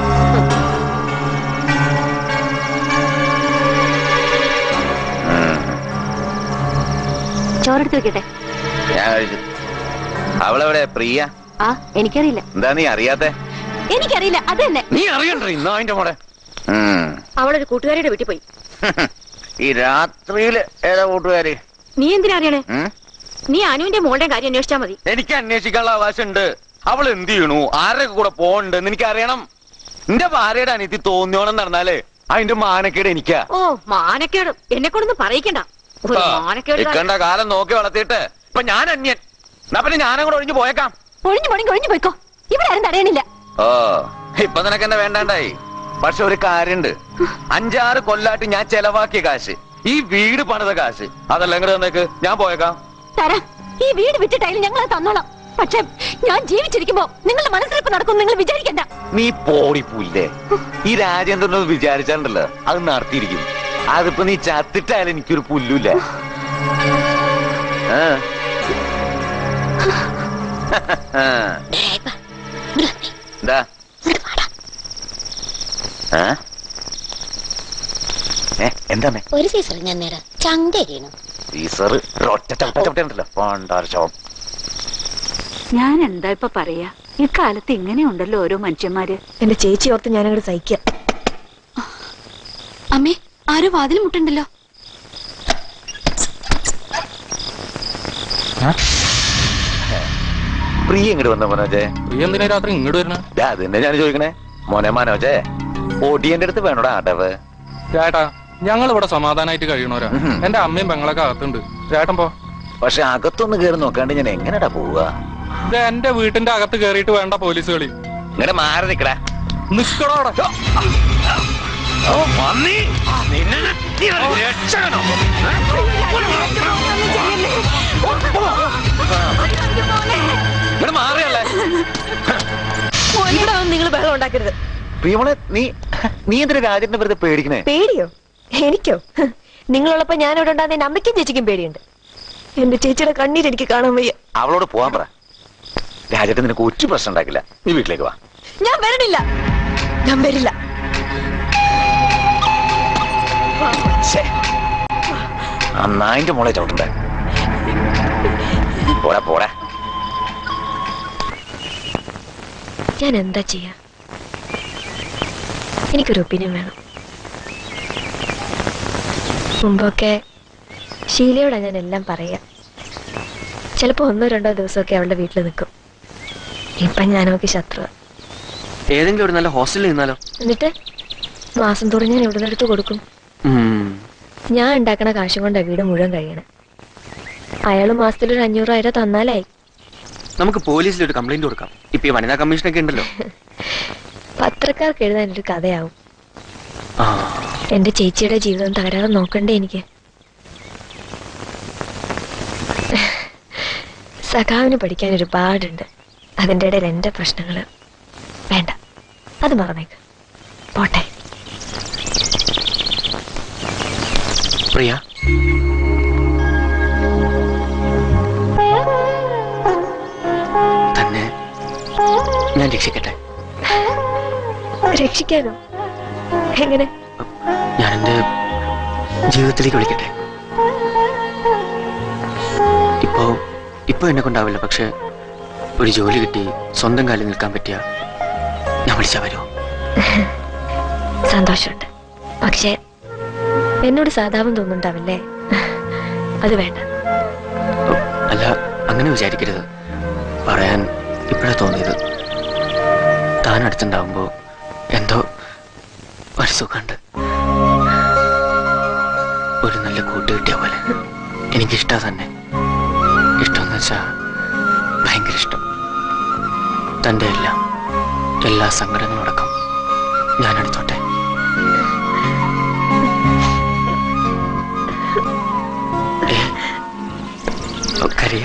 ചോറെടുത്ത് വെക്കട്ടെ. ഞാൻ കഴിച്ചു. അവളെവിടെ? പ്രിയ? എനിക്കറിയില്ല. എന്താ നീ അറിയാത്തെ? എനിക്കറിയില്ല. അത് തന്നെ. നീ അറിയണ്ടോ ഇന്നോ അതിന്റെ മോളെ? അവളൊരു കൂട്ടുകാരിയുടെ വീട്ടിൽ പോയി. ഈ രാത്രിയില് ഏതാ കൂട്ടുകാരി? നീ എന്തിനാ അറിയണേ? നീ അനുവിന്റെ മോളുടെ കാര്യം അന്വേഷിച്ചാ മതി. എനിക്ക് അന്വേഷിക്കാനുള്ള അവകാശമുണ്ട്. അവൾ എന്ത് ചെയ്യണു, ആരുടെ കൂടെ പോകണ്ടെന്ന് എനിക്കറിയണം. നിന്റെ ഭാര്യയുടെ അനിയത്തി തോന്നിയോണം നടന്നാലേ അതിന്റെ മാനക്കേട് എനിക്കാ. ഓ മാനക്കേട് എന്നെ കൊണ്ടൊന്നും പറയിക്കണ്ട. ഇക്കണ്ട കാലം നോക്കി വളർത്തിയിട്ട് ഇപ്പൊ ഞാൻ അന്യൻ. എന്നാ പിന്നെ ഞാനും കൂടെ ഒഴിഞ്ഞു പോയേക്കാം. ഒഴിഞ്ഞു പോയിക്കോ. ഇവിടെ ആരും തടയണില്ല. ഓ ഇപ്പൊ നിനക്ക് എന്നെ വേണ്ടാണ്ടായി. പക്ഷെ ഒരു കാര്യണ്ട്, 5-6 കൊല്ലായിട്ട് ഞാൻ ചെലവാക്കിയ കാശ്, ഈ വീട് പണിത കാശ്, അതല്ലെങ്കിൽ നിനക്ക് ഞാൻ പോയേക്കാം. തരാം. ഈ വീട് വിറ്റിട്ടായാലും ഞങ്ങൾ തന്നോളാം. പക്ഷെ ഞാൻ ജീവിച്ചിരിക്കുമ്പോ നിങ്ങളുടെ മനസ്സിലിപ്പ് നടക്കും നിങ്ങൾ വിചാരിക്കണ്ട. നീ പോടിപ്പൂല്ലേ. ഈ രാജേന്ദ്രനത് വിചാരിച്ചാലുണ്ടല്ലോ അത് നടത്തിയിരിക്കും. അതിപ്പോ നീ ചത്തിട്ടായാലും എനിക്കൊരു പുല്ലുമില്ല. എന്താ എന്താ ഒരു സീസർ ഞാൻ നേരം ചന്തേരിയണം. സീസർ ഒറ്റ ചവിട്ടണ്ടല്ലോ പോണ്ടാർച്ചോം. ഞാൻ എന്താ ഇപ്പൊ പറയാ? ഇക്കാലത്ത് ഇങ്ങനെ ഉണ്ടല്ലോ ഓരോ മനുഷ്യന്മാര്. എന്റെ ചേച്ചി ഓർത്ത് ഞാനങ്ങോട്ട് സഹിക്കാം. അമ്മേ ആരോ വാതിൽ മുട്ടുണ്ടല്ലോ. പ്രിയ ഇങ്ങോട്ട് വന്ന മനോജേ? പ്രിയ എന്തിനാ രാത്രി ഇങ്ങോട്ട് വരണ? അതിന്റെ ഞാൻ ചോദിക്കണേ. മോനെ മനോജേ, ഒടിയന്റെ അടുത്ത് വേണോടാ അടവ്? ചേട്ടാ ഞങ്ങൾ ഇവിടെ സമാധാനായിട്ട് കഴിയണോരാ. എന്റെ അമ്മയും പെങ്ങളൊക്കെ അകത്തുണ്ട്. ചേട്ടൻ പോ. പക്ഷെ അകത്തൊന്ന് കേറി നോക്കാണ്ട് ഞാൻ എങ്ങനെടാ പോവുക? ഇത് എന്റെ വീട്ടിന്റെ അകത്ത് കേറിയിട്ട് വേണ്ട പോലീസ് കളി. ഇങ്ങനെ മാറി നിക്കടാ. നിക്കടോടെ. മാറിയല്ലേ നിങ്ങൾ ബഹളം ഉണ്ടാക്കരുത്. പ്രിയമോളെ, നീ എന്തിനാ രാജേട്ടനെ വെറുതെ പേടിക്കണേ? പേടിയോ? എനിക്കോ? നിങ്ങളുള്ളപ്പോ ഞാൻ ഇവിടെ ഉണ്ടാകുന്ന എന്റെ അമ്മയ്ക്കും ചേച്ചിക്കും പേടിയുണ്ട്. എന്റെ ചേച്ചിയുടെ കണ്ണീര് എനിക്ക് കാണാൻ വയ്യ. അവളോട് പോവാൻ പറ. രാജേട്ടൻ നിനക്ക് ഒരു പ്രശ്നം ഉണ്ടാക്കില്ല. നീ വീട്ടിലേക്ക് വാ. ഞാൻ വരണില്ല. ഞാൻ വരില്ല. നായിന്റെ മോളെ ചവിട്ടണ്ടേ? പോടാ പോടാ. ഞാൻ എന്താ ചെയ്യാ? എനിക്കൊരു ഒപ്പീനിയൻ വേണം. മുമ്പൊക്കെ ഷീലയോടാ ഞാൻ എല്ലാം പറയാ. ചിലപ്പോ 1-2 ദിവസമൊക്കെ അവളുടെ വീട്ടിൽ നിൽക്കും. ഇപ്പൊ ഞാനൊക്കെ ശത്രു. ഏതെങ്കിലും ഒരു നല്ല ഹോസ്റ്റലിൽ നിന്നാലോ? എന്നിട്ട് മാസം തോറും ഞാൻ എവിടെ നിന്നെടുത്ത് കൊടുക്കും? ഞാൻ ഉണ്ടാക്കണ കാശും കൊണ്ട് വീട് മുഴുവൻ കഴിയണം. അയാള് മാസത്തിലൊരു 500,000 തന്നാലായി. നമുക്ക് പോലീസിൽ ഒരു കംപ്ലൈന്റ് കൊടുക്കാം. ഇപ്പൊ ഈ വനിതാ കമ്മീഷനൊക്കെ ഉണ്ടല്ലോ. പത്രക്കാർക്ക് എഴുതാൻ ഒരു കഥയാവും. എന്റെ ചേച്ചിയുടെ ജീവിതം തകരാതെ നോക്കണ്ടേ എനിക്ക്? സഖാവിന് പഠിക്കാൻ ഒരുപാടുണ്ട്. അതിൻ്റെ ഇടയിൽ എന്റെ പ്രശ്നങ്ങള്. അത് മറന്നേക്ക്. പോട്ടെ. പ്രിയ, തന്നെ ഞാൻ രക്ഷിക്കട്ടെ? രക്ഷിക്കാനോ? എങ്ങനെ? ഞാൻ എന്റെ ജീവിതത്തിലേക്ക് വിളിക്കട്ടെ? ഇപ്പൊ എന്നെ കൊണ്ടാവില്ല, പക്ഷെ ഒരു ജോലി കിട്ടി സ്വന്തം കാലിൽ നിൽക്കാൻ പറ്റിയ ഞാൻ വിളിച്ചാ വരുമോ? സന്തോഷമുണ്ട്, പക്ഷെ എന്നോട് സാധാരണ തോന്നുന്നുണ്ടാവില്ലേ? അത് വേണ്ട. അല്ല, അങ്ങനെ വിചാരിക്കരുത്. പറയാൻ ഇപ്പോഴാ തോന്നിയത്. താൻ അടുത്തുണ്ടാവുമ്പോ എന്തോ ഒരു സുഖമുണ്ട്. ഒരു നല്ല കൂട്ട് കിട്ടിയ പോലെ. എനിക്കിഷ്ടാ തന്നെ. ഇഷ്ടമെന്ന് വെച്ചാ ഭയങ്കര ഇഷ്ടം. തൻ്റെ എല്ലാ സങ്കടങ്ങളടക്കം ഞാൻ എടുത്തോട്ടെ. കരയ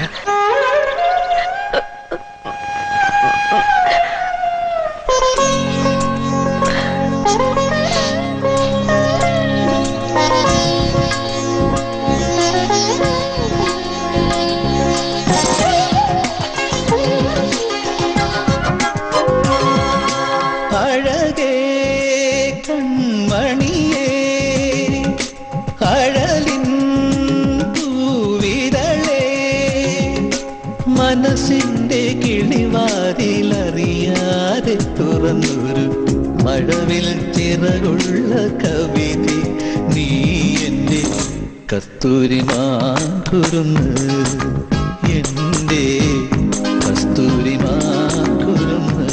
മനസ്സിന്റെ കിളിവാതിലറിയാതെ തുറന്നൊരു മഴവിൽ ചിറകുള്ള കവിത നീ എന്റെ കസ്തൂരിമാൻ കുരുന്ന്, എന്റെ കസ്തൂരിമാൻ കുരുന്ന്.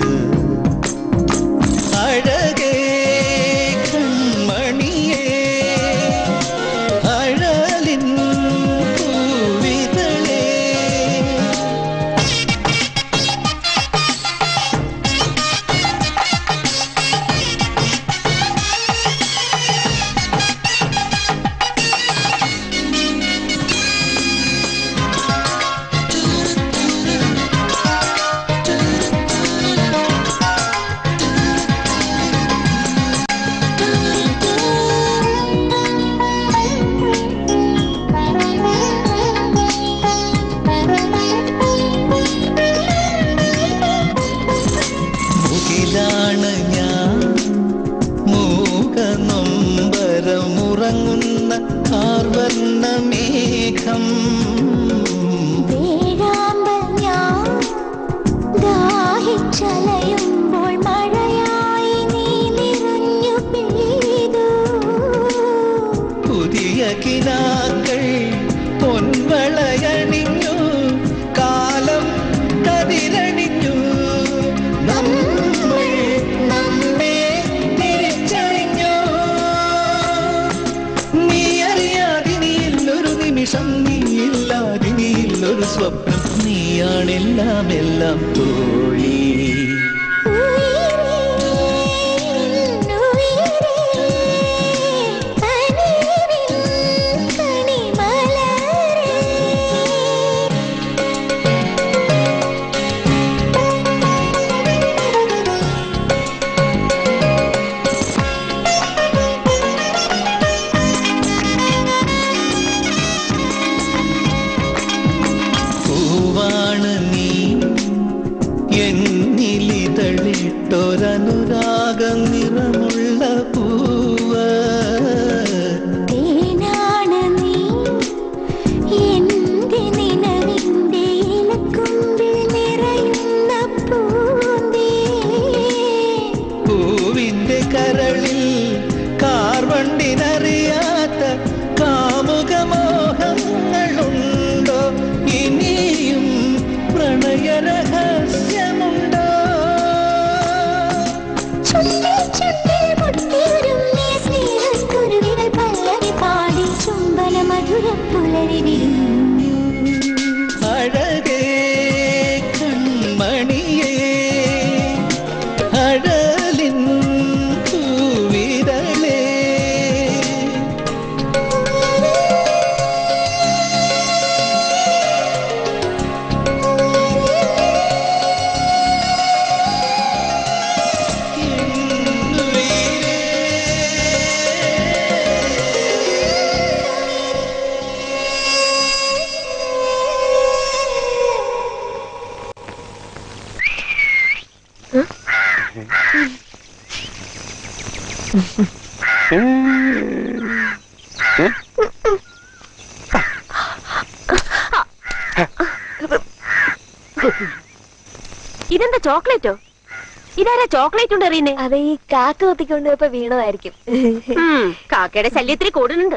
അഴകേ കൺമണിയേ അഴലിൻ സ്വപ്നം നീയാണെല്ലാം എല്ലാം തോഴി. എന്നിലിതളിട്ടൊരനുരാഗം നിറമുള്ള പൂവ് തേനാണ് നീ എന്റെ നിലവിന്റെ ഇലക്കുമ്പിൽ നിറയുന്ന പൂന്തേ. പൂവിന്റെ കരളിൽ കാർവണ്ടിനറിയാത്ത കാമുകമോഹങ്ങളുണ്ടോ? ഇനിയും പ്രണയരഹസ്യമുണ്ടോ? അഴകേ കൺമണിയേ അഴലിൻ പൂവിതളേ. ഇതെന്താ ചോക്ലേറ്റോ? ഇതാരാ ചോക്ലേറ്റ് ഉണ്ട് എറിയുന്നേ? അത് ഈ കാക്ക കുത്തിക്കൊണ്ട് ഇപ്പൊ വീണതായിരിക്കും. കാക്കയുടെ ശല്യത്തിൽ കൂടുന്നുണ്ട്.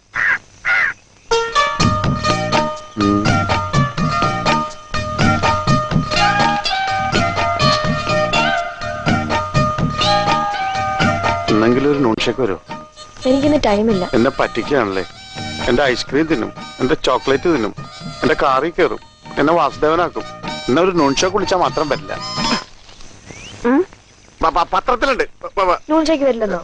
എന്നെങ്കിലും ഒരു നൂൺഷേക്ക് വരുമോ? എനിക്കിന്ന് ടൈമില്ല. എന്നെ പറ്റിക്കുകയാണല്ലേ. എന്റെ ഐസ്ക്രീം തിന്നും, എന്റെ ചോക്ലേറ്റ് തിന്നും, എന്റെ കാറിൽ കയറും, എന്നെ വാസുദേവനാക്കും. എന്നെ ഒരു നൂൺഷേക്ക് വിളിച്ചാൽ മാത്രം പറ്റില്ല. പത്രത്തിലുണ്ട്. നൂൺഷേക്ക് വരില്ലെന്നോ?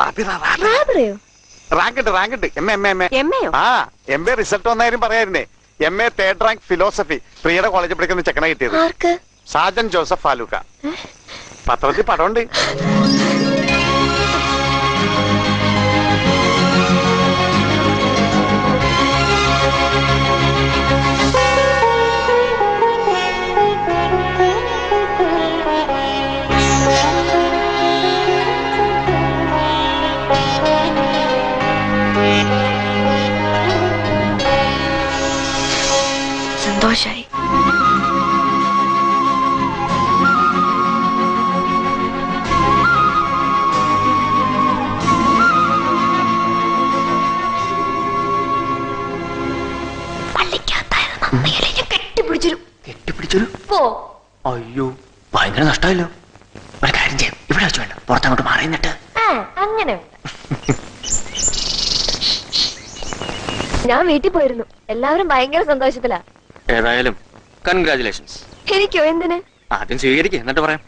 റാങ്ക് MA റിസൾട്ട് വന്നാലും പറയായിരുന്നേ. MA 3rd റാങ്ക് ഫിലോസഫി പ്രിയയുടെ കോളേജിൽ പഠിക്കുന്ന ചെക്കനെ കിട്ടിയത്. സാജൻ ജോസഫ് ഫാലൂക്ക. പത്രത്തിൽ പടമുണ്ട്. സന്തോഷായി. കെട്ടിപ്പിടിച്ചൊരു അയ്യോ ഭയങ്കര നഷ്ടമല്ലോ. ഒരു കാര്യം ചെയ്യാം, ഇവിടെ വെച്ച് വേണ്ട, പുറത്തങ്ങോട്ട് മാറിന്നിട്ട്. അങ്ങനെ ഞാൻ വീട്ടിൽ പോയിരുന്നു. എല്ലാവരും ഭയങ്കര സന്തോഷത്തിലാ. ഏതായാലും കൺഗ്രാചുലേഷൻസ്. എനിക്കോ? എന്തിന്? ആദ്യം സ്വീകരിക്കുക, എന്നിട്ട് പറയാം.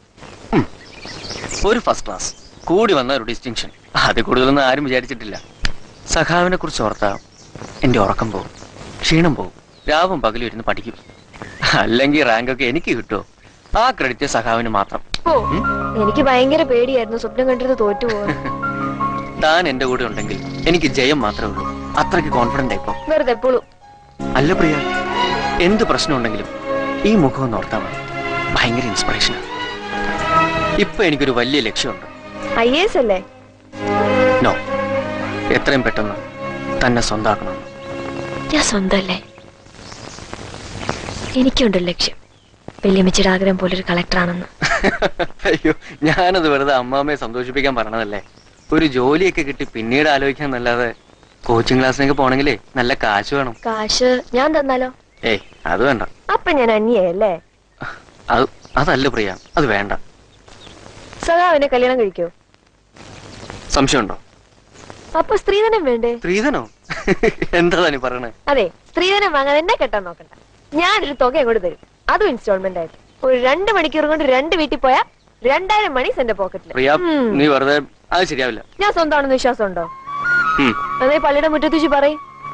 ഒരു ഫസ്റ്റ് ക്ലാസ് കൂടി വന്ന ഒരു ഡിസ്റ്റിങ്ഷൻ, അത് കൂടുതലൊന്നും ആരും വിചാരിച്ചിട്ടില്ല. സഖാവിനെ കുറിച്ച് ഓർത്താ എന്റെ ഉറക്കം പോകും, ക്ഷീണം പോകും, രാവും പകലും ഇരുന്ന് പഠിക്കും. അല്ലെങ്കിൽ റാങ്കൊക്കെ എനിക്ക് കിട്ടുമോ? ആ ക്രെഡിറ്റ് സഖാവിന് മാത്രം. എനിക്ക് ഭയങ്കര പേടിയായിരുന്നു, സ്വപ്നം കണ്ടിട്ട് തോറ്റുപോകും. താൻ എന്റെ കൂടെ ഉണ്ടെങ്കിൽ എനിക്ക് ജയം മാത്രമേ ഉള്ളൂ. അത്രയ്ക്ക് കോൺഫിഡന്റ് ആയിപ്പോ. വെറുതെ എപ്പോഴും അല്ല പ്രിയ, എന്ത് പ്രശ്നം ഉണ്ടെങ്കിലും ഈ മുഖം ഒന്ന് ഓർത്താൽ മതി. ഭയങ്കര ഇൻസ്പിറേഷനാണ്. ഇപ്പൊ എനിക്കൊരു വലിയ ലക്ഷ്യമുണ്ട്. IAS അല്ലേ? നോ, എത്രയും പെട്ടെന്ന് തന്നെ സ്വന്തമാക്കണം. ഞാൻ സ്വന്തമല്ലേ? എനിക്കുണ്ട് ലക്ഷ്യം. വല്യമ്മച്ചിയുടെ ആഗ്രഹം പോലൊരു കളക്ടറാണെന്ന്. അയ്യോ, ഞാനത് വെറുതെ അമ്മാമ്മയെ സന്തോഷിപ്പിക്കാൻ പറഞ്ഞതല്ലേ. ഒരു ജോലിയൊക്കെ കിട്ടി പിന്നീട് ആലോചിക്കാന്നല്ലാതെ കോച്ചിങ് ക്ലാസ്സിനൊക്കെ പോണെങ്കിലേ നല്ല കാശ് വേണം. കാശ് ഞാൻ തന്നാലോ? ഏയ് അത് വേണ്ട. അപ്പൊ ഞാൻ അന്യല്ലേ? അതല്ല പ്രിയ, അത് വേണ്ട. സഖാവിനെ കല്യാണം കഴിക്കോ? സംശയമുണ്ടോ? അപ്പൊ സ്ത്രീധനം വേണ്ടേ? സ്ത്രീധനോ? എന്താ നീ പറയണേ? അതെ, സ്ത്രീധനം വാങ്ങാൻ എന്നെ കെട്ടാൻ നോക്കണ്ട. ഞാനൊരു തുക അങ്ങോട്ട് തരും, അതും ഇൻസ്റ്റാൾമെന്റ് ആയിട്ട്. ഒരു 2 മണിക്കൂർ കൊണ്ട് 2 വീട്ടിൽ പോയാ 2000 മണി എന്റെ പോക്കറ്റിൽ. പ്രിയ, നീ വെറുതെ, അത് ശരിയാവില്ല. ഞാൻ സ്വന്തമാണെന്ന് വിശ്വാസം ഉണ്ടോ? അതേ പള്ളിയുടെ മുറ്റത്ത് വെച്ച് പറയും.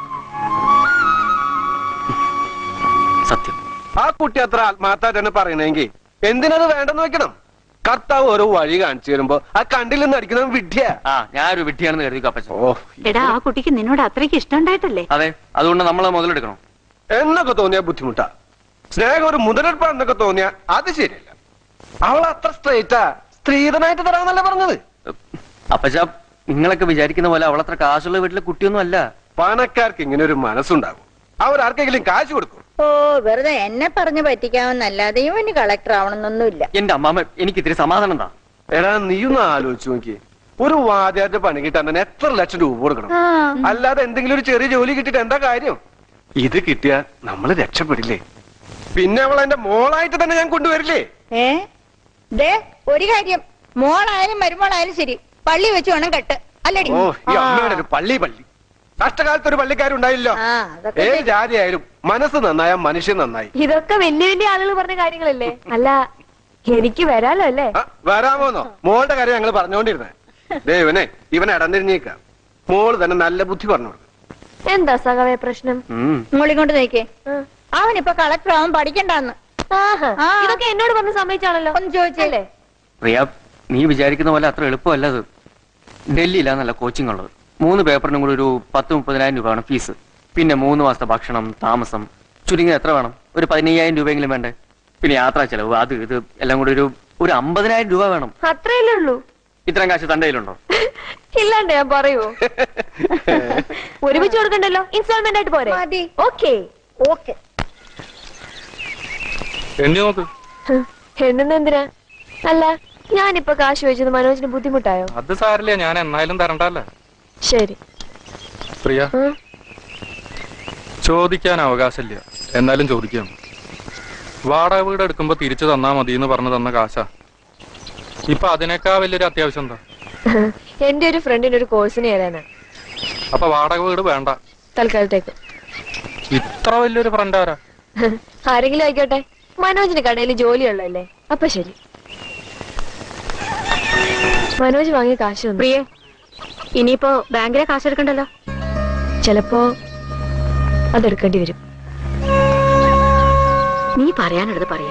സത്യം. ആ കുട്ടി അത്ര ആത്മാർത്ഥായിട്ടാണ് പറയണെങ്കി എന്തിനത് വേണ്ടെന്ന് വെക്കണം. കർത്താവ് ഓരോ വഴി കാണിച്ചു തരുമ്പോ ആ കണ്ടിൽ നിന്ന് അടിക്കുന്നത് വിഡ്ഢിയാ. ഞാനൊരു വിഡ്ഢിയാണെന്ന് കരുതി അപ്പച്ചൻ. എടാ, ആ കുട്ടിക്ക് നിന്നോട് അത്രയ്ക്ക് ഇഷ്ടമുണ്ടായിട്ടല്ലേ? അതെ, അതുകൊണ്ട് നമ്മളെ മുതലെടുക്കണം എന്നൊക്കെ തോന്നിയാ ബുദ്ധിമുട്ടാ. സ്നേഹം ഒരു മുതലെടുപ്പാണെന്നൊക്കെ തോന്നിയാ അത് ശരിയല്ല. അവൾ അത്ര സ്ട്രേറ്റാ. സ്ത്രീധനായിട്ട് തരാന്നല്ല പറഞ്ഞത്. അപ്പച്ച, നിങ്ങളൊക്കെ വിചാരിക്കുന്ന പോലെ അവളത്ര കാശുള്ള വീട്ടിലെ കുട്ടിയൊന്നും അല്ല. പണക്കാർക്ക് ഇങ്ങനെ ഒരു മനസ്സുണ്ടാകും. അവരാർക്കെങ്കിലും കാശ് കൊടുക്കും. ഓ, വെറുതെ എന്നെ പറഞ്ഞു പറ്റിക്കാമെന്നല്ലാതെ ഇവന് കളക്ടർ ആവണമെന്നൊന്നുമില്ല. എന്റെ അമ്മാമ്മ, എനിക്ക് ഇത്തിരി സമാധാനം താ. എടാ, നീയൊന്ന് ആലോചിച്ചു നോക്കി. ഒരു വാദ്യായിട്ട് പണി കിട്ടാൻ എത്ര ലക്ഷം രൂപ കൊടുക്കണം? അല്ലാതെ എന്തെങ്കിലും ഒരു ചെറിയ ജോലി കിട്ടിയിട്ട് എന്താ കാര്യം? ഇത് കിട്ടിയാ നമ്മള് രക്ഷപ്പെടില്ലേ? പിന്നെ അവൾ എന്റെ മോളായിട്ട് തന്നെ ഞാൻ കൊണ്ടുവരില്ലേ? ഒരു കാര്യം, മോളായാലും മരുമോളായാലും ശരി, പള്ളി വെച്ച് വേണം കെട്ട്. അല്ലടി? ഓ, ഈ അമ്മയുടെ ഒരു പള്ളി. കഷ്ടകാലത്ത് ഒരു പള്ളിക്കാരുണ്ടായില്ലോ. ഏത് ജാതിയായാലും മനസ്സ് നന്നായ മനുഷ്യൻ നന്നായി. ഇതൊക്കെ വലിയ വലിയ ആളുകൾ പറഞ്ഞ കാര്യങ്ങളല്ലേ? അല്ല, എനിക്ക് വരാലോ അല്ലേ? വരാമോന്നോ? മോളുടെ കാര്യം ഞങ്ങൾ പറഞ്ഞുകൊണ്ടിരുന്നേ. ദേവനെ ഇവനെ ഇടന്നിരിഞ്ഞേക്ക. മോള് തന്നെ നല്ല ബുദ്ധി പറഞ്ഞു. എന്താ സഖാവേ പ്രശ്നം? മോളിങ്ങോട്ട് നോക്കേ. അവനിപ്പൊ കളക്ടർ ആവാൻ പഠിക്കണ്ടെന്ന്. ഇതൊക്കെ എന്നോട് പറഞ്ഞ സമ്മതിച്ചാണല്ലോ. ഒന്ന് ചോദിച്ചല്ലേ? പ്രിയ, നീ വിചാരിക്കുന്ന പോലെ അത്ര എളുപ്പമല്ല അത്. ഡൽഹിയിലാണ് നല്ല കോച്ചിങ് ഉള്ളത്. 3 പേപ്പറിനും കൂടി ഒരു 10-30,000 രൂപയാണ് ഫീസ്. പിന്നെ 3 മാസത്തെ ഭക്ഷണം, താമസം, ചുരുങ്ങിയത് എത്ര വേണം? ഒരു 15,000 രൂപയെങ്കിലും വേണ്ടേ? പിന്നെ യാത്രാ ചെലവ്, അത് ഇത് എല്ലാം കൂടി ഒരു 50,000 രൂപ വേണം. അത്രയല്ലേ ഉള്ളൂ? ഇത്രയും കാശ് തന്റെ കയ്യിലുണ്ടോ? ഇല്ലാണ്ട് ഞാൻ പറയുവോ? തിരിച്ചു കൊടുക്കണ്ടല്ലോ, ഇൻസ്റ്റാൾമെന്റ് ആയിട്ട് പോരെ? Okay okay. എണ്ണി നോക്ക്. എണ്ണുന്ന എന്തിനാ? അല്ല, ഞാനിപ്പൊ കാശ് ചോദിച്ചത് മനോജിന് ബുദ്ധിമുട്ടായോ? അത് സാരില്ല, ഞാൻ എന്നായാലും തരണ്ടല്ലേ. ശരി പ്രിയ, ചോദിക്കാൻ അവകാശമില്ല, എന്നാലും ചോദിക്കാം. വാടക വീട് എടുക്കുമ്പോ തിരിച്ചു തന്നാ മതി എന്ന് പറഞ്ഞു തന്ന കാശാ. ഇപ്പൊ അതിനേക്കാ വലിയൊരു അത്യാവശ്യം എന്താ? എന്റെ ഒരു ഫ്രണ്ടിന് ഒരു കോഴ്സിന് ചേരാനാ. അപ്പൊ വാടക വീട് വേണ്ട തൽക്കാലത്തേക്ക്. ഇത്ര വലിയൊരു ഫ്രണ്ട് ആരാ? ആരെങ്കിലും ആയിക്കോട്ടെ, മനോജിന് കടയിൽ ജോലിയുള്ളല്ലേ. അപ്പൊ ശരി. മനോജ് വാങ്ങിയ കാശ് പ്രിയേ, ഇനിയിപ്പോ ബാങ്കിലെ കാശ് എടുക്കണ്ടല്ലോ. ചിലപ്പോ അതെടുക്കേണ്ടി വരും. നീ പറയാനുള്ളത് പറയാ.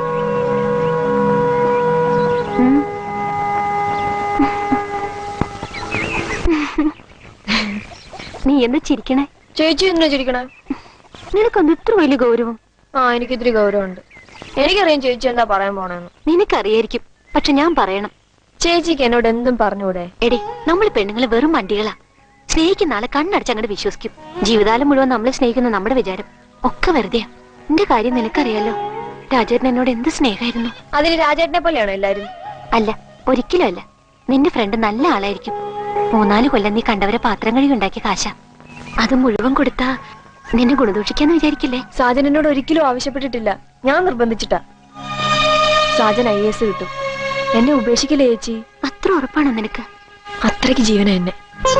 നീ എന്താ ചിരിക്കണേ? ചേച്ചി എന്തിനാ ചിരിക്കണേ? നിനക്കൊന്ന് ഇത്ര വലിയ ഗൗരവം? ആ, എനിക്കിത്തിരി ഗൗരവമുണ്ട്. എനിക്കറിയാം ചേച്ചി എന്താ പറയാൻ പോണെന്ന്. നിനക്കറിയായിരിക്കും, പക്ഷെ ഞാൻ പറയണം. ചേച്ചിക്ക് എന്നോട് എന്തും പറഞ്ഞൂടെ? എടി, നമ്മൾ പെണ്ണുങ്ങള് വെറും വണ്ടികളാ. സ്നേഹിക്കുന്ന ആളെ കണ്ണടച്ച് അങ്ങോട്ട് വിശ്വസിക്കും. ജീവിതകാലം മുഴുവൻ നമ്മളെ സ്നേഹിക്കുന്ന നമ്മുടെ വിചാരം ഒക്കെ വെറുതെയാ. എന്റെ കാര്യം നിനക്കറിയാലോ. രാജേട്ടൻ എന്നോട് എന്ത് സ്നേഹമായിരുന്നു. അതിന് രാജേട്ടനെ പോലെയാണോ എല്ലാരും? അല്ല, ഒരിക്കലും അല്ല. നിന്റെ ഫ്രണ്ട് നല്ല ആളായിരിക്കും. 3-4 കൊല്ലം നീ കണ്ടവരെ പാത്രം കഴുകി ഉണ്ടാക്കിയ കാശ. അത് മുഴുവൻ കൊടുത്താ നിന്നെ ഗുണദോഷിക്കാന്ന് വിചാരിക്കില്ലേ? സാജൻ എന്നോട് ഒരിക്കലും ആവശ്യപ്പെട്ടിട്ടില്ല, ഞാൻ നിർബന്ധിച്ചിട്ടാ. സാജൻ IAS കിട്ടും. എന്നെ ഉപേക്ഷിക്കില്ലേ ചേച്ചി? അത്ര ഉറപ്പാണോ നിനക്ക്? അത്രയ്ക്ക് ജീവന എന്നെ.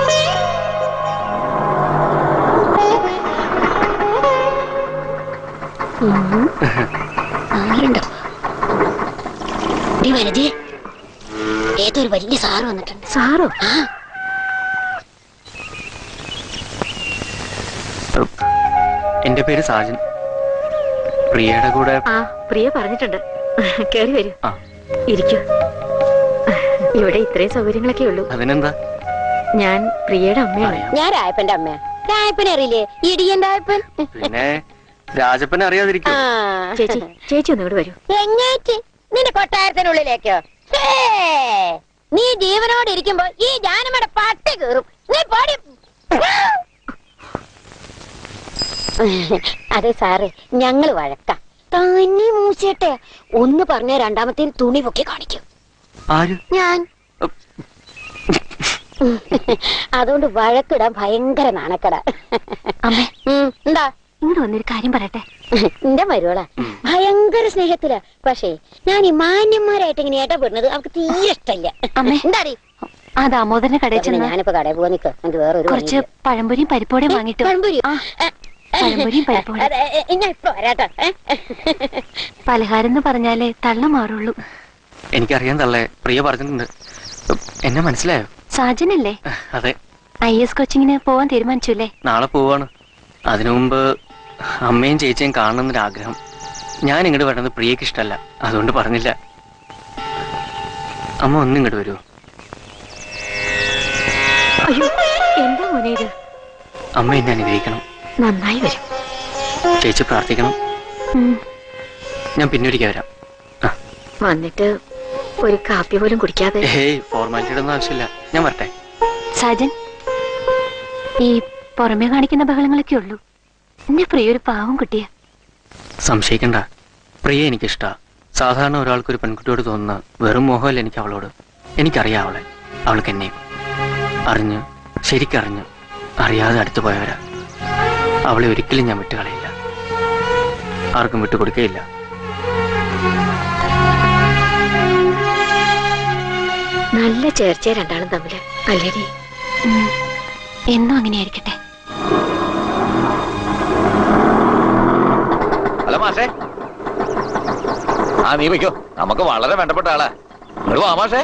ഏതൊരു വലിയ സാറ് വന്നിട്ടുണ്ട്. സാറോ? എന്റെ പേര് സാജൻ. പ്രിയയുടെ കൂടെ. ആ, പ്രിയ പറഞ്ഞിട്ടുണ്ട്. കേറി വരൂ, ഇരിക്കൂ. ഇവിടെ ഇത്രയും സൗകര്യങ്ങളൊക്കെ ഉള്ളൂ. അതിനെന്താ? ഞാൻ പ്രിയയുടെ അമ്മയാണ്. ഞാൻ രായപ്പന്റെ അമ്മയാ. രായപ്പനെ അറിയില്ലേ? ഇടിയൻ രായപ്പൻ. പിന്നെ രാജപ്പനെ അറിയാതിരിക്കും. ചേച്ചി, ചേച്ചി ഒന്ന് ഇവിടെ വരൂ. എങ്ങേറ്റ് നിന്റെ കൊട്ടാരത്തിനുള്ളിലേക്കോ? നീ ജീവനോട് ഇരിക്കുമ്പോ ഈ ജാനമ്മയുടെ പട്ടി കീറും. നീ പാടി. അതെ സാറേ, ഞങ്ങള് വഴക്കാം. തന്നെ മൂച്ചേട്ടെ ഒന്ന് പറഞ്ഞ രണ്ടാമത്തെ തുണി പൊക്കി കാണിക്കും. ഞാൻ അതുകൊണ്ട് വഴക്കിടാൻ ഭയങ്കര നാണക്കട. അമ്മേ, എന്താ ഇങ്ങോട്ട് വന്നൊരു കാര്യം പറയട്ടെ. എന്റെ മരുവളാ ഭയങ്കര സ്നേഹത്തിലാ. പക്ഷേ ഞാൻ ഈ മാന്യന്മാരായിട്ട് ഇങ്ങനെ ഇടപെടുന്നത് അവർക്ക് തീരെ ഇഷ്ടല്ല. എന്താടി? ആ ദാമോദരന്റെ കടയിൽ ചെന്ന് ഞാനിപ്പോ കടയിൽ പോവാ. നിക്ക്, എനിക്ക് വേറൊരു കുറച്ച് പഴംപൊരിയും പരിപ്പോടെയും വാങ്ങിട്ടു. പഴംപൊരിയും പരിപ്പോടെ ഞാൻ ഇപ്പൊ വരാട്ടോ. പലഹാരം എന്ന് പറഞ്ഞാലേ തള്ള മാറുള്ളൂ. എനിക്കറിയാൻ തള്ളേ, പ്രിയ പറഞ്ഞിട്ടുണ്ട്. എന്നെ മനസ്സിലായോ? സാജനല്ലേ? അതെ. IAS കോച്ചിങ്ങിന് പോവാൻ തീരുമാനിച്ചു അല്ലേ? നാളെ പോവാണ്. അതിനു മുമ്പ് അമ്മയും ചേച്ചിയും കാണണമെന്നൊരാഗ്രഹം. ഞാൻ ഇങ്ങോട്ട് വരണത് പ്രിയക്ക് ഇഷ്ടമല്ല, അതുകൊണ്ട് പറഞ്ഞില്ല. അമ്മ ഒന്ന് ഇങ്ങോട്ട് വരുമോ? അയ്യോ, എന്താ മോനെ ഇത്? അമ്മ എന്നെ അനുഗ്രഹിക്കണം. നന്നായി വരും. ചേച്ചി പ്രാർത്ഥിക്കണം. ഞാൻ പിന്നെ ഒരിക്കൽ വരാം. വന്നിട്ട് ഒരു കാപ്പി പോലും കുടിക്കാതെ. ഫോർമാലിറ്റിയുടെ ഒന്നും ആവശ്യമില്ല, ഞാൻ വരട്ടെ. സാജൻ, ഈ പുറമെ കാണിക്കുന്ന ബഹളങ്ങളൊക്കെ ഉള്ളൂ. എന്റെ പ്രിയ ഒരു പാവം കുട്ടിയാ. സംശയിക്കണ്ട, പ്രിയ എനിക്കിഷ്ടാ. സാധാരണ ഒരാൾക്കൊരു പെൺകുട്ടിയോട് തോന്നുന്ന വെറും മോഹമല്ല എനിക്ക് അവളോട്. എനിക്കറിയാം അവളെ, അവൾക്ക് എന്നെയും. അറിഞ്ഞ്, ശരിക്കറിഞ്ഞ്, അറിയാതെ അടുത്തു പോയവരാ. അവളെ ഒരിക്കലും ഞാൻ വിട്ടുകളയില്ല, ആർക്കും വിട്ടുകൊടുക്കുകയില്ല. നല്ല ചേർച്ച രണ്ടാളും തമ്മില് അല്ലേടി? എന്നും അങ്ങനെയായിരിക്കട്ടെ. അല്ല മാഷേ, നീ വയ്ക്കോ, നമുക്ക് വളരെ വേണ്ടപ്പെട്ട ആളാ. ഇങ്ങോട്ട് വാ മാഷേ.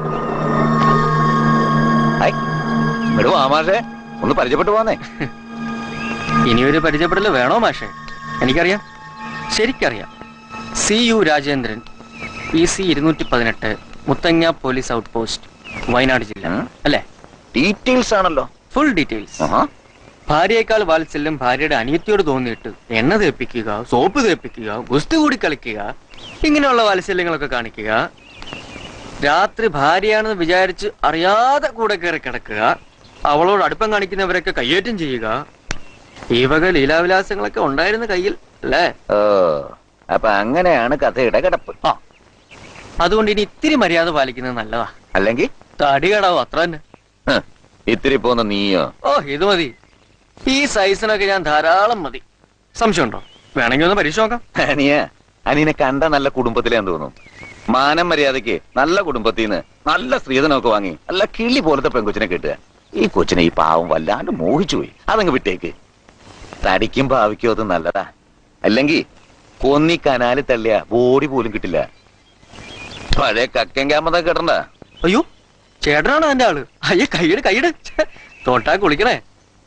ഇങ്ങോട്ട് വാ മാഷേ, ഒന്ന് പരിചയപ്പെട്ടു പോന്നേ. ഇനിയൊരു പരിചയപ്പെടല് വേണോ മാഷേ? എനിക്കറിയാം, ശരിക്കറിയാം. CU Rajendran, PC 218, Muthanga police out post, Wayanad ജില്ല. അല്ലേ? ഡീറ്റെയിൽസ് ആണല്ലോ, ഫുൾ ഡീറ്റെയിൽസ്. ഭാര്യയേക്കാൾ വാത്സല്യം ഭാര്യയുടെ അനിയത്തിയോട് തോന്നിയിട്ട് എണ്ണ തേപ്പിക്കുക, സോപ്പ് തേപ്പിക്കുക, ഗുസ്തി കൂടി കളിക്കുക, ഇങ്ങനെയുള്ള വാത്സല്യങ്ങളൊക്കെ കാണിക്കുക. രാത്രി ഭാര്യയാണെന്ന് വിചാരിച്ച് അറിയാതെ കൂടെ കയറി കിടക്കുക. അവളോട് അടുപ്പം കാണിക്കുന്നവരൊക്കെ കയ്യേറ്റം ചെയ്യുക, ഈ വക ലീലാവിലാസങ്ങളൊക്കെ ഉണ്ടായിരുന്ന കയ്യിൽ അല്ലേ? ഓ, അപ്പൊ അങ്ങനെയാണ് കഥയുടെ കിടപ്പ്. അതുകൊണ്ട് ഇനി ഇത്തിരി മര്യാദ പാലിക്കുന്നത് നല്ലതാ. അല്ലെങ്കിൽ തടി കടാവും, അത്ര തന്നെ. ഇത്തിരി പോന്ന നീയോ? ഓ, ഇത് മതി. ഈ സൈസിനൊക്കെ ഞാൻ ധാരാളം മതി. സംശയമുണ്ടോ? വേണമെങ്കിൽ ഒന്ന് പരീക്ഷ നോക്കാം. അനിയനെ കണ്ട നല്ല കുടുംബത്തിലാന്ന് തോന്നുന്നു. മാനം മര്യാദക്ക് നല്ല കുടുംബത്തിന്ന് നല്ല സ്ത്രീധനമൊക്കെ വാങ്ങി നല്ല കിളി പോലത്തെ പെൺകൊച്ചിനെ കിട്ടുക. ഈ കൊച്ചിനെ ഈ പാവം വല്ലാണ്ട് മോഹിച്ചു പോയി. അതങ്ങ് വിട്ടേക്ക്. തടിക്കും ഭാവിക്കും അത് നല്ലതാ. അല്ലെങ്കിൽ കൊന്നി കനാലിൽ തള്ളിയ ബോഡി പോലും കിട്ടില്ല. പഴയ കക്കൻ ക്യാമ്പതൊക്കെ കിട്ടണ്ട. അയ്യോ, ചേട്ടനാണ് എന്റെ ആള്. അയ്യ, കൈയിട് തോട്ടാ കുളിക്കണേ.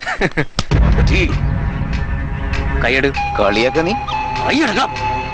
കൈയ്യട്. കളിയൊക്കെ നീ കൈയെടുക്കാം.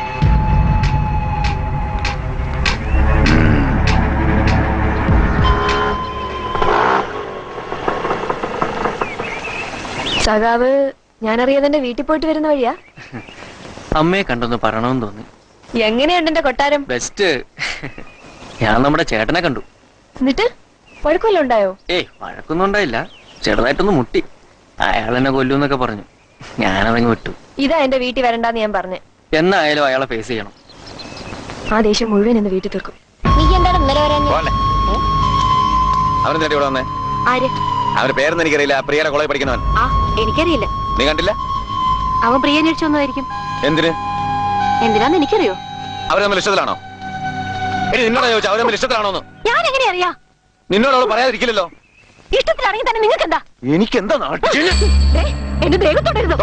സഖാവ് ഞാനറിയാതെ എന്റെ വീട്ടിൽ പോയിട്ട് വരുന്ന വഴിയാ. അമ്മയെ കണ്ടൊന്ന് പറയണമെന്ന് തോന്നി. എങ്ങനെയുണ്ട് എന്റെ കൊട്ടാരം? ബെസ്റ്റ്. ഞാൻ നമ്മുടെ ചേട്ടനെ കണ്ടു. എന്നിട്ട് വഴക്കുമല്ലോ ഉണ്ടായോ? ഏയ്, വഴക്കൊന്നും ഉണ്ടായില്ല. ചെറുതായിട്ടൊന്ന് മുട്ടി. അയാൾ എന്നെ കൊല്ലൂന്നൊക്കെ പറഞ്ഞു. ഞാനതങ്ങ് വിട്ടു. ഇതാ എന്റെ വീട്ടിൽ വരണ്ടെന്ന് ഞാൻ പറഞ്ഞു. എന്നായാലും അയാളെ ഫേസ് ചെയ്യണം. ആ ദേഷ്യം മുഴുവൻ എന്ന് വീട്ടിൽ തീർക്കും. നീ എന്താണ് ഇന്നലെ വരാൻ? അവനെന്താ ഇവിടെ വന്നേ? ആര്? അവന്റെ പേരൊന്നും എനിക്കറിയില്ല. പ്രിയയുടെ കോളേജ് പഠിക്കുന്നവൻ. ആ, എനിക്കറിയില്ല. നീ കണ്ടില്ല? അവൻ പ്രിയ അന്വേഷിച്ചു വന്നതായിരിക്കും. എന്തിന്? എന്തിനാന്ന് എനിക്കറിയോ? അവര് തമ്മിൽ ഇഷ്ടത്തിലാണോ? നിന്നോടാ ചോദിച്ചാ അവര് തമ്മിൽ ഇഷ്ടത്തിലാണോന്ന്? ഞാൻ എങ്ങനെ അറിയാ? നിന്നോട് അവൾ പറയാതിരിക്കില്ലല്ലോ. ഇഷ്ടത്തിലാണെങ്കിൽ തന്നെ നിങ്ങൾക്ക് എന്താ? എനിക്കെന്താ നാട്ടിൽ എന്റെ ദേഹത്തോടരുത്.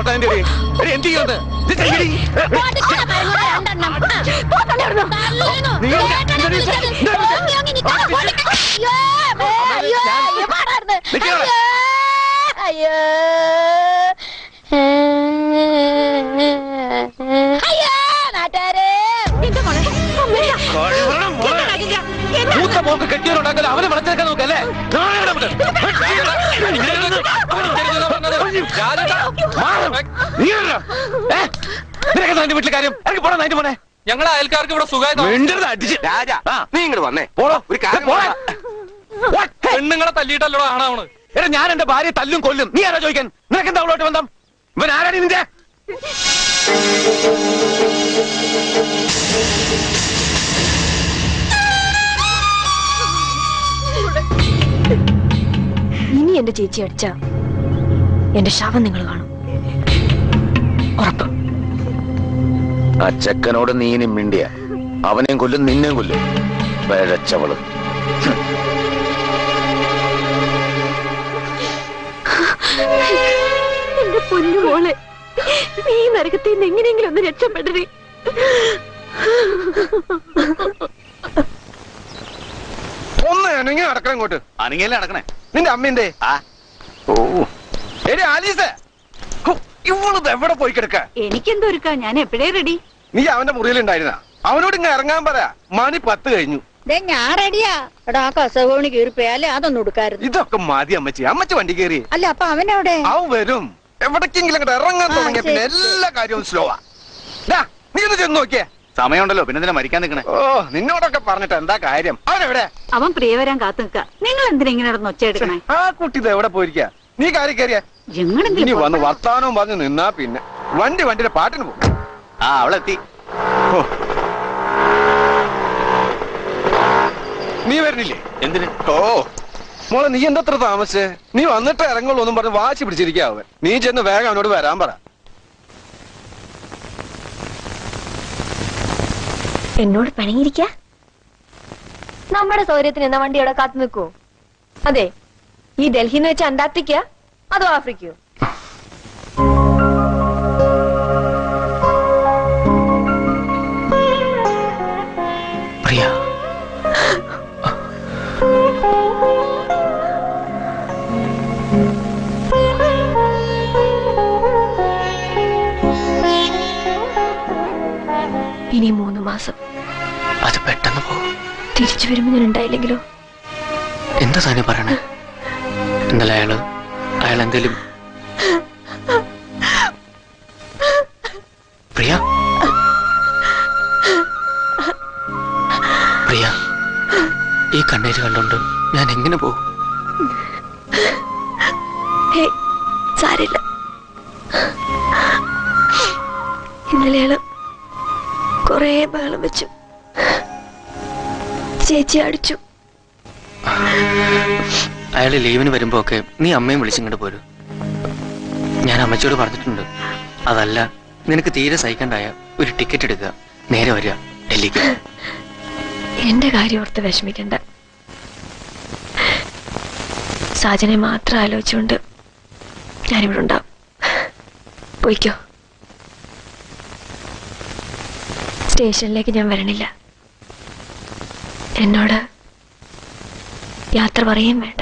അയ്യോ, നാട്ടുകാരെ കെട്ടിയോണ്ടാക്കല്ലോ അവനെ വളച്ചെടുക്കാൻ നോക്കല്ലേ? വീട്ടിലെ കാര്യം എനിക്ക് പോണ നായിട്ട് പോണേ. ഞങ്ങൾ അയൽക്കാർക്ക് ഇവിടെ സുഖമായിട്ട് രാജ നീ ഇങ്ങോട്ട് വന്നേ. ഒരു കാര്യം പെണ്ണുങ്ങളെ തല്ലിയിട്ടല്ലോ ആണാവണ്. എടാ, ഞാൻ എന്റെ ഭാര്യ തല്ലും കൊല്ലും. നീ ആരാ ചോദിക്കാൻ? നിനക്ക് എന്താ അവളോട്ട് ബന്ധം? ഇവൻ ആരാണ് നിന്റെ? ഇനി എന്റെ ചേച്ചി അടിച്ച എന്റെ ശവം നിങ്ങൾ കാണും, ഉറപ്പ്. ആ ചെക്കനോട് നീ ഇനി മിണ്ടിയ അവനെയും കൊല്ലും നിന്നെയും കൊല്ലും. പിഴച്ചവള്. എന്റെ പൊന്നുമോളെ, നീ നരകത്തിൽ നിന്ന് എങ്ങനെയെങ്കിലും ഒന്ന് രക്ഷപ്പെടണേ. ഒന്ന് അനങ്ങി നടക്കണം ഇങ്ങോട്ട്. അനങ്ങിയല്ലേ നടക്കണേ? നിന്റെ അമ്മേന്റെ ആലീസ ഇവളത് എവിടെ പോയി കിടക്ക? എനിക്കെന്തോരുക്കാ, ഞാൻ എപ്പോഴേ റെഡി. നീ അവന്റെ മുറിയിലുണ്ടായിരുന്ന അവനോട് ഇങ്ങ് ഇറങ്ങാൻ പറ. മണി 10 കഴിഞ്ഞു. ഞാൻ റെഡിയാ. എടാ, കസവോണി കീറിപ്പോയാലേ അതൊന്നും എടുക്കാറുണ്ട്. ഇതൊക്കെ മതി അമ്മച്ചി. അമ്മച്ചി വണ്ടി കയറി. അല്ല, അപ്പൊ അവനെവിടെ? അവൻ വരും. എവിടേക്കെങ്കിലും അങ്ങോട്ട് ഇറങ്ങാൻ തുടങ്ങിയ പിന്നെ എല്ലാ കാര്യവും സ്ലോവാ. നീ ഒന്ന് ചെന്ന് നോക്കിയേ. സമയമുണ്ടല്ലോ, പിന്നെ എന്തിനാ മരിക്കാൻ നിൽക്കണേ? ഓ, നിന്നോടൊക്കെ പറഞ്ഞിട്ട് എന്താ കാര്യം? അവനെവിടെ? അവൻ പ്രിയ വരാൻ കാത്തു നിൽക്ക. നിങ്ങൾ എന്തിനാ ഇങ്ങനെ നടന്ന് ഒച്ച എടുക്കണേ? ആ കുട്ടി ഇത് എവിടെ പോയിരിക്കാ? നീ കാര്യം കയറിയ ഇനി വന്ന് വർത്താനവും പറഞ്ഞു നിന്നാ പിന്നെ വണ്ടിയുടെ പാട്ടിന് പോകും. ആ, അവളെത്തി. നീ വരുന്നില്ലേ? എന്തിന്? ഓ മോളെ, നീ എന്തത്ര താമസിച്ചേ? നീ വന്നിട്ട് ഇറങ്ങുള്ളൂ ഒന്നും പറഞ്ഞ് വാശി പിടിച്ചിരിക്കാവൻ. നീ ചെന്ന് വേഗം അവനോട് വരാൻ പറ. എന്നോട് പണിയിരിക്ക? നമ്മുടെ സൗകര്യത്തിന് എന്ന വണ്ടി അവിടെ കാത്തു നിൽക്കോ? അതെ, ഈ ഡൽഹിന്ന് വെച്ച് അന്റാർട്ടിക്ക അതോ ആഫ്രിക്കയോ? പ്രിയ, ഇനി 3 മാസം. അത് പെട്ടെന്ന് പോകും. തിരിച്ചു വരുമ്പോ ഞാൻ ഉണ്ടായില്ലെങ്കിലോ? എന്താ തന്നെ പറയണേ? ഇന്നലെ അയാൾ എന്തേലും? പ്രിയ, പ്രിയ, ഈ കണ്ണീര് കണ്ടോണ്ട് ഞാൻ എങ്ങനെ പോകും? സാരില്ല. ഇന്നലെ കൊറേ ബഹളം വെച്ചു. ചേച്ചി അടിച്ചു. അയാള് ലീവിന് വരുമ്പോ ഒക്കെ നീ അമ്മയും വിളിച്ചിങ്ങോട്ട് പോരും. ഞാൻ അമ്മച്ചിയോട് പറഞ്ഞിട്ടുണ്ട്, അതല്ല നിനക്ക് തീരെ സഹിക്കണ്ടായ ഒരു ടിക്കറ്റ് എടുക്കുക, നേരെ വരിക ഡൽഹിക്ക്. എന്റെ കാര്യം ഓർത്ത് വിഷമിക്കണ്ട. സാജനെ മാത്രം ആലോചിച്ചുകൊണ്ട് ഞാനിവിടെ ഉണ്ടാവും. പോയിക്കോ. സ്റ്റേഷനിലേക്ക് ഞാൻ വരണില്ല. എന്നോട് യാത്ര പറയുകയും വേണ്ട.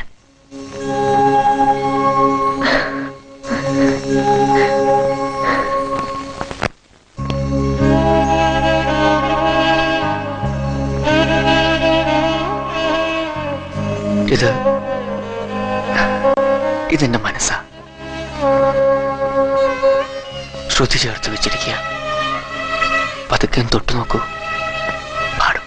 ഇതെന്റെ മനസ്സാ, ശ്രുതി ചേർത്ത് വെച്ചിരിക്കുക. പതുക്കെ തൊട്ടു നോക്കൂ, പാടും.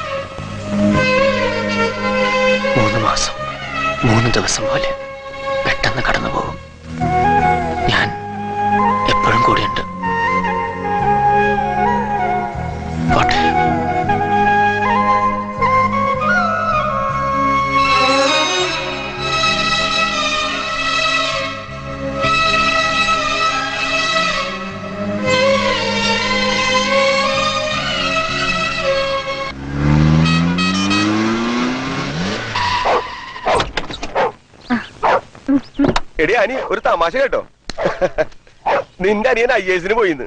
3 മാസം 3 ദിവസം പോലെ പെട്ടെന്ന് കടന്നു പോകും. ഞാൻ എപ്പോഴും കൂടെയുണ്ട്. പോട്ടെ. എടി അനി, ഒരു തമാശ കേട്ടോ. നിന്റെ അനിയൻ IAS പോയിന്ന്.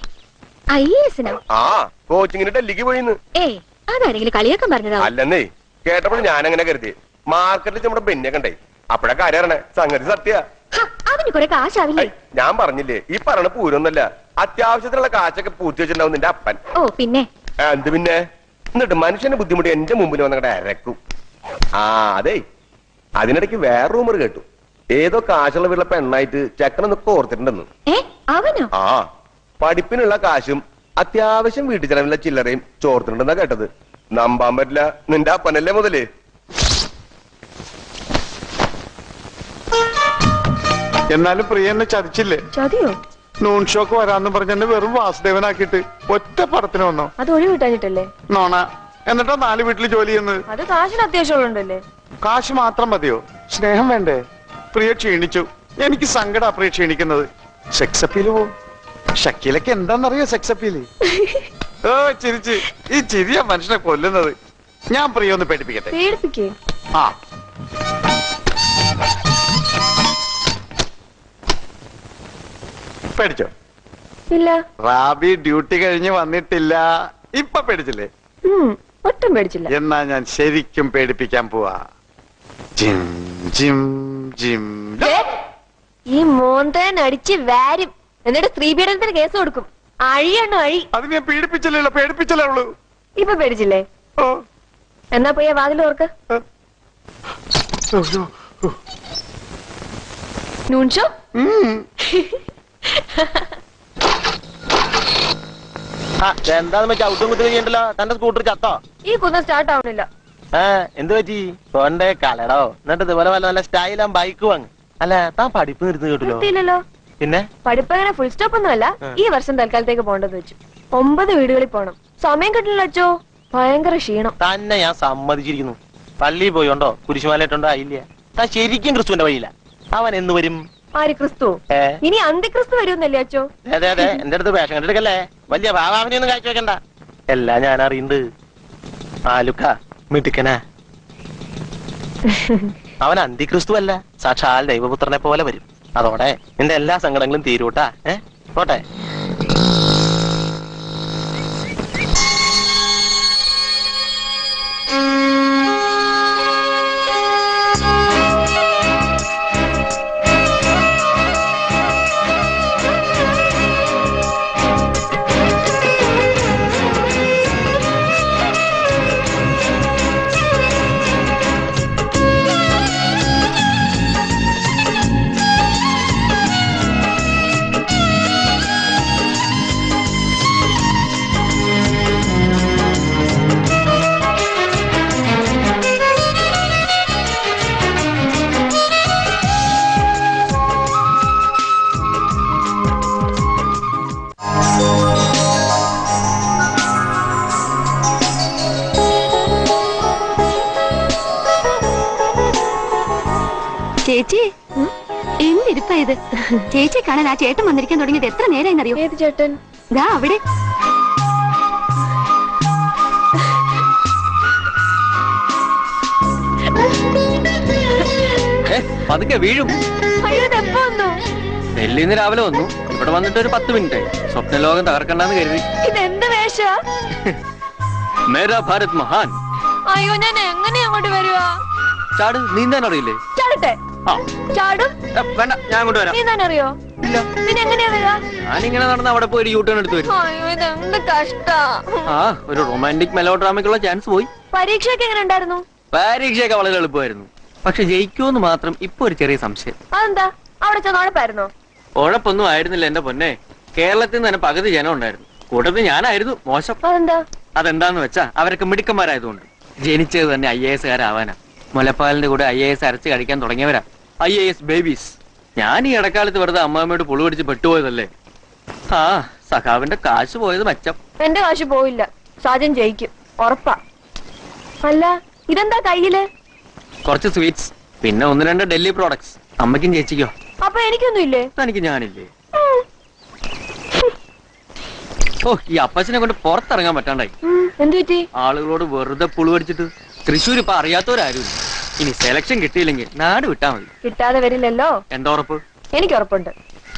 ആ, കോച്ചിങ്ങിന് ഡൽഹിക്ക് പോയിന്ന്. അതാരെങ്കിലും കളിയാക്കാൻ പറഞ്ഞതാ? അല്ലെന്നേ, കേട്ടപ്പോൾ ഞാൻ അങ്ങനെ കരുതി. മാർക്കറ്റിൽ നമ്മുടെ ബെന്നെ കണ്ടേ, അപ്പഴാ കാര്യം അറിയണേ. സംഗതി സത്യ. അതിന് കുറെ കാശാവില്ലേ? ഞാൻ പറഞ്ഞില്ലേ, ഈ പറഞ്ഞ പൂരൊന്നല്ല, അത്യാവശ്യത്തിനുള്ള കാശൊക്കെ പൂത്തി വെച്ചിട്ടുണ്ടാവും നിന്റെ അപ്പൻ. ഓ പിന്നെ എന്ത് പിന്നെ? എന്നിട്ട് മനുഷ്യന്റെ ബുദ്ധിമുട്ട് എന്റെ മുമ്പിൽ വന്നങ്ങടെ അരക്കും. ആ അതെ, അതിനിടയ്ക്ക് വേറെ റൂമർ കേട്ടു. ഏതോ കാശുള്ള വീട്ടിലെ പെണ്ണായിട്ട് ചെക്കനൊന്ന് ഓർത്തിട്ടുണ്ടെന്ന്. ആ, പഠിപ്പിനുള്ള കാശും അത്യാവശ്യം വീട്ടിൽ ചെലവിലുള്ള ചില്ലറയും ചോർത്തിട്ടുണ്ടെന്നാ കേട്ടത്. നമ്പാൻ പറ്റില്ല, നിന്റെ അപ്പനല്ലേ മുതല്. എന്നാലും പ്രിയനെ ചതിച്ചില്ലേ? ചതിയോ? നൂൺ ഷോക്ക് വരാന്ന് പറഞ്ഞെന്നെ വെറും വാസുദേവനാക്കിട്ട് ഒറ്റ പടത്തിന് വന്നോ? അത് ഒഴിവ് കിട്ടാഞ്ഞിട്ടല്ലേ? നോണ. എന്നിട്ടോ 4 വീട്ടിൽ ജോലി ചെയ്യുന്നത്? അത് കാശിന് അത്യാവശ്യമുണ്ടല്ലേ? കാശ് മാത്രം മതിയോ? സ്നേഹം വേണ്ടേ? പ്രിയ ക്ഷീണിച്ചു. എനിക്ക് സങ്കടം പ്രിയ ക്ഷീണിക്കുന്നത്. സെക്സ് അപ്പീല് പോവും. ഷക്കീലൊക്കെ എന്താന്നറിയോ സെക്സ് അപ്പീല്? ഓ ചിരിച്ച്, ഈ ചിരിയ മനുഷ്യനെ കൊല്ലുന്നത്. ഞാൻ പ്രിയ ഒന്ന് പേടിപ്പിക്കട്ടെ. ആ, പേടിച്ചോ? ഇല്ല. റാബി ഡ്യൂട്ടി കഴിഞ്ഞ് വന്നിട്ടില്ല. ഇപ്പൊ പേടിച്ചില്ലേ? ഒട്ടും പേടിച്ചില്ല. എന്നാ ഞാൻ ശരിക്കും പേടിപ്പിക്കാൻ പോവാ. ജിം ജിം ജിം. ഈ മോന്തൻ അടിച്ച് വാരും, എന്നിട്ട് സ്ത്രീ പീഡനത്തിന് കേസ് കൊടുക്കും. അഴിയണ്ണോ അഴി. അത് ഞാൻ പീഡിപ്പിച്ചില്ലല്ലോ, പേടിപ്പിച്ചല്ലേ ഉള്ളൂ. ഇപ്പൊ പേടിച്ചില്ലേ? എന്നാ പോയ വാതിൽ ഓർക്ക്. നൂൺഷോ എന്താന്ന് വെച്ചാ ഔട്ടും കുത്തി ചെയ്യണ്ടല്ലോ. തന്റെ സ്കൂട്ടർ ചത്തോ? ഈ കുന്ന സ്റ്റാർട്ട് ആവണില്ല. എന്ത് പറ്റി? ഫോണിന്റെ കളടോ. എന്നിട്ട് ഇതുപോലെ വല്ല നല്ല സ്റ്റൈലാൻ ബൈക്ക് വാങ്ങി. അല്ല, താൻ പഠിപ്പ് നിർത്തി കേട്ടില്ലോ. പിന്നെ പഠിപ്പ് അങ്ങനെ ഫുൾ സ്റ്റോപ്പ് ഒന്നുമല്ല. ഈ വർഷം തൽക്കാലത്തേക്ക് പോണ്ടെന്ന് വെച്ചു. 9 വീടുകളിൽ പോണം. സമയം കിട്ടില്ല അച്ചോ. ഭയങ്കര ക്ഷീണം. തന്നെ ഞാൻ സമ്മതിച്ചിരിക്കുന്നു. പള്ളിയിൽ പോയോണ്ടോ കുരിശുമാലയിട്ടുണ്ടോ ആയില്ല. താൻ ശരിക്കും ക്രിസ്തുവിന്റെ വഴിയില്ല. അവൻ എന്ന് വരും? ആര് ക്രിസ്തു? ഇനി അന്തിക്രിസ്തു വരുമെന്നല്ലേ അച്ചോ? അതെ അതെ, എന്റെ അടുത്ത് വേഷം കണ്ടെടുക്കല്ലേ. വലിയ ഭാവാവിനെയൊന്നും കാഴ്ച വെക്കണ്ട. എല്ലാം ഞാൻ അറിയുന്നുണ്ട്. ആലുക്ക മിടുക്കനാ. അവൻ അന്തിക്രിസ്തു അല്ല, സാക്ഷാൽ ദൈവപുത്രനെ പോലെ വരും. അതോടെ നിന്റെ എല്ലാ സങ്കടങ്ങളും തീരൂട്ടാ. പോട്ടെ. ഉറപ്പാ ഇത്. ചേച്ചി കാണാൻ ആ ചേട്ടൻ വന്നിരിക്കാൻ തുടങ്ങിയത് എത്ര നേരമായി അറിയോ? ഏത് ചേട്ടൻ? ദാ അവിടെ. പതുക്കെ വീഴും. അയ്യോ ഇതെപ്പോ വന്നു? ഡൽഹിന്ന് രാവിലെ വന്നു. ഇവിടെ വന്നിട്ട് ഒരു 10 മിനിറ്റ്. സ്വപ്നലോകം തകർക്കണ്ടെന്ന് കരുതി. ഇതെന്ത് വേഷ? മേരാ ഭാരത് മഹാൻ. അയ്യോ ഞാൻ എങ്ങനെ അങ്ങോട്ട് വരുവാ? ചാട്, നീന്താൻ അറിയില്ലേ? ചാടട്ടെ? ചാടും. വേണ്ട, ഞാൻ അങ്ങോട്ട് വരാം. നീന്താൻ അറിയോ? ഇല്ല. പിന്നെ എങ്ങനെയാ വരാ? ഞാനിങ്ങനെ നടന്ന് അവിടെ പോയി യൂട്ടേൺ എടുത്ത് വരും. അയ്യോ ഇതെന്ത് കഷ്ടാ. ആ, ഒരു റൊമാൻറ്റിക് മെലോഡ്രാമയ്ക്കുള്ള ചാൻസ് പോയി. പരീക്ഷയൊക്കെ എങ്ങനെ ഉണ്ടായിരുന്നു? പരീക്ഷയൊക്കെ വളരെ എളുപ്പമായിരുന്നു. പക്ഷെ ജയിക്കുമെന്ന് മാത്രം ഇപ്പൊ ഒരു ചെറിയ സംശയം. അതെന്താ? അവിടെ ചെന്ന് ഉഴപ്പായിരുന്നോ? ഉഴപ്പൊന്നും ആയിരുന്നില്ല എന്റെ പൊന്നെ. കേരളത്തിൽ നിന്ന് തന്നെ പകുതി ജനം ഉണ്ടായിരുന്നു. കൂട്ടത്തിൽ ഞാനായിരുന്നു മോശം. അതെന്താന്ന് വെച്ചാ അവരൊക്കെ മിടുക്കന്മാരായതുകൊണ്ട്. ജനിച്ചത് തന്നെ IAS കാരാവാനാ. മുലപ്പാലിന്റെ കൂടെ IAS അരച്ച് കഴിക്കാൻ തുടങ്ങിയവരാ IAS ബേബീസ്. ഞാൻ ഈ ഇടക്കാലത്ത് വെറുതെ അമ്മാമ്മയോട് പുളു പിടിച്ച് പെട്ടുപോയതല്ലേ. ആ, സഖാവിന്റെ കാശ് പോയത് മെച്ചം. എന്റെ കാശ് പോയില്ല. സാജൻ ജയിക്കും ഉറപ്പാ. അല്ല ഇതെന്താ കയ്യില്? കുറച്ച് സ്വീറ്റ്സ്, പിന്നെ 1-2 ഡൽഹി പ്രോഡക്ട്സ്. അമ്മയ്ക്കും ചേച്ചിക്കോ? അപ്പൊ എനിക്കൊന്നും ഇല്ലേ? തനിക്ക് ഞാനില്ലേ? ഓ, ഈ അപ്പച്ചനെ കൊണ്ട് പുറത്തിറങ്ങാൻ പറ്റാണ്ടായി. എന്തു പറ്റി? ആളുകളോട് വെറുതെ പുളു പഠിച്ചിട്ട്. തൃശ്ശൂർ ഇപ്പൊ അറിയാത്തവരാരും. ഇനി സെലക്ഷൻ കിട്ടിയില്ലെങ്കിൽ നാട് വിട്ടാ മതി. കിട്ടാതെ വരില്ലല്ലോ. എന്താ ഉറപ്പ്? എനിക്ക് ഉറപ്പുണ്ട്.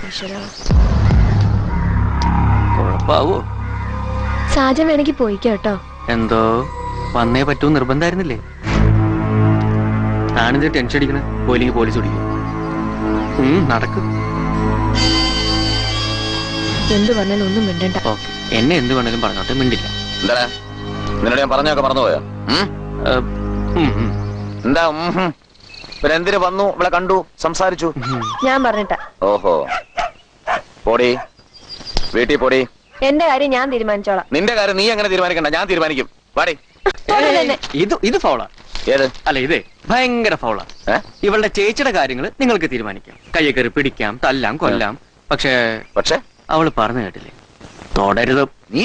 കുഴപ്പാവോ? സാജൻ വേണമെങ്കിൽ പോയിക്കോട്ടോ. എന്തോ വന്നേ പറ്റൂ നിർബന്ധമായിരുന്നില്ലേ? താനിത് ടെൻഷൻ അടിക്കണ പോയില്ലെങ്കിൽ പോലീസ് പിടിക്കും. നടക്കും. എന്ത് പറഞ്ഞാലും ഒന്നും മിണ്ടണ്ട. എന്നെ എന്ത് വേണേലും പറഞ്ഞോട്ടെ, മിണ്ടില്ല. എന്താ നിന്നോട് ഞാൻ പറഞ്ഞൊക്കെ മറന്നുപോയോ? എന്താ പിന്നെ എന്തിനു വന്നു? ഇവിടെ കണ്ടു, സംസാരിച്ചു? ഞാൻ പറഞ്ഞിട്ടാ. ഓഹോ, പോടി, വീട്ടിൽ പോടി. എന്റെ കാര്യം ഞാൻ തീരുമാനിച്ചോളാം. നിന്റെ കാര്യം നീ അങ്ങനെ തീരുമാനിക്കണ്ട, ഞാൻ തീരുമാനിക്കും. പാടി. ഇത് ഫൗളാ. ഏത്? അല്ല, ഇതേ ഭയങ്കര ഫൗളാ. ഇവളുടെ ചേച്ചിയുടെ കാര്യങ്ങൾ നിങ്ങൾക്ക് തീരുമാനിക്കാം. കയ്യെ കയറി പിടിക്കാം, തല്ലാം, കൊല്ലാം. പക്ഷേ അവള് പറഞ്ഞു കേട്ടില്ലേ, തുടരുത്. നീ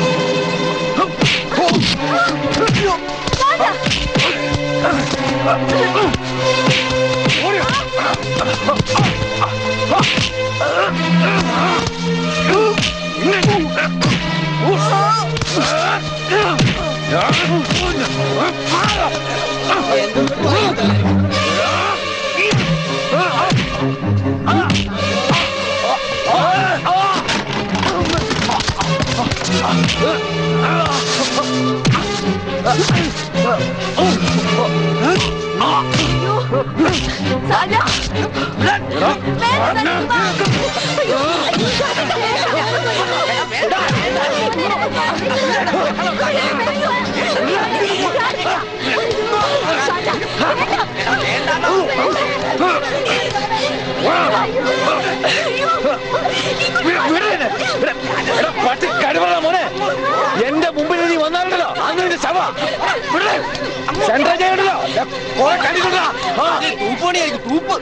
മോനെ, എന്റെ മുമ്പിൽ നീ വന്നാലുണ്ടല്ലോ അന്ന് നിന്റെ ശവ സെൻട്രൽ ചെയ്യണ്ടല്ലോ. തൂപ്പണിയായിരിക്കും, തൂപ്പ്.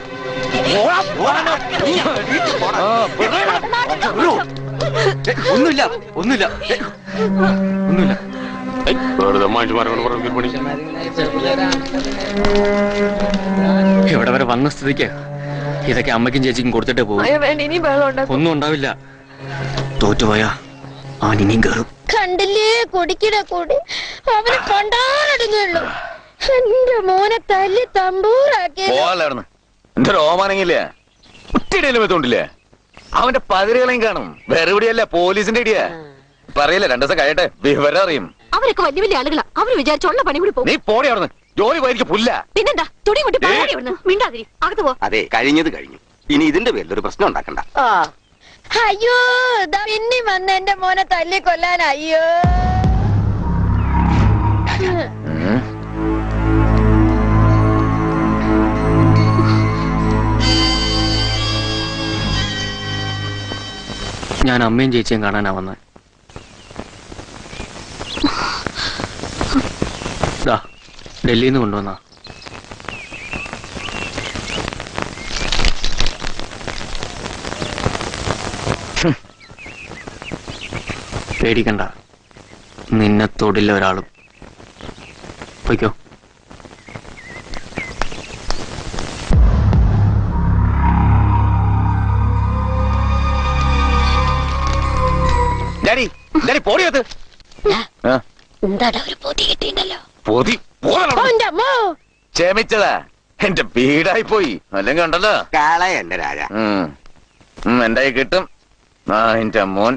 ഒന്നുമില്ല, ഒന്നുമില്ല, ഒന്നുമില്ല. ഇവിടെ വരെ വന്ന സ്ഥിതിക്ക് ഇതൊക്കെ അമ്മയ്ക്കും ചേച്ചിക്കും കൊടുത്തിട്ടേ പോകും. ഒന്നും ഉണ്ടാവില്ല. തോറ്റുപോയാ അവൻ ഇനിയും കയറും. കണ്ടില്ലേ കൊടിക്കിട കൂടി അവന് കൊണ്ടാടുന്നുള്ളൂ. എന്റെ മോനെ തല്ലി തമ്പൂറാക്കി. എന്റെ രോമാനങ്ങില്ലേ, ഒറ്റയിടയിലും എത്തോണ്ടില്ലേ? അവന്റെ പതിരുകളെയും കാണും. വേറെ എവിടെയല്ല, പോലീസിന്റെ ഇടിയാ. പറയില്ല, 2 ദിവസം കഴിയട്ടെ വിവരം അറിയും. അവരൊക്കെ വലിയ വലിയ ആളുകളാ. അവര് വിചാരിച്ചുള്ള പണി കൂടി പോകും. നീ പോടി അവിടുന്ന്. ജോലി പോയിരിക്കും പുല്ല. പിന്നെന്താ തുണി കൊട്ടി മിണ്ടാതിരി, അകത്ത് പോ. അതെ, കഴിഞ്ഞത് കഴിഞ്ഞു. ഇനി ഇതിന്റെ പേരിൽ ഒരു പ്രശ്നം ഉണ്ടാക്കണ്ട. അയ്യോ പിന്നെ വന്ന് എന്റെ മോനെ തല്ലി കൊല്ലാൻ. അയ്യോ ഞാൻ അമ്മയും ചേച്ചിയും കാണാനാ വന്നത്. ഡൽഹിയിൽ നിന്ന് കൊണ്ടുവന്ന പേടിക്കണ്ട, നിന്നെ തൊടില്ല ഒരാളും. പോയിക്കോ. ഡാഡി ഡാഡി പോടിയത് എന്താടാ ഒരു പൊതി കിട്ടിണ്ടല്ലോ. പൊതി ക്ഷമിച്ചതാ, എന്റെ വീടായി പോയി. അല്ലെങ്കിൽ ഉണ്ടല്ലോ കാളയല്ല രാജ. എന്റെ കിട്ടും. ആ എന്റെ മോൻ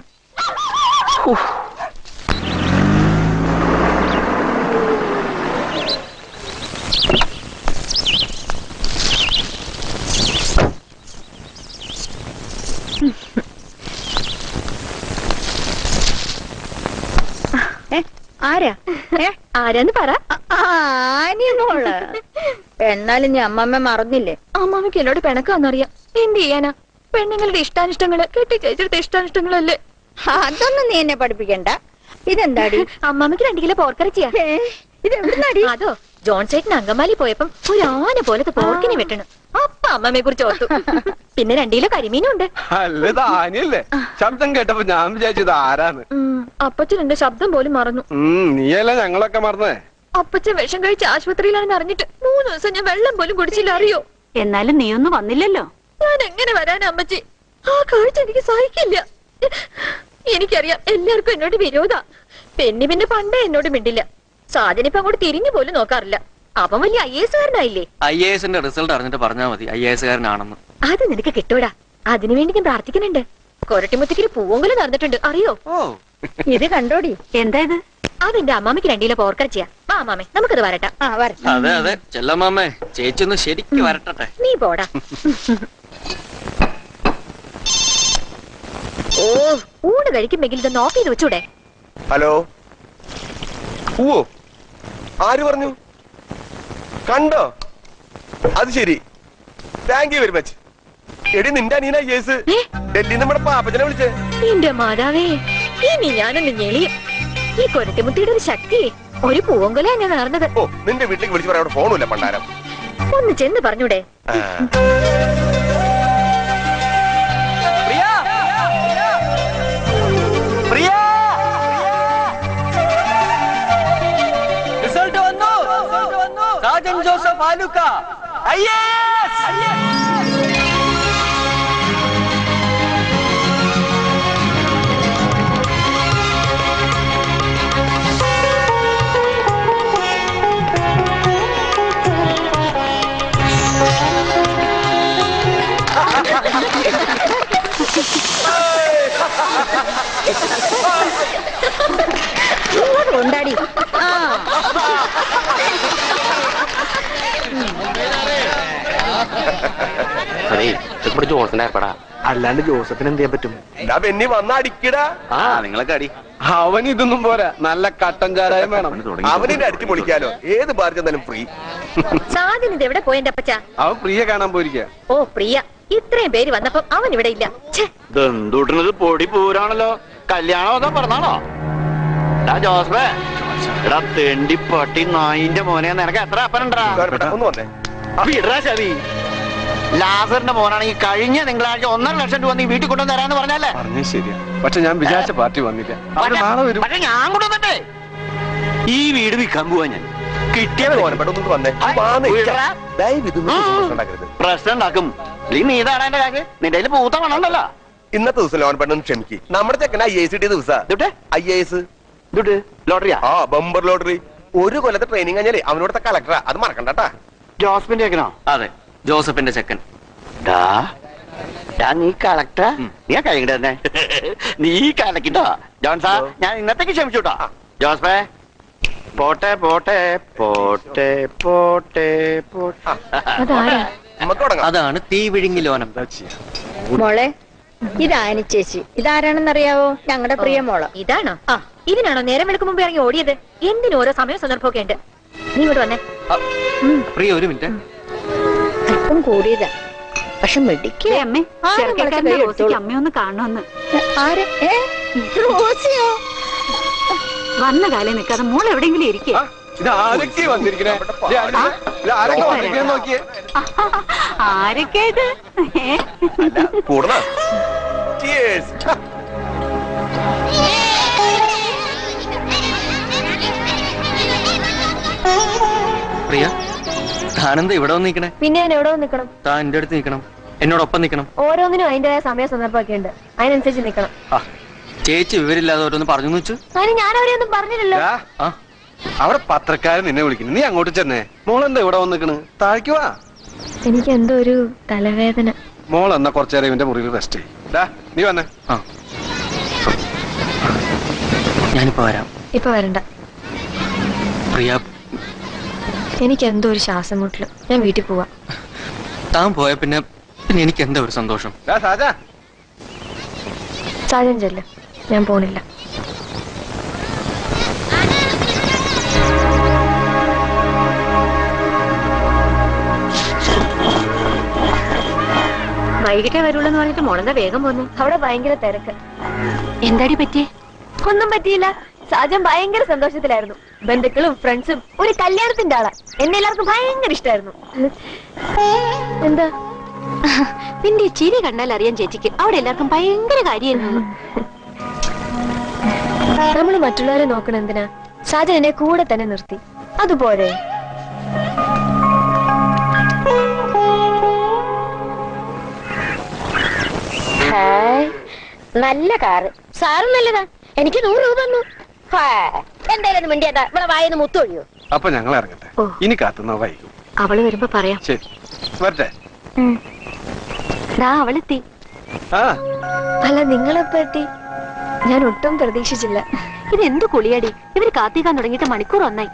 ആരാ ആരാന്ന് പറ. മോള് എന്നാലും ഞാൻ അമ്മമ്മ മറന്നില്ലേ? അമ്മാമ്മക്ക് എന്നോട് പിണക്കാന്നറിയാം. എന്ത് ചെയ്യാനാ? പെണ്ണുങ്ങളുടെ ഇഷ്ടാനിഷ്ടങ്ങള് കെട്ടിച്ചേച്ചിട്ട് ഇഷ്ടാനിഷ്ടങ്ങളല്ലേ. അതൊന്നും നീ എന്നെ പഠിപ്പിക്കണ്ട. ഇതെന്താടി? അമ്മാമ്മക്ക് 2 കിലോ പോർക്കിറച്ചിയാ. ഇതെവിടുന്നാടി? അതോ ജോൺ ചേട്ടൻ അങ്കമാലി പോയപ്പം ഒരു ആന പോലത്തെ പോർക്കിനെ വെട്ടണം. അപ്പൊ അമ്മമ്മയെ കുറിച്ച് ഓർത്തു. പിന്നെ 2 കിലോ കരിമീനും ഉണ്ട്. അല്ലത് ആനയല്ലേ? ശബ്ദം കേട്ടപ്പോ ഞാൻ വിചാരിച്ചത് ആരാന്ന്. അപ്പച്ചൻ എന്റെ ശബ്ദം പോലും മറന്നു. നീയല്ല ഞങ്ങളൊക്കെ മറന്നേ. അപ്പച്ചൻ വിഷം കഴിച്ച് ആശുപത്രിയിലാണെന്ന് അറിഞ്ഞിട്ട് 3 ദിവസം ഞാൻ വെള്ളം പോലും കുടിച്ചില്ല. അറിയോ? എന്നാലും നീ ഒന്നും വന്നില്ലല്ലോ. ഞാൻ എങ്ങനെ വരാനാ അമ്മച്ചി? ആ കാഴ്ച എനിക്ക് സഹിക്കില്ല. എനിക്കറിയാം എല്ലാവർക്കും എന്നോട് വിരോധ. പിന്നെ പണ്ടേ എന്നോട് മിണ്ടില്ല. സാധനിപ്പോ അങ്ങോട്ട് തിരിഞ്ഞു പോലും നോക്കാറില്ല. അവൻ വലിയ IAS കാരനായില്ലേ? IAS റിസൾട്ട് അറിഞ്ഞിട്ട് പറഞ്ഞാ മതി IAS കാരനാണെന്ന്. അത് നിനക്ക് കിട്ടൂടാ. അതിനുവേണ്ടി ഞാൻ പ്രാർത്ഥിക്കുന്നുണ്ട്. കൊരട്ടിമുത്തിക്ക് പൂവെങ്കിലും നടന്നിട്ടുണ്ട്. അറിയോ? ഇത് കണ്ടോടി. എന്താ ഇത്? അതെന്റെ അമ്മാമ്മക്ക് 2 കിലോ പോർക്കിറച്ചിയാ. വാ അമ്മാമേ, നമുക്കത് വരട്ടെ. അതെ അതെ ചെല്ലമ്മാമേ, ചേച്ചി ഒന്ന് ശരിക്കും വരട്ടെ. നീ പോടാ. ഓ, ഊണ് കഴിക്കുമെങ്കിൽ ഇതൊന്ന് ഓഫ് ചെയ്ത് വെച്ചൂടെ? ഹലോ. ഓ ആര് പറഞ്ഞു? കണ്ടോ? അത് ശരി. Thank you very much. എടി നിന്റെ അനിയന IAS ഡൽഹിയിൽ നമ്മുടെ പാപ്പച്ചനെ വിളിച്ചേ. എന്റെ മാതാവേ, ഇനി ഞാനൊന്ന് ഞെളിയും. ഈ കൊരട്ടിമുത്തിയുടെ ഒരു ശക്തി ഒരു പൂവങ്കൊലയാ ഞാൻ നടന്നത്. ഓ നിന്റെ വീട്ടിലേക്ക് വിളിച്ചു പറയാൻ ഫോണുമില്ല പണ്ടാരം. ഒന്ന് ചെന്ന് പറഞ്ഞൂടെ? റിസൾട്ട് വന്നു. Sajan Joseph Alukka IAS. കൊണ്ടാടി. ജോസഫിനെ ഏർപ്പെടാ. അല്ലാണ്ട് ജോസഫിന് എന്ത് ചെയ്യാൻ പറ്റും? ബെന്നി വന്ന അടിക്കടാ. നിങ്ങളൊക്കെ അടി. അവൻ ഇതൊന്നും പോരാ, നല്ല കട്ടൻ ചാരായം വേണം. അവനിന്റെ അടിച്ചു പൊളിക്കാലോ. ഏത് ബാർ ചെന്നാലും ഫ്രീ. സാധനം ഇത് എവിടെ പോയെന്റെ അപ്പച്ച? അവൻ പ്രിയ കാണാൻ പോയിരിക്ക. ഓ പ്രിയ, ഇത്രയും പേര് വന്നപ്പം അവൻ ഇവിടെ ഇല്ല. ദന്തൂട്ടുന്നത് പൊടി പൂരാണല്ലോ. കല്യാണം അതോ പറഞ്ഞാണോ? ജോസഫേ, എടാ തെണ്ടി പട്ടി നായിന്റെ മോനെ, നിനക്ക് എത്ര അപ്പനുണ്ടാ? ഒന്ന് വന്നേ. ചവി ലാസറിന്റെ മോനാണെങ്കിൽ കഴിഞ്ഞ തിങ്കളാഴ്ച 1.5 ലക്ഷം രൂപ നീ വീട്ടിൽ കൊണ്ടുവന്ന് തരാന്ന് പറഞ്ഞല്ലേ? പറഞ്ഞ ശരിയാ, പക്ഷെ ഞാൻ വിചാരിച്ച പാർട്ടി വന്നില്ല. നാളെ വരും. പക്ഷെ ഞാൻ കൊണ്ടുവന്നിട്ടേ ഈ വീട് വിൽക്കാൻ പോവാ. ഞാൻ കിട്ടിയത് പ്രശ്നം ഉണ്ടാക്കും. നീ ഇതാണ് എന്റെ കാര്യം. നിന്റെ കയ്യിൽ പൂത്ത പണമുണ്ടല്ലോ. ഇന്നത്തെ ദിവസം ലോൺ പെട്ടെന്ന് ക്ഷമിക്ക്. നമ്മുടെ ചെക്കന IAS കിട്ടിയ ദിവസം IAS ലോട്ടറിയാ? ആ ബമ്പർ ലോട്ടറി. 1 കൊല്ലത്തെ ട്രെയിനിങ് കഴിഞ്ഞാലേ അവനോടത്തെ കളക്ടറാ. അത് മറക്കണ്ടാ. ജോസഫിന്റെ ചെക്കനോ? അതെ, ജോസഫിന്റെ ചെക്കൻ. നീ കളക്ടറാ? നീ കഴിഞ്ഞ തന്നെ നീ കലക്കിട്ടോ ജോൺസാ. ഞാൻ ഇന്നത്തേക്ക് ക്ഷമിച്ചുട്ടോ. ജോസഫേ, പോട്ടെ പോട്ടെ പോട്ടെ പോട്ടെ പോട്ടെ. അതാണ് തീ വിഴുങ്ങി ലോനം. മോളെ, ഇതാനി ചേച്ചി. ഇതാരാണെന്നറിയാവോ? ഞങ്ങളുടെ പ്രിയ മോള്. ഇതാണോ? ഇതിനാണോ നേരം വെളുക്കും മുമ്പ് ഇറങ്ങി ഓടിയത്? എന്തിനും ഓരോ സമയം സന്ദർഭമൊക്കെ ഉണ്ട്. നീ ഇങ്ങോട്ട് വന്നേ. പ്രിയ ഒരു മിനിറ്റ്. അല്പം കൂടിയതാ, പക്ഷെ മെഡിക്കേ. അമ്മേ, അമ്മയൊന്ന് കാണുമെന്ന്. വന്ന കാലം നിൽക്കാതെ മോൾ എവിടെയെങ്കിലും ഇരിക്കേ. ആരൊക്കെ ഇത്? പ്രിയ, താനെന്താ ഇവിടെ വന്ന് നിൽക്കണേ? പിന്നെ ഞാൻ എവിടെ നിൽക്കണം? താൻ എന്റെ അടുത്ത് നിൽക്കണം, എന്നോടൊപ്പം നിൽക്കണം. ഓരോന്നിനും അതിന്റേതായ സമയ സന്ദർഭമൊക്കെ ഉണ്ട്. അതിനനുസരിച്ച് നിൽക്കണം. ചേച്ചി വിവരില്ലാതെ ഓരോന്ന് പറഞ്ഞു വെച്ചു. അതിന് ഞാൻ അവരെയൊന്നും പറഞ്ഞില്ലല്ലോ. അവിടെ പത്രക്കാരൻ നിന്നെ വിളിക്കുന്നു, നീ അങ്ങോട്ട് ചെന്നേ. മോളെന്താ ഇവിടെ വന്നിക്കണ്? താഴേക്ക് വാ. എനിക്ക് എന്തോ ഒരു തലവേദന. മോൾ എന്നാ കുറച്ചേരം ഇവന്റെ മുറിയിൽ റെസ്റ്റ് ചെയ്യും. നീ വന്നേ. ഞാനിപ്പോ വരാം. ഇപ്പൊ വരണ്ട. പ്രിയ, എനിക്ക് എന്തോ ഒരു ശ്വാസം മുട്ടല്. ഞാൻ വീട്ടിൽ പോവാ. താൻ പോയ പിന്നെ എനിക്ക് എന്താ ഒരു സന്തോഷം. സാജൻ ചെല്ല്, ഞാൻ പോണില്ല. വൈകിട്ടേ വരുള്ളൂ എന്ന് പറഞ്ഞിട്ട് മോളെന്താ വേഗം പോന്നു? അവിടെ ഭയങ്കര തിരക്ക്. എന്താടി പറ്റിയേ? ഒന്നും പറ്റിയില്ല. സാജൻ ഭയങ്കര സന്തോഷത്തിലായിരുന്നു. ബന്ധുക്കളും ഫ്രണ്ട്സും ഒരു കല്യാണത്തിന്റെ ആളാ. എന്നെ എല്ലാവർക്കും ഭയങ്കര ഇഷ്ടമായിരുന്നു. എന്താ നിന്റെ ചിരി കണ്ടാൽ അറിയാൻ ചേച്ചിക്ക് അവിടെ എല്ലാവർക്കും ഭയങ്കര കാര്യമായിരുന്നു. നമ്മള് മറ്റുള്ളവരെ നോക്കണം എന്തിനാ? സാജൻ എന്നെ കൂടെ തന്നെ നിർത്തി. അതുപോലെ നല്ല കാറ്. സാറും നല്ലതാ. എനിക്ക് 100 രൂപ തന്നു. എന്തായാലും മിണ്ടിയതാ. ഇവിടെ വായന്ന് മുത്തൊഴിയോ? അപ്പൊ ഞങ്ങൾ ഇറങ്ങട്ടെ. ഇനി കാത്തുന്ന വൈകും. അവള് വരുമ്പോ പറയാം. ശരി, വരട്ടെ. അവളെത്തി. അല്ല, നിങ്ങളെപ്പോ എത്തി? ഞാൻ ഒട്ടും പ്രതീക്ഷിച്ചില്ല. ഇതെന്ത് കുളിയടി? ഇവര് കാത്തിക്കാൻ തുടങ്ങിയിട്ട് മണിക്കൂർ ഒന്നായി.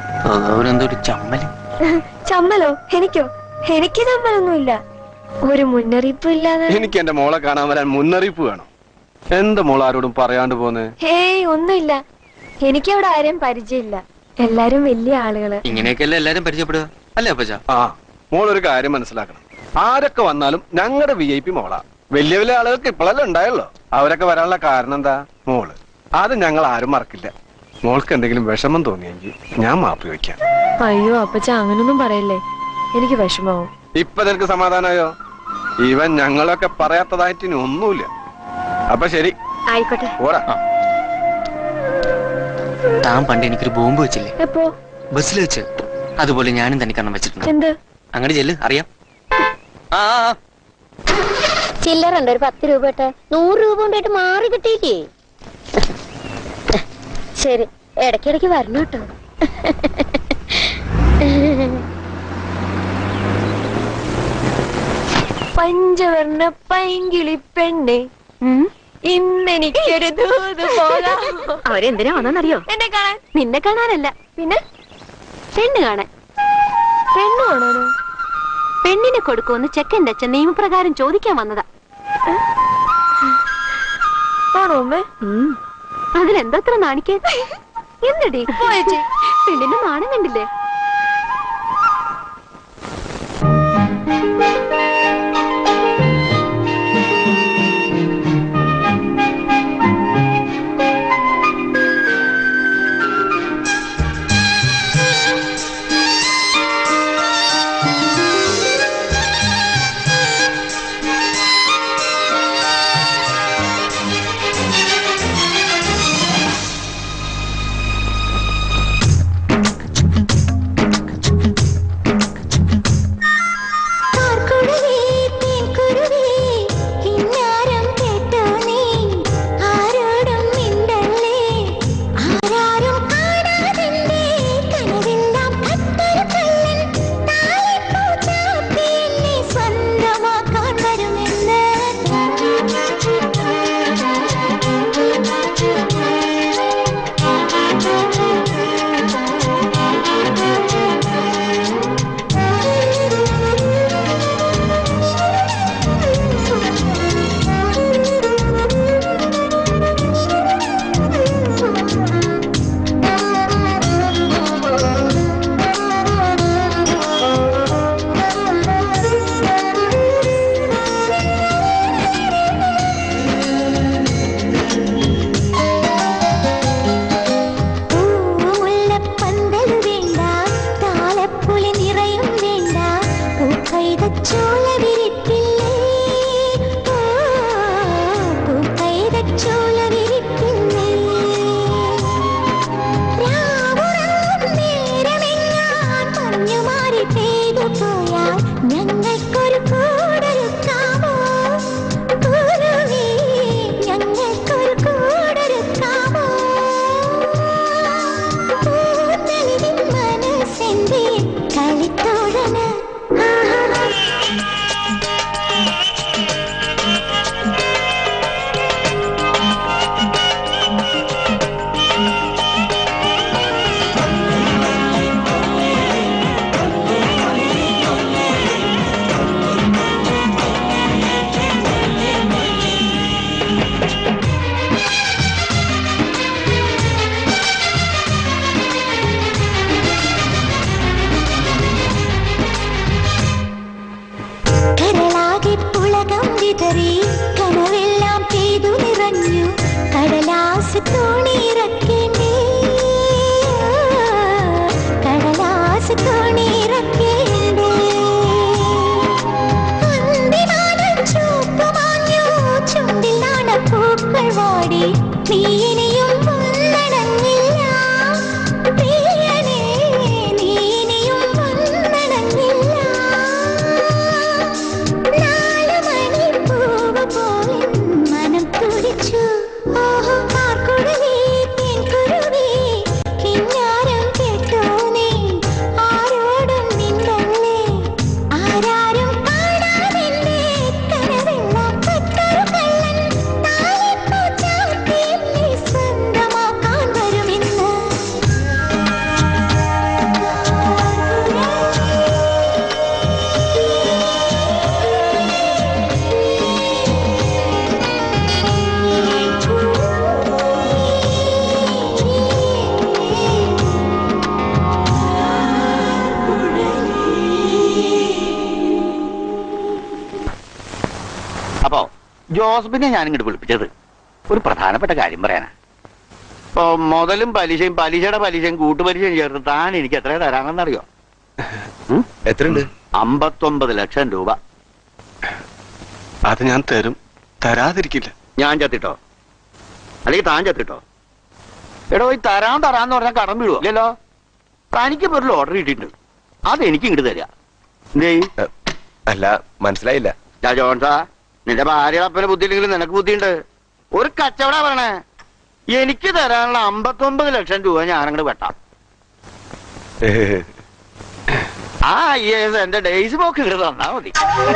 ചമ്മലോ? എനിക്കോ? എനിക്ക് ചമ്മലൊന്നുമില്ല. ഒരു മുന്നറിയിപ്പ് ഇല്ലാതെ. എനിക്ക് എന്റെ മോളെ കാണാൻ വരാൻ മുന്നറിയിപ്പ് വേണം. എന്താ മോൾ ആരോടും പറയാണ്ട് പോന്നെ? ഹേയ്, ഒന്നുമില്ല. എനിക്കവിടെ ആരെയും പരിചയമില്ല. എല്ലാരും വലിയ ആളുകള്. ഇങ്ങനെയൊക്കെയല്ലേ എല്ലാരും പരിചയപ്പെടുക, അല്ലേ അപ്പച്ചാ? മോൾ ഒരു കാര്യം മനസ്സിലാക്കണം. ആരൊക്കെ വന്നാലും ഞങ്ങളുടെ VIP മോളാ. വലിയ വലിയ ആളുകൾക്ക് ഇപ്പോഴല്ലേ ഉണ്ടായുള്ളൂ. അവരൊക്കെ വരാനുള്ള കാരണം എന്താ? മോള്. അത് ഞങ്ങൾ ആരും മറക്കില്ല. മോൾക്ക് എന്തെങ്കിലും വിഷമം തോന്നിയെങ്കിൽ ഞാൻ മാപ്പ് ചോദിക്കാം. അയ്യോ അപ്പച്ച, അങ്ങനൊന്നും പറയല്ലേ. എനിക്ക് വിഷമാവും. ഇപ്പൊ നിനക്ക് സമാധാനമായോ? ഇവൻ ഞങ്ങളൊക്കെ പറയാത്തതായിട്ട് ഇനി ഒന്നുമില്ല. അപ്പൊ ശരി, ആയിക്കോട്ടെ. പോരാ. താൻ പണ്ട് എനിക്കൊരു ബോംബ് വെച്ചില്ലേ? എപ്പോ? ബസ്സിൽ വെച്ച്. അതുപോലെ ഞാനും തനിക്കെണ്ണം വെച്ചിട്ടുണ്ട്. എന്ത്? അങ്ങനെ ചെല്ല്, അറിയാം. ചില്ലറുണ്ട് ഒരു 10 രൂപ ഇട്ട്. 100 രൂപ കൊണ്ടായിട്ട് മാറി കിട്ടിയില്ലേ? ശരി, ഇടയ്ക്കിടയ്ക്ക് വരണം കേട്ടോ. പഞ്ചവർണ്ണ പൈങ്കിളി പെണ്ണെ, ഇന്നെനിക്കൊരു ദൂത് പോകാം. അവരെന്തിനാ വന്നെന്നറിയോ? എന്നെ കാണാൻ. നിന്നെ കാണാനല്ല, പിന്നെ പെണ്ണ് കാണാൻ. പെണ്ണു കാണാനോ? പെണ്ണിനെ കൊടുക്കുമെന്ന് ചെക്കൻ്റെ അച്ഛൻ നിയമപ്രകാരം ചോദിക്കാൻ വന്നതാ. ആണോ അമ്മേ? അതിലെന്തത്ര നാണിക്കേ? എന്നടി പെണ്ണിന്റെ നാണം കണ്ടില്ലേ? തോണിറക്കേണ്ടേ കടലാസ് തോണിറക്കേണ്ടേ അന്തിമാനം ചൂപ്പുമാഞ്ഞു ചുണ്ടിലാണ് പൂക്കൾ വാടി നീ ഇനിയും വന്നണങ്ങില്ല പ്രിയനേ നീ ഇനിയും വന്നണങ്ങില്ല 4 മണിപ്പൂവ് പോലെ മനം തുടിച്ചു ഓഹോ കാർക്കുടവി തേൻകുരുവി കിന്നാരം കേട്ടോ നീ ആരോടും നിന്നല്ലേ ആരാരും കാണാതെന്റെ കനവെള്ള കട്ടൊരു കള്ളൻ താലിപ്പൂ ചാർത്തി നീ സ്വന്തമാക്കാൻ വരുമെന്ന് അപ്പോ ജോസഫിനെ ഞാൻ ഇങ്ങോട്ട് വിളിപ്പിച്ചത് ഒരു പ്രധാനപ്പെട്ട കാര്യം പറയാനാ. ഇപ്പൊ മുതലും പലിശയും പലിശയുടെ പലിശയും കൂട്ടുപലിശയും ചേർത്ത് താൻ എനിക്ക് എത്ര തരാമെന്നറിയോ? എത്രയുണ്ട്? 59 ലക്ഷം രൂപ. അത് ഞാൻ തരും, തരാതിരിക്കില്ല. ഞാൻ ചത്തിട്ടോ അല്ലെങ്കിൽ താൻ ചത്തിട്ടോ? എടോ ഈ തരാന്ന് പറഞ്ഞാൽ കടം വീഴുവോ? ഇല്ലല്ലോ. തനിക്ക് ഒരു ലോട്ടറി കിട്ടിയിട്ടുണ്ട്, അത് എനിക്ക് ഇങ്ങോട്ട് തരിക. എന്തേ? അല്ല, മനസ്സിലായില്ല. ജോൺസാ, നിന്റെ ഭാര്യയുടെ അപ്പന് ബുദ്ധിയില്ലെങ്കിലും നിനക്ക് ബുദ്ധിയുണ്ട്. ഒരു കച്ചവട പറയണേ. എനിക്ക് തരാനുള്ള 59 ലക്ഷം രൂപ ഞാനങ്ങോട്ട് വെട്ടാം. ആ IAS എന്റെ ഡേയ്സ് പോക്ക് ഇങ്ങോട്ട് തന്നാ മതി.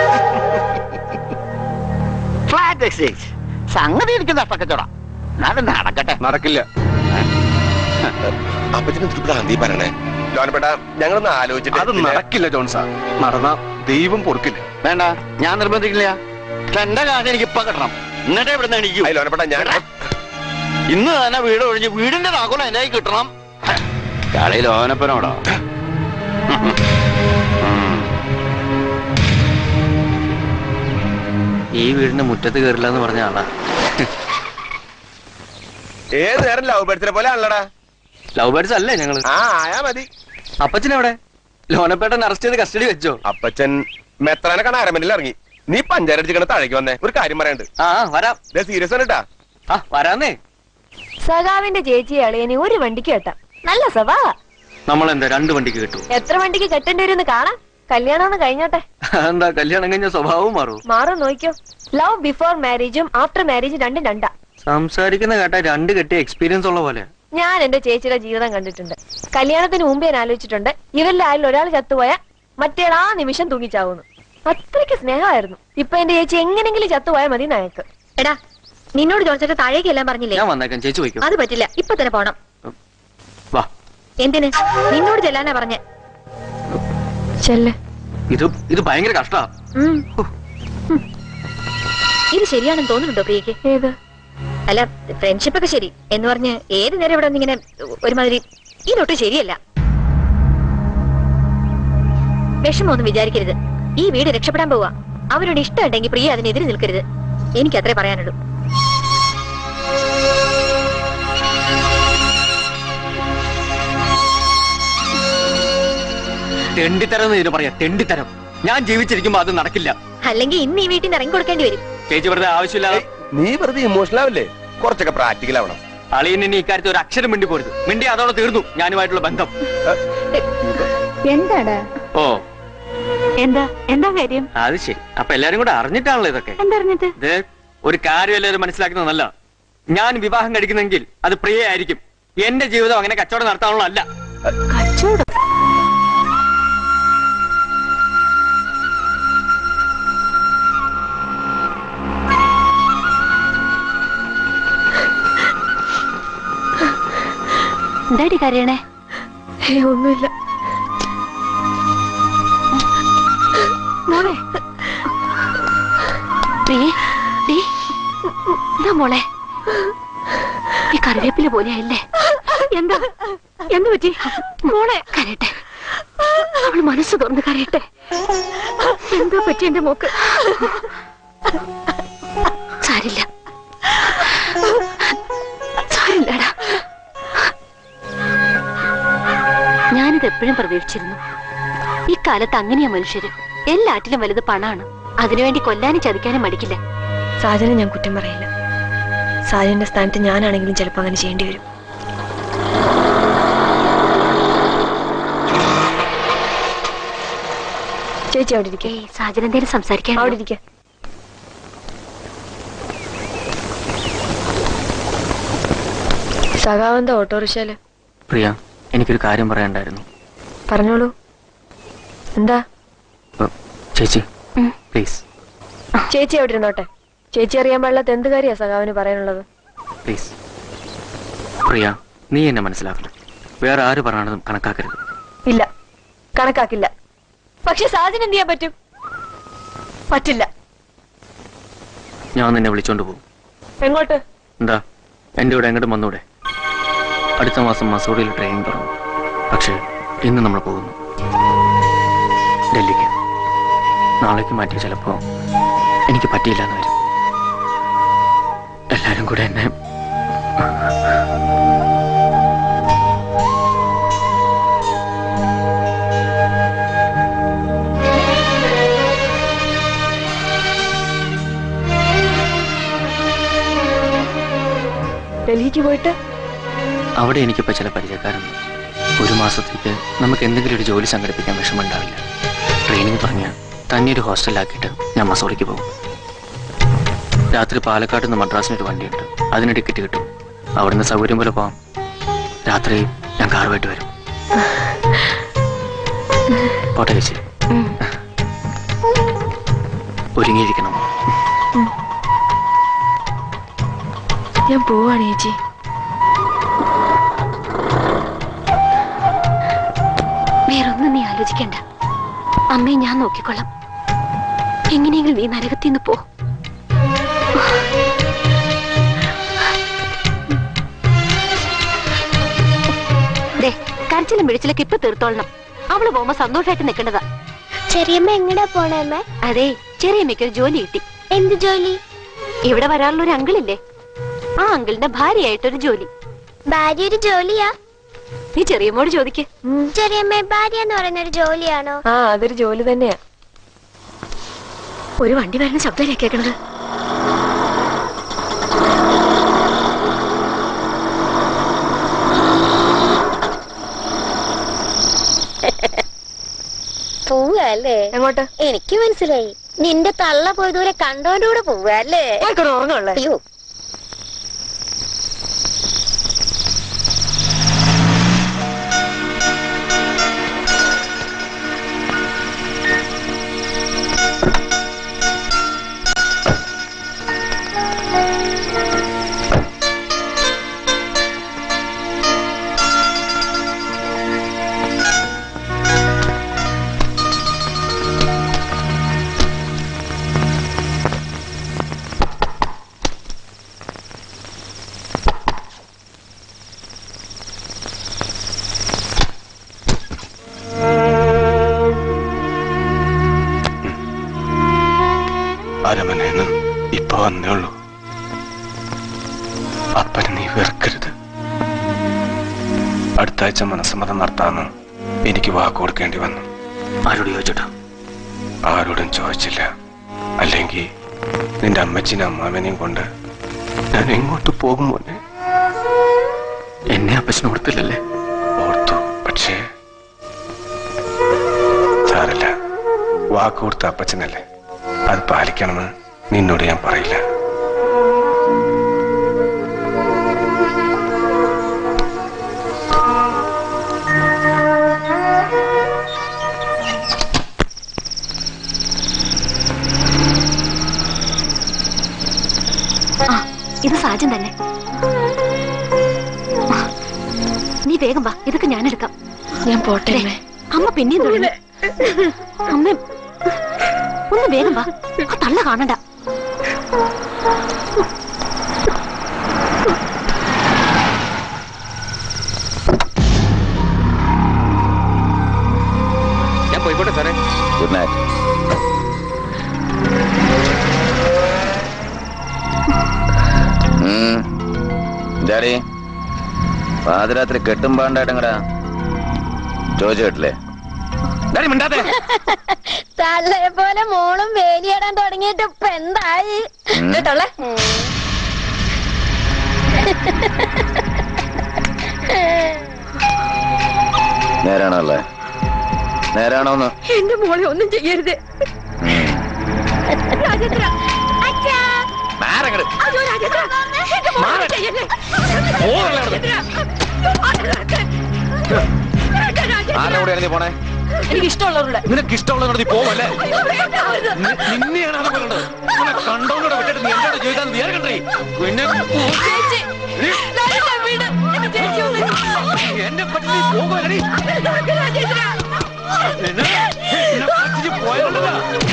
ഫ്ലാറ്റ് എക്സ്ചേഞ്ച് സംഗതി എനിക്ക് നഷ്ടക്കച്ചവടം. എന്നാലും നടക്കട്ടെ. നടക്കില്ല. അപ്പച്ചന് ഭ്രാന്തി പറയണേ. ലോനപ്പെട്ട ഞങ്ങളൊന്ന് ആലോചിച്ചിട്ട്. അത് നടക്കില്ല ജോൺസാ. നടന്ന ദൈവം പൊറുക്കില്ല. വേണ്ട, ഞാൻ നിർബന്ധിക്കില്ല. എന്റെ കാശ് എനിക്ക് ഇപ്പൊ കിട്ടണം. എന്നിട്ട് എവിടെ എനിക്ക് ലോനപ്പെട്ട ഞാൻ ഇന്ന് തന്നെ വീട് ഒഴിഞ്ഞ് വീടിന്റെ താക്കോല എന്റെ കിട്ടണം. കളിയിൽ ഓനപ്പനോടോ? ഈ വീടിന്റെ മുറ്റത്ത് കയറില്ല എന്ന് പറഞ്ഞ ആളാ. ഏത് നേരം ലവ് ബേഡ്സിനെ പോലെ ആണല്ലടാ. ലവ് ബേഡ്സ് അല്ലേ ഞങ്ങള്? ആ, ആയാ മതി. അപ്പച്ചൻ എവിടെ? ലോനപ്പേട്ടൻ അറസ്റ്റ് ചെയ്ത് കസ്റ്റഡി വെച്ചോ? അപ്പച്ചൻ മെത്രാനെ കാണാൻ അരമനിൽ ഇറങ്ങി. നീ പഞ്ചായത്ത് താഴേക്ക് വന്നേ, ഒരു കാര്യം പറയാണ്ട്. ആ വരാം. സീരിയസ് ആണ് കേട്ടാ. ആ വരാന്നേ. സഖാവിന്റെ ചേച്ചി അളിയനെ ഒരു വണ്ടിക്ക് കെട്ടാം. നല്ല സ്വഭാവ. നമ്മളെന്താ 2 വണ്ടിക്ക് കിട്ടും? എത്ര വണ്ടിക്ക് കെട്ടേണ്ടി വരും കാണാം. കല്യാണം ഒന്ന് കഴിഞ്ഞോട്ടെ. എന്താ കല്യാണം കഴിഞ്ഞ സ്വഭാവവും മാറും നോക്കിയോ. ലവ് ബിഫോർ മാരേജും ആഫ്റ്റർ മാരേജും രണ്ടും രണ്ടാ. സംസാരിക്കുന്ന കേട്ടാ 2 കെട്ടിയ എക്സ്പീരിയൻസ് ഉള്ള പോലെ. ഞാൻ എന്റെ ചേച്ചിയുടെ ജീവിതം കണ്ടിട്ടുണ്ട്. കല്യാണത്തിന് മുമ്പ് ഞാൻ ആലോചിച്ചിട്ടുണ്ട്, ഇവരിൽ ആയാലും ഒരാൾ ചത്തുപോയാൽ മറ്റേ ആ നിമിഷം തൂങ്ങിച്ചാവുന്നു. അത്രയ്ക്ക് സ്നേഹമായിരുന്നു. ഇപ്പൊ എന്റെ ചേച്ചി എങ്ങനെങ്കിലും ചത്തുപോയാൽ മതി നായക്ക്. എടാ, നിന്നോട് ജോൺസേട്ടൻ താഴേക്ക് എല്ലാം പറഞ്ഞില്ലേ? ഞാൻ വന്നേക്കാം, ചേച്ചി വയ്ക്കും. അത് പറ്റില്ല, ഇപ്പൊ തന്നെ പോണം. വാ. എന്തിന്? നിന്നോട് ചെല്ലാനാ പറഞ്ഞേ. ഇത് ഭയങ്കര കഷ്ടാ. ഇത് ശരിയാണെന്ന് തോന്നുന്നുണ്ടോ പ്രിയക്ക്? ഏത്? അല്ല, ഫ്രണ്ട്ഷിപ്പ് ഒക്കെ ശരി എന്ന് പറഞ്ഞ് ഏത് നേരം ഇവിടെ ഇങ്ങനെ ഒരുമാതിരി ഇതൊട്ടും ശരിയല്ല. വിഷമൊന്നും വിചാരിക്കരുത്. ഈ വീട് രക്ഷപ്പെടാൻ പോവാ. അവരോട് ഇഷ്ടമുണ്ടെങ്കിൽ പ്രിയ അതിനെതിരെ നിൽക്കരുത്. എനിക്ക് അത്രേ പറയാനുള്ളൂ. തെണ്ടിത്തരം എന്ന് പറയാ. തെണ്ടിത്തരം. ഞാൻ ജീവിച്ചിരിക്കുമ്പോ അത് നടക്കില്ല. അല്ലെങ്കിൽ ഇന്ന് ഈ വീട്ടിൽ നിന്ന് ഇറങ്ങി കൊടുക്കേണ്ടി വരും. ചേച്ചി വെറുതെ ആവശ്യമില്ലാതെ. നീ വെറുതെ ഇമോഷണൽ ആവില്ലേ? കുറച്ചൊക്കെ പ്രാക്ടിക്കൽ ആവണം. അളിയൻ ഇക്കാര്യത്തിൽ ഒരു അക്ഷരം മിണ്ടി പോരുത്. മിണ്ടി അതോടെ തീർന്നു ഞാനുമായിട്ടുള്ള ബന്ധം. എന്താടാ? ഓ, എന്താ കാര്യം? അത് ശരി. അപ്പൊ എല്ലാരും കൂടെ അറിഞ്ഞിട്ടാണല്ലോ ഇതൊക്കെ. എന്തറിഞ്ഞിട്ട്? ഇത് ഒരു കാര്യം എല്ലാവരും മനസ്സിലാക്കുന്നതല്ല. ഞാൻ വിവാഹം കഴിക്കുന്നെങ്കിൽ അത് പ്രിയയായിരിക്കും. എന്റെ ജീവിതം അങ്ങനെ കച്ചവടം നടത്താനുള്ള അല്ല. കച്ചവടം? എന്താടി കരയണേ? ഒന്നുമില്ല മോളെ. മോളെ, ഈ കറിവേപ്പില പോലെയല്ലേ? എന്താ പറ്റി മോളെ? കരയട്ടെ, അവള് മനസ്സ് തുറന്ന് കരയട്ടെ. എന്താ പറ്റി എന്റെ മോക്ക്? സാരില്ലടാ, ഉപേക്ഷിച്ചിരുന്നു. ഇക്കാലത്ത് അങ്ങനെയാ മനുഷ്യര്. എല്ലാറ്റിലും വലുത് പണാണ്. അതിനുവേണ്ടി കൊല്ലാനും ചതിക്കാനും മടിക്കില്ല. സാജനെ ഞാൻ കുറ്റം പറയില്ല. സാജന്റെ സ്ഥാനത്ത് ഞാനാണെങ്കിലും ചിലപ്പോൾ അങ്ങനെ ചെയ്യേണ്ടി വരും. ചേച്ചി അവിടെ ഇരിക്കേ. സാജൻ എന്തേലും സംസാരിക്കാൻ അവിടെ ഇരിക്ക. സഖാവന്ത ഓട്ടോറിക്ഷയില്. പ്രിയ, എനിക്കൊരു കാര്യം പറയാനുണ്ടായിരുന്നു. പറഞ്ഞോളൂ. എന്താ? ചേച്ചി പ്ലീസ്. ചേച്ചി അവിടെ ഇരുന്നോട്ടെ. ചേച്ചി അറിയാൻ പാടില്ലാത്ത എന്ത് കാര്യമാ സഖാവിന് പറയാനുള്ളത്? പ്ലീസ് പ്രിയ, നീ എന്നെ മനസ്സിലാക്കണം. വേറെ ആര് പറയണതും കണക്കാക്കരുത്. ഇല്ല, കണക്കാക്കില്ല. പക്ഷെ സാജന് എന്ത് ചെയ്യാൻ പറ്റും? പറ്റില്ല. ഞാൻ നിന്നെ വിളിച്ചോണ്ട് പോകും. എങ്ങോട്ട്? എന്താ, എന്റെ കൂടെ എങ്ങോട്ടും വന്നൂടെ? അടുത്ത മാസം മസൂറിയിൽ ട്രെയിനിങ് തുടങ്ങും. പക്ഷേ ഇന്ന് നമ്മൾ പോകുന്നു ഡൽഹിക്ക്. നാളേക്ക് മാറ്റി ചിലപ്പോ എനിക്ക് പറ്റിയില്ല എന്ന് വരും. എല്ലാരും കൂടെ എന്നെ ഡൽഹിക്ക് പോയിട്ട് അവിടെ എനിക്കിപ്പോ ചില പരിചയക്കാരുണ്ട്. ഒരു മാസത്തേക്ക് നമുക്ക് എന്തെങ്കിലും ഒരു ജോലി സംഘടിപ്പിക്കാൻ വിഷമമുണ്ടാവില്ല. ട്രെയിനിങ് തുടങ്ങിയ തന്നെ ഒരു ഹോസ്റ്റലിലാക്കിയിട്ട് ഞാൻ മസൂറിക്ക് പോകും. രാത്രി പാലക്കാട് നിന്ന് മദ്രാസിനൊരു വണ്ടിയുണ്ട്. അതിന് ടിക്കറ്റ് കിട്ടും. അവിടുന്ന് സൗകര്യം പോലെ പോവാം. രാത്രി ഞാൻ കാറുമായിട്ട് വരും. പോട്ടെ ചേച്ചി. ഒരുങ്ങിയിരിക്കണം. ഞാൻ പോവാണ് ചേച്ചി. വേറൊന്നും നീ ആലോചിക്കണ്ട. അമ്മയെ ഞാൻ നോക്കിക്കൊള്ളാം. എങ്ങനെയെങ്കിലും നീ നരകത്തിൽ നിന്ന് പോ. കരച്ചിലും പിടിച്ചിലൊക്കെ ഇപ്പൊ തീർത്തോളണം. അവള് പോകുമ്പോ സന്തോഷമായിട്ട് നിൽക്കേണ്ടതാ. ചെറിയമ്മ എങ്ങടാ പോണമ്മ? അതെ, ചെറിയമ്മയ്ക്ക് ഒരു ജോലി കിട്ടി. എന്ത് ജോലി? ഇവിടെ വരാനുള്ള ഒരു അങ്കിളില്ലേ, ആ അങ്കിളിന്റെ ഭാര്യയായിട്ടൊരു ജോലി. ഭാര്യ ഒരു ജോലിയാ? നീ ചെറിയമ്മോട് ചോദിക്ക്. ചെറിയമ്മ, ഭാര്യ എന്ന് പറയുന്ന ഒരു ജോലിയാണോ? ആ, അതൊരു ജോലി തന്നെയാ. ഒരു വണ്ടി വരുന്ന ശബ്ദമല്ലേ കേൾക്കണത്? പോവല്ലേ? എങ്ങോട്ട്? എനിക്ക് മനസ്സിലായി. നിന്റെ തള്ള പോയി ദൂരെ കണ്ടോന്റെ കൂടെ പോവല്ലേ? ഉറങ്ങുള്ളേ? അയ്യോ, അരമനേന്ന് ഇപ്പൊ വന്നേ ഉള്ളൂ. അപ്പനെ നീ വെറുക്കരുത്. അടുത്ത ആഴ്ച മനസ്സമ്മതം നടത്താമെന്ന് എനിക്ക് വാക്ക് കൊടുക്കേണ്ടി വന്നു. ആരോട് ചോദിച്ചിട്ടാ? ആരോടും ചോദിച്ചില്ല. അല്ലെങ്കിൽ നിന്റെ അമ്മച്ചിനും അമ്മാവനെയും കൊണ്ട് ഞാൻ എങ്ങോട്ട് പോകും മോനെ? എന്നെ അപ്പച്ചന് ഓർത്തില്ലല്ലേ? ഓർത്തു, പക്ഷേ സാരല്ല. വാക്ക് കൊടുത്ത അപ്പച്ചനല്ലേ, അത് പാലിക്കണമെന്ന് നിന്നോട് ഞാൻ പറയില്ല. ഇത് സാജൻ തന്നെ. നീ വേഗം വാ, ഇതൊക്കെ ഞാനെടുക്കാം. ഞാൻ പോട്ടെ. അമ്മ പിന്നെയും തുടങ്ങി. അമ്മ ഒന്ന് വേഗം വാ, ആ തള്ള കാണണ്ട. ഞാൻ പോയിക്കോട്ടെ സാറേ. Good night. ഡാഡി, പാതിരാത്രി കെട്ടും പാണ്ടായിട്ടങ്ങടാ ചോദിച്ചു കേട്ടില്ലേ? തള്ളയെ പോലെ മോളും വേലിയിടാൻ തുടങ്ങിയിട്ട് ഇപ്പൊ എന്തായി കേട്ടോളെ. നേരാണല്ലേ? നേരാണോന്ന്? എന്റെ മോളെ ഒന്നും ചെയ്യരുത്. രാജേന്ദ്ര അയ്യോ രാജേന്ദ്ര, എന്റെ മോളെ ചെയ്യല്ലേ. ആരുടെ കൂടെയാണ് നീ പോണേ? എനിക്ക് ഇഷ്ടമുള്ളവരുടെ. നിനക്ക് ഇഷ്ടമുള്ളവരോട് നീ പോവല്ലേ? നിന്നെയാണ് അത് പോലുണ്ട്. കണ്ടോടെ വിട്ടിട്ട് നീ എന്നോട് ചോദിക്കാൻ നീ കണ്ടേ? പിന്നെ എന്നെ പറ്റി നീ പോകുമല്ലേ? പോയല്ലോ.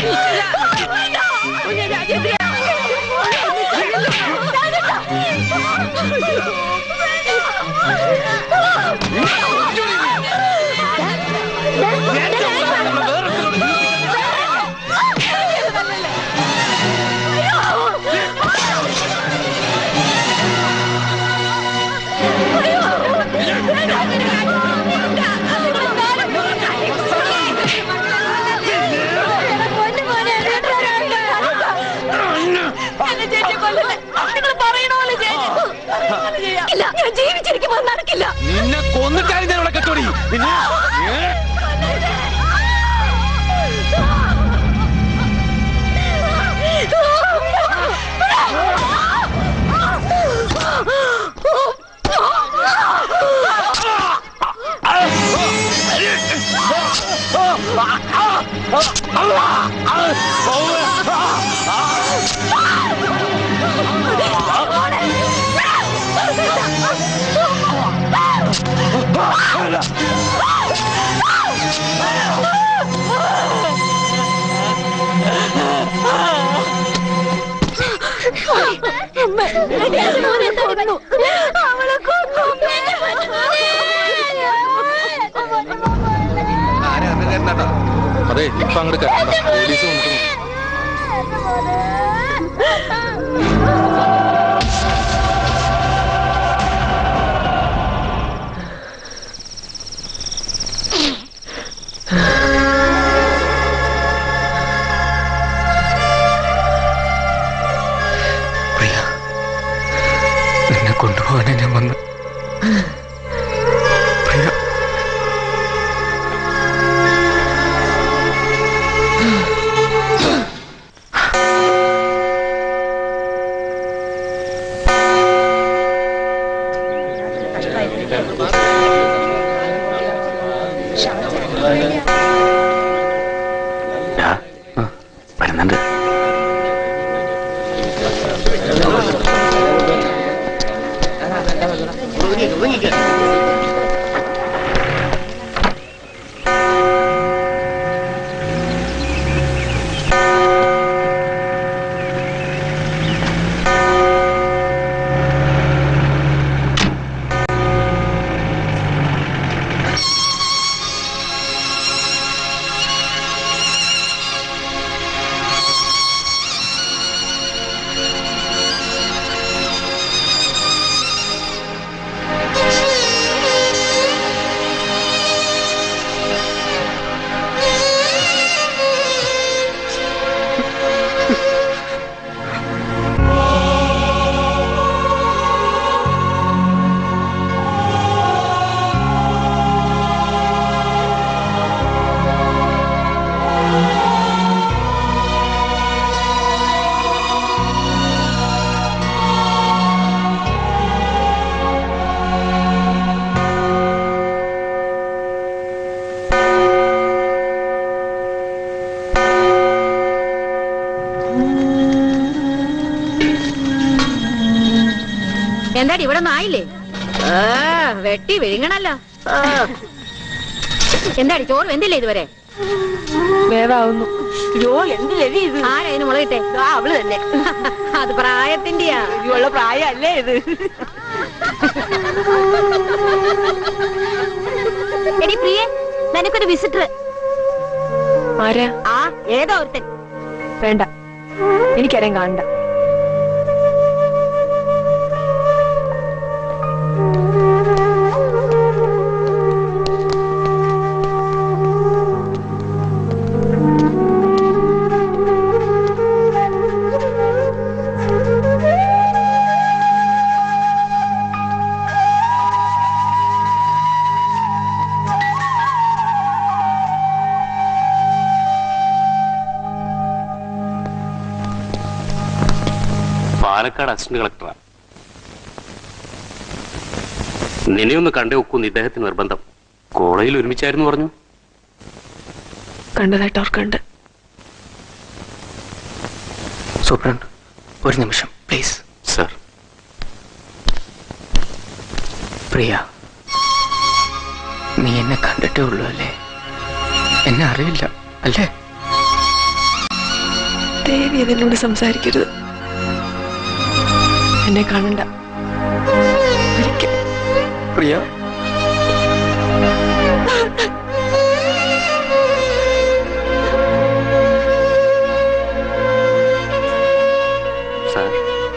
ജീവിച്ചിരിക്കുമ്പോ നടക്കില്ല. നിന്നെ കൊന്നിട്ടായി ഞാൻ ഇവിടെ കെട്ടോടി. അതെ ഇപ്പൊ അങ്ങോട്ട് കയറണ്ട. പോലീസ് വന്നിട്ട് നിന്നെ കൊണ്ടുപോകാനാ ഞാൻ വന്നു. വരുന്നുണ്ട്. എന്താടി ഇവിടെ നായില്ലേ? വെട്ടി വിഴുങ്ങണല്ലോ. എന്താടി ചോറ് വെന്തില്ലേ ഇതുവരെ? വേവാവുന്നു. ആരായിരുന്നു മുളകിട്ടെ? അവള് തന്നെ. അത് പ്രായത്തിന്റെയാ. ഇതുള്ള പ്രായമല്ലേ ഇത്? എടി പ്രിയേ, നിനക്കൊരു വിസിറ്റർ. ആരാ? ആ ഏതോ ഒരുത്തൻ. വേണ്ട, എനിക്കറിയാൻ കാണണ്ട. പാലക്കാട് അസിസ്റ്റന്റ് കളക്ടറാണ്. നിന്നെയൊന്ന് കണ്ടേ ഒക്കുന്നു ഇദ്ദേഹത്തിന് നിർബന്ധം. കോളേജിൽ ഒരുമിച്ചായിരുന്നു പറഞ്ഞു. കണ്ടതായിട്ട് ഓർക്കുന്നുണ്ട്. സൂപ്രണ്ട്, ഒരു നിമിഷം പ്ലീസ്. സർ. പ്രിയ, നീ എന്നെ കണ്ടിട്ടേ ഉള്ളൂ അല്ലേ? എന്നെ അറിയില്ല അല്ലേ? ദേവി ഇതിനോട് സംസാരിക്കരുത്. എന്നെ കാണണ്ട. പ്രിയ, സാർ,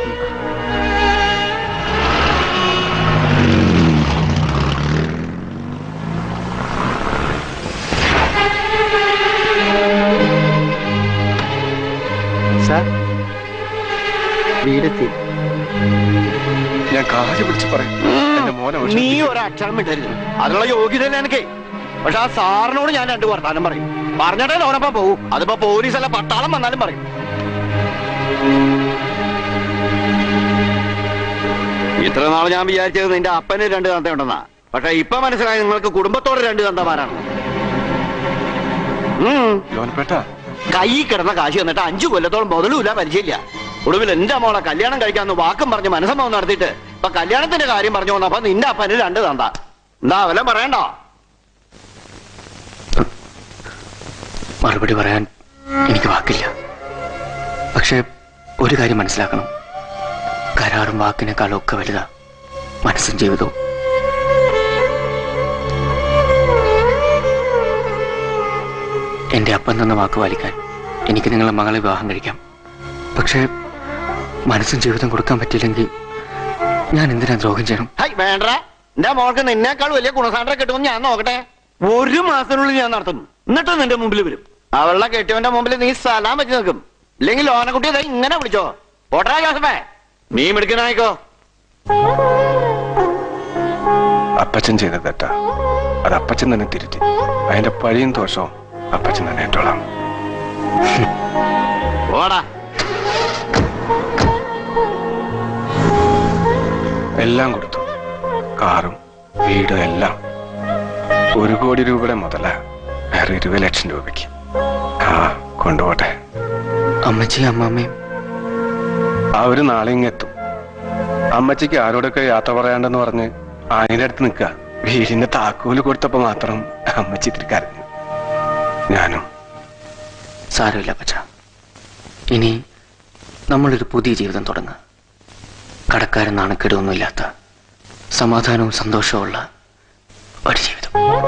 സാർ വീടെത്തി. ഞാൻ കാര്യം പിടിച്ച് പറയും എന്റെ മോനെ നീ ഒരക്ഷരം വിട്ടരുത്. അതിനുള്ള യോഗ്യത എനിക്ക്. പക്ഷെ ആ സാറിനോട് ഞാൻ 2 വർത്താനം പറയും. പറഞ്ഞിട്ടേ ലോനപ്പം പോവും. അതിപ്പോ പോലീസ് അല്ല പട്ടാളം വന്നാലും പറയും. ഇത്ര നാൾ ഞാൻ വിചാരിച്ചത് നിന്റെ അപ്പന് 2 തന്തയുണ്ടെന്നാ. പക്ഷെ ഇപ്പൊ മനസ്സിലായി നിങ്ങൾക്ക് കുടുംബത്തോടെ 2 തന്തമാരാണ്. കൈ കിടന്ന കാശ് വന്നിട്ട് 5 കൊല്ലത്തോളം മുതലുമില്ല, പരിചയമില്ല. ഒടുവിൽ എന്റെ മോളെ കല്യാണം കഴിക്കാന്ന് വാക്കും പറഞ്ഞ് മനസ്സമ്മതം നടത്തിയിട്ട് ഇപ്പൊ കല്യാണത്തിന്റെ കാര്യം പറഞ്ഞു വന്നപ്പോ നിന്റെ അപ്പന് 2 തന്ത. എന്താ വല്ലതും പറയണ്ടോ? മറുപടി പറയാൻ എനിക്ക് വാക്കില്ല. പക്ഷെ ഒരു കാര്യം മനസ്സിലാക്കണം, കരാറും വാക്കിനേക്കാളും ഒക്കെ വലുതാ മനസ്സും ജീവിതവും. എന്റെ അപ്പൻ തന്ന വാക്ക് പാലിക്കാൻ എനിക്ക് നിങ്ങളെ മകളെ വിവാഹം കഴിക്കാം. പക്ഷേ മനസ്സും ജീവിതം കൊടുക്കാൻ പറ്റിയില്ലെങ്കിൽ ഞാൻ എന്തിനാ ദ്രോഹം ചെയ്യണം? വേണ്ട, എന്റെ മോൾക്ക് നിന്നേക്കാൾ വലിയ ഗുണസാന്ദ്രം കിട്ടുമെന്ന് ഞാൻ നോക്കട്ടെ. 1 മാസത്തിനുള്ളിൽ ഞാൻ നടത്തുന്നു. എന്നിട്ട് നിന്റെ മുമ്പിൽ വരും. അവളുടെ കെട്ടിയവന്റെ മുമ്പിൽ നീ സലാം വെച്ച് നിൽക്കും. ഇല്ലെങ്കിൽ ഓനക്കുട്ടി ഇതാ ഇങ്ങനെ വിളിച്ചോ. ഓട്ടറാ ജോസഫേ, നീ മിടുക്കനായിക്കോ. അപ്പച്ചൻ ചെയ്ത തെറ്റാ. അത് അപ്പച്ചൻ തന്നെ തിരുത്തി. അതിന്റെ പഴിയും ദോഷവും അപ്പച്ചൻ തന്നെ ഏറ്റോളാം. ഓടാ. എല്ലാം കൊടുത്തു, കാറും വീടും എല്ലാം. 1 കോടി രൂപയുടെ മുതല വേറെ 20 ലക്ഷം രൂപയ്ക്ക്. ആ കൊണ്ടുപോട്ടെ. അമ്മച്ചിയും അമ്മാമ്മയും അവര് നാളെ ഇങ്ങെത്തും. അമ്മച്ചിക്ക് ആരോടൊക്കെ യാത്ര പറയാണ്ടെന്ന് പറഞ്ഞ് ആയിന്റെ അടുത്ത് നിൽക്കുക. വീടിന്റെ താക്കോല് കൊടുത്തപ്പോ മാത്രം അമ്മച്ചി ഇത്തിരി കരഞ്ഞു. ഞാനും. സാരമില്ല അപ്പച്ച, ഇനി നമ്മളൊരു പുതിയ ജീവിതം തുടങ്ങുക. കടക്കാരൻ നാണക്കേടൊന്നുമില്ലാത്ത സമാധാനവും സന്തോഷവുമുള്ള ഒരു ജീവിതം.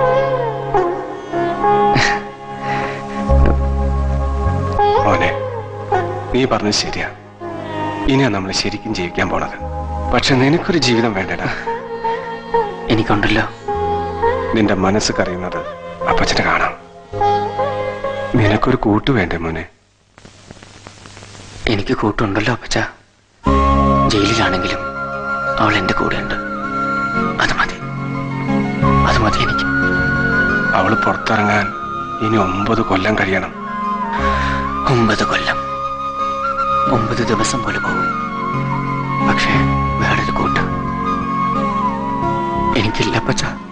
മോനെ, നീ പറഞ്ഞത് ശരിയാ. ഇനിയാ നമ്മൾ ശരിക്കും ജീവിക്കാൻ പോണത്. പക്ഷെ നിനക്കൊരു ജീവിതം വേണ്ടടാ. എനിക്കുണ്ടല്ലോ. നിന്റെ മനസ്സ് കറിയുന്നത് അപ്പച്ചനെ കാണാം. നിനക്കൊരു കൂട്ടു വേണ്ടേ മോനെ? എനിക്ക് കൂട്ടുണ്ടല്ലോ അപ്പച്ച. ജയിലിലാണെങ്കിലും അവൾ എന്റെ കൂടെയുണ്ട്. അത് മതി, അത് മതി എനിക്ക്. അവള് പുറത്തിറങ്ങാൻ ഇനി 9 കൊല്ലം കഴിയണം. 9 കൊല്ലം, 9 ദിവസം പോലെ പോകും. പക്ഷേ വേറൊരു കൂട്ട് എനിക്കില്ല അപ്പച്ച.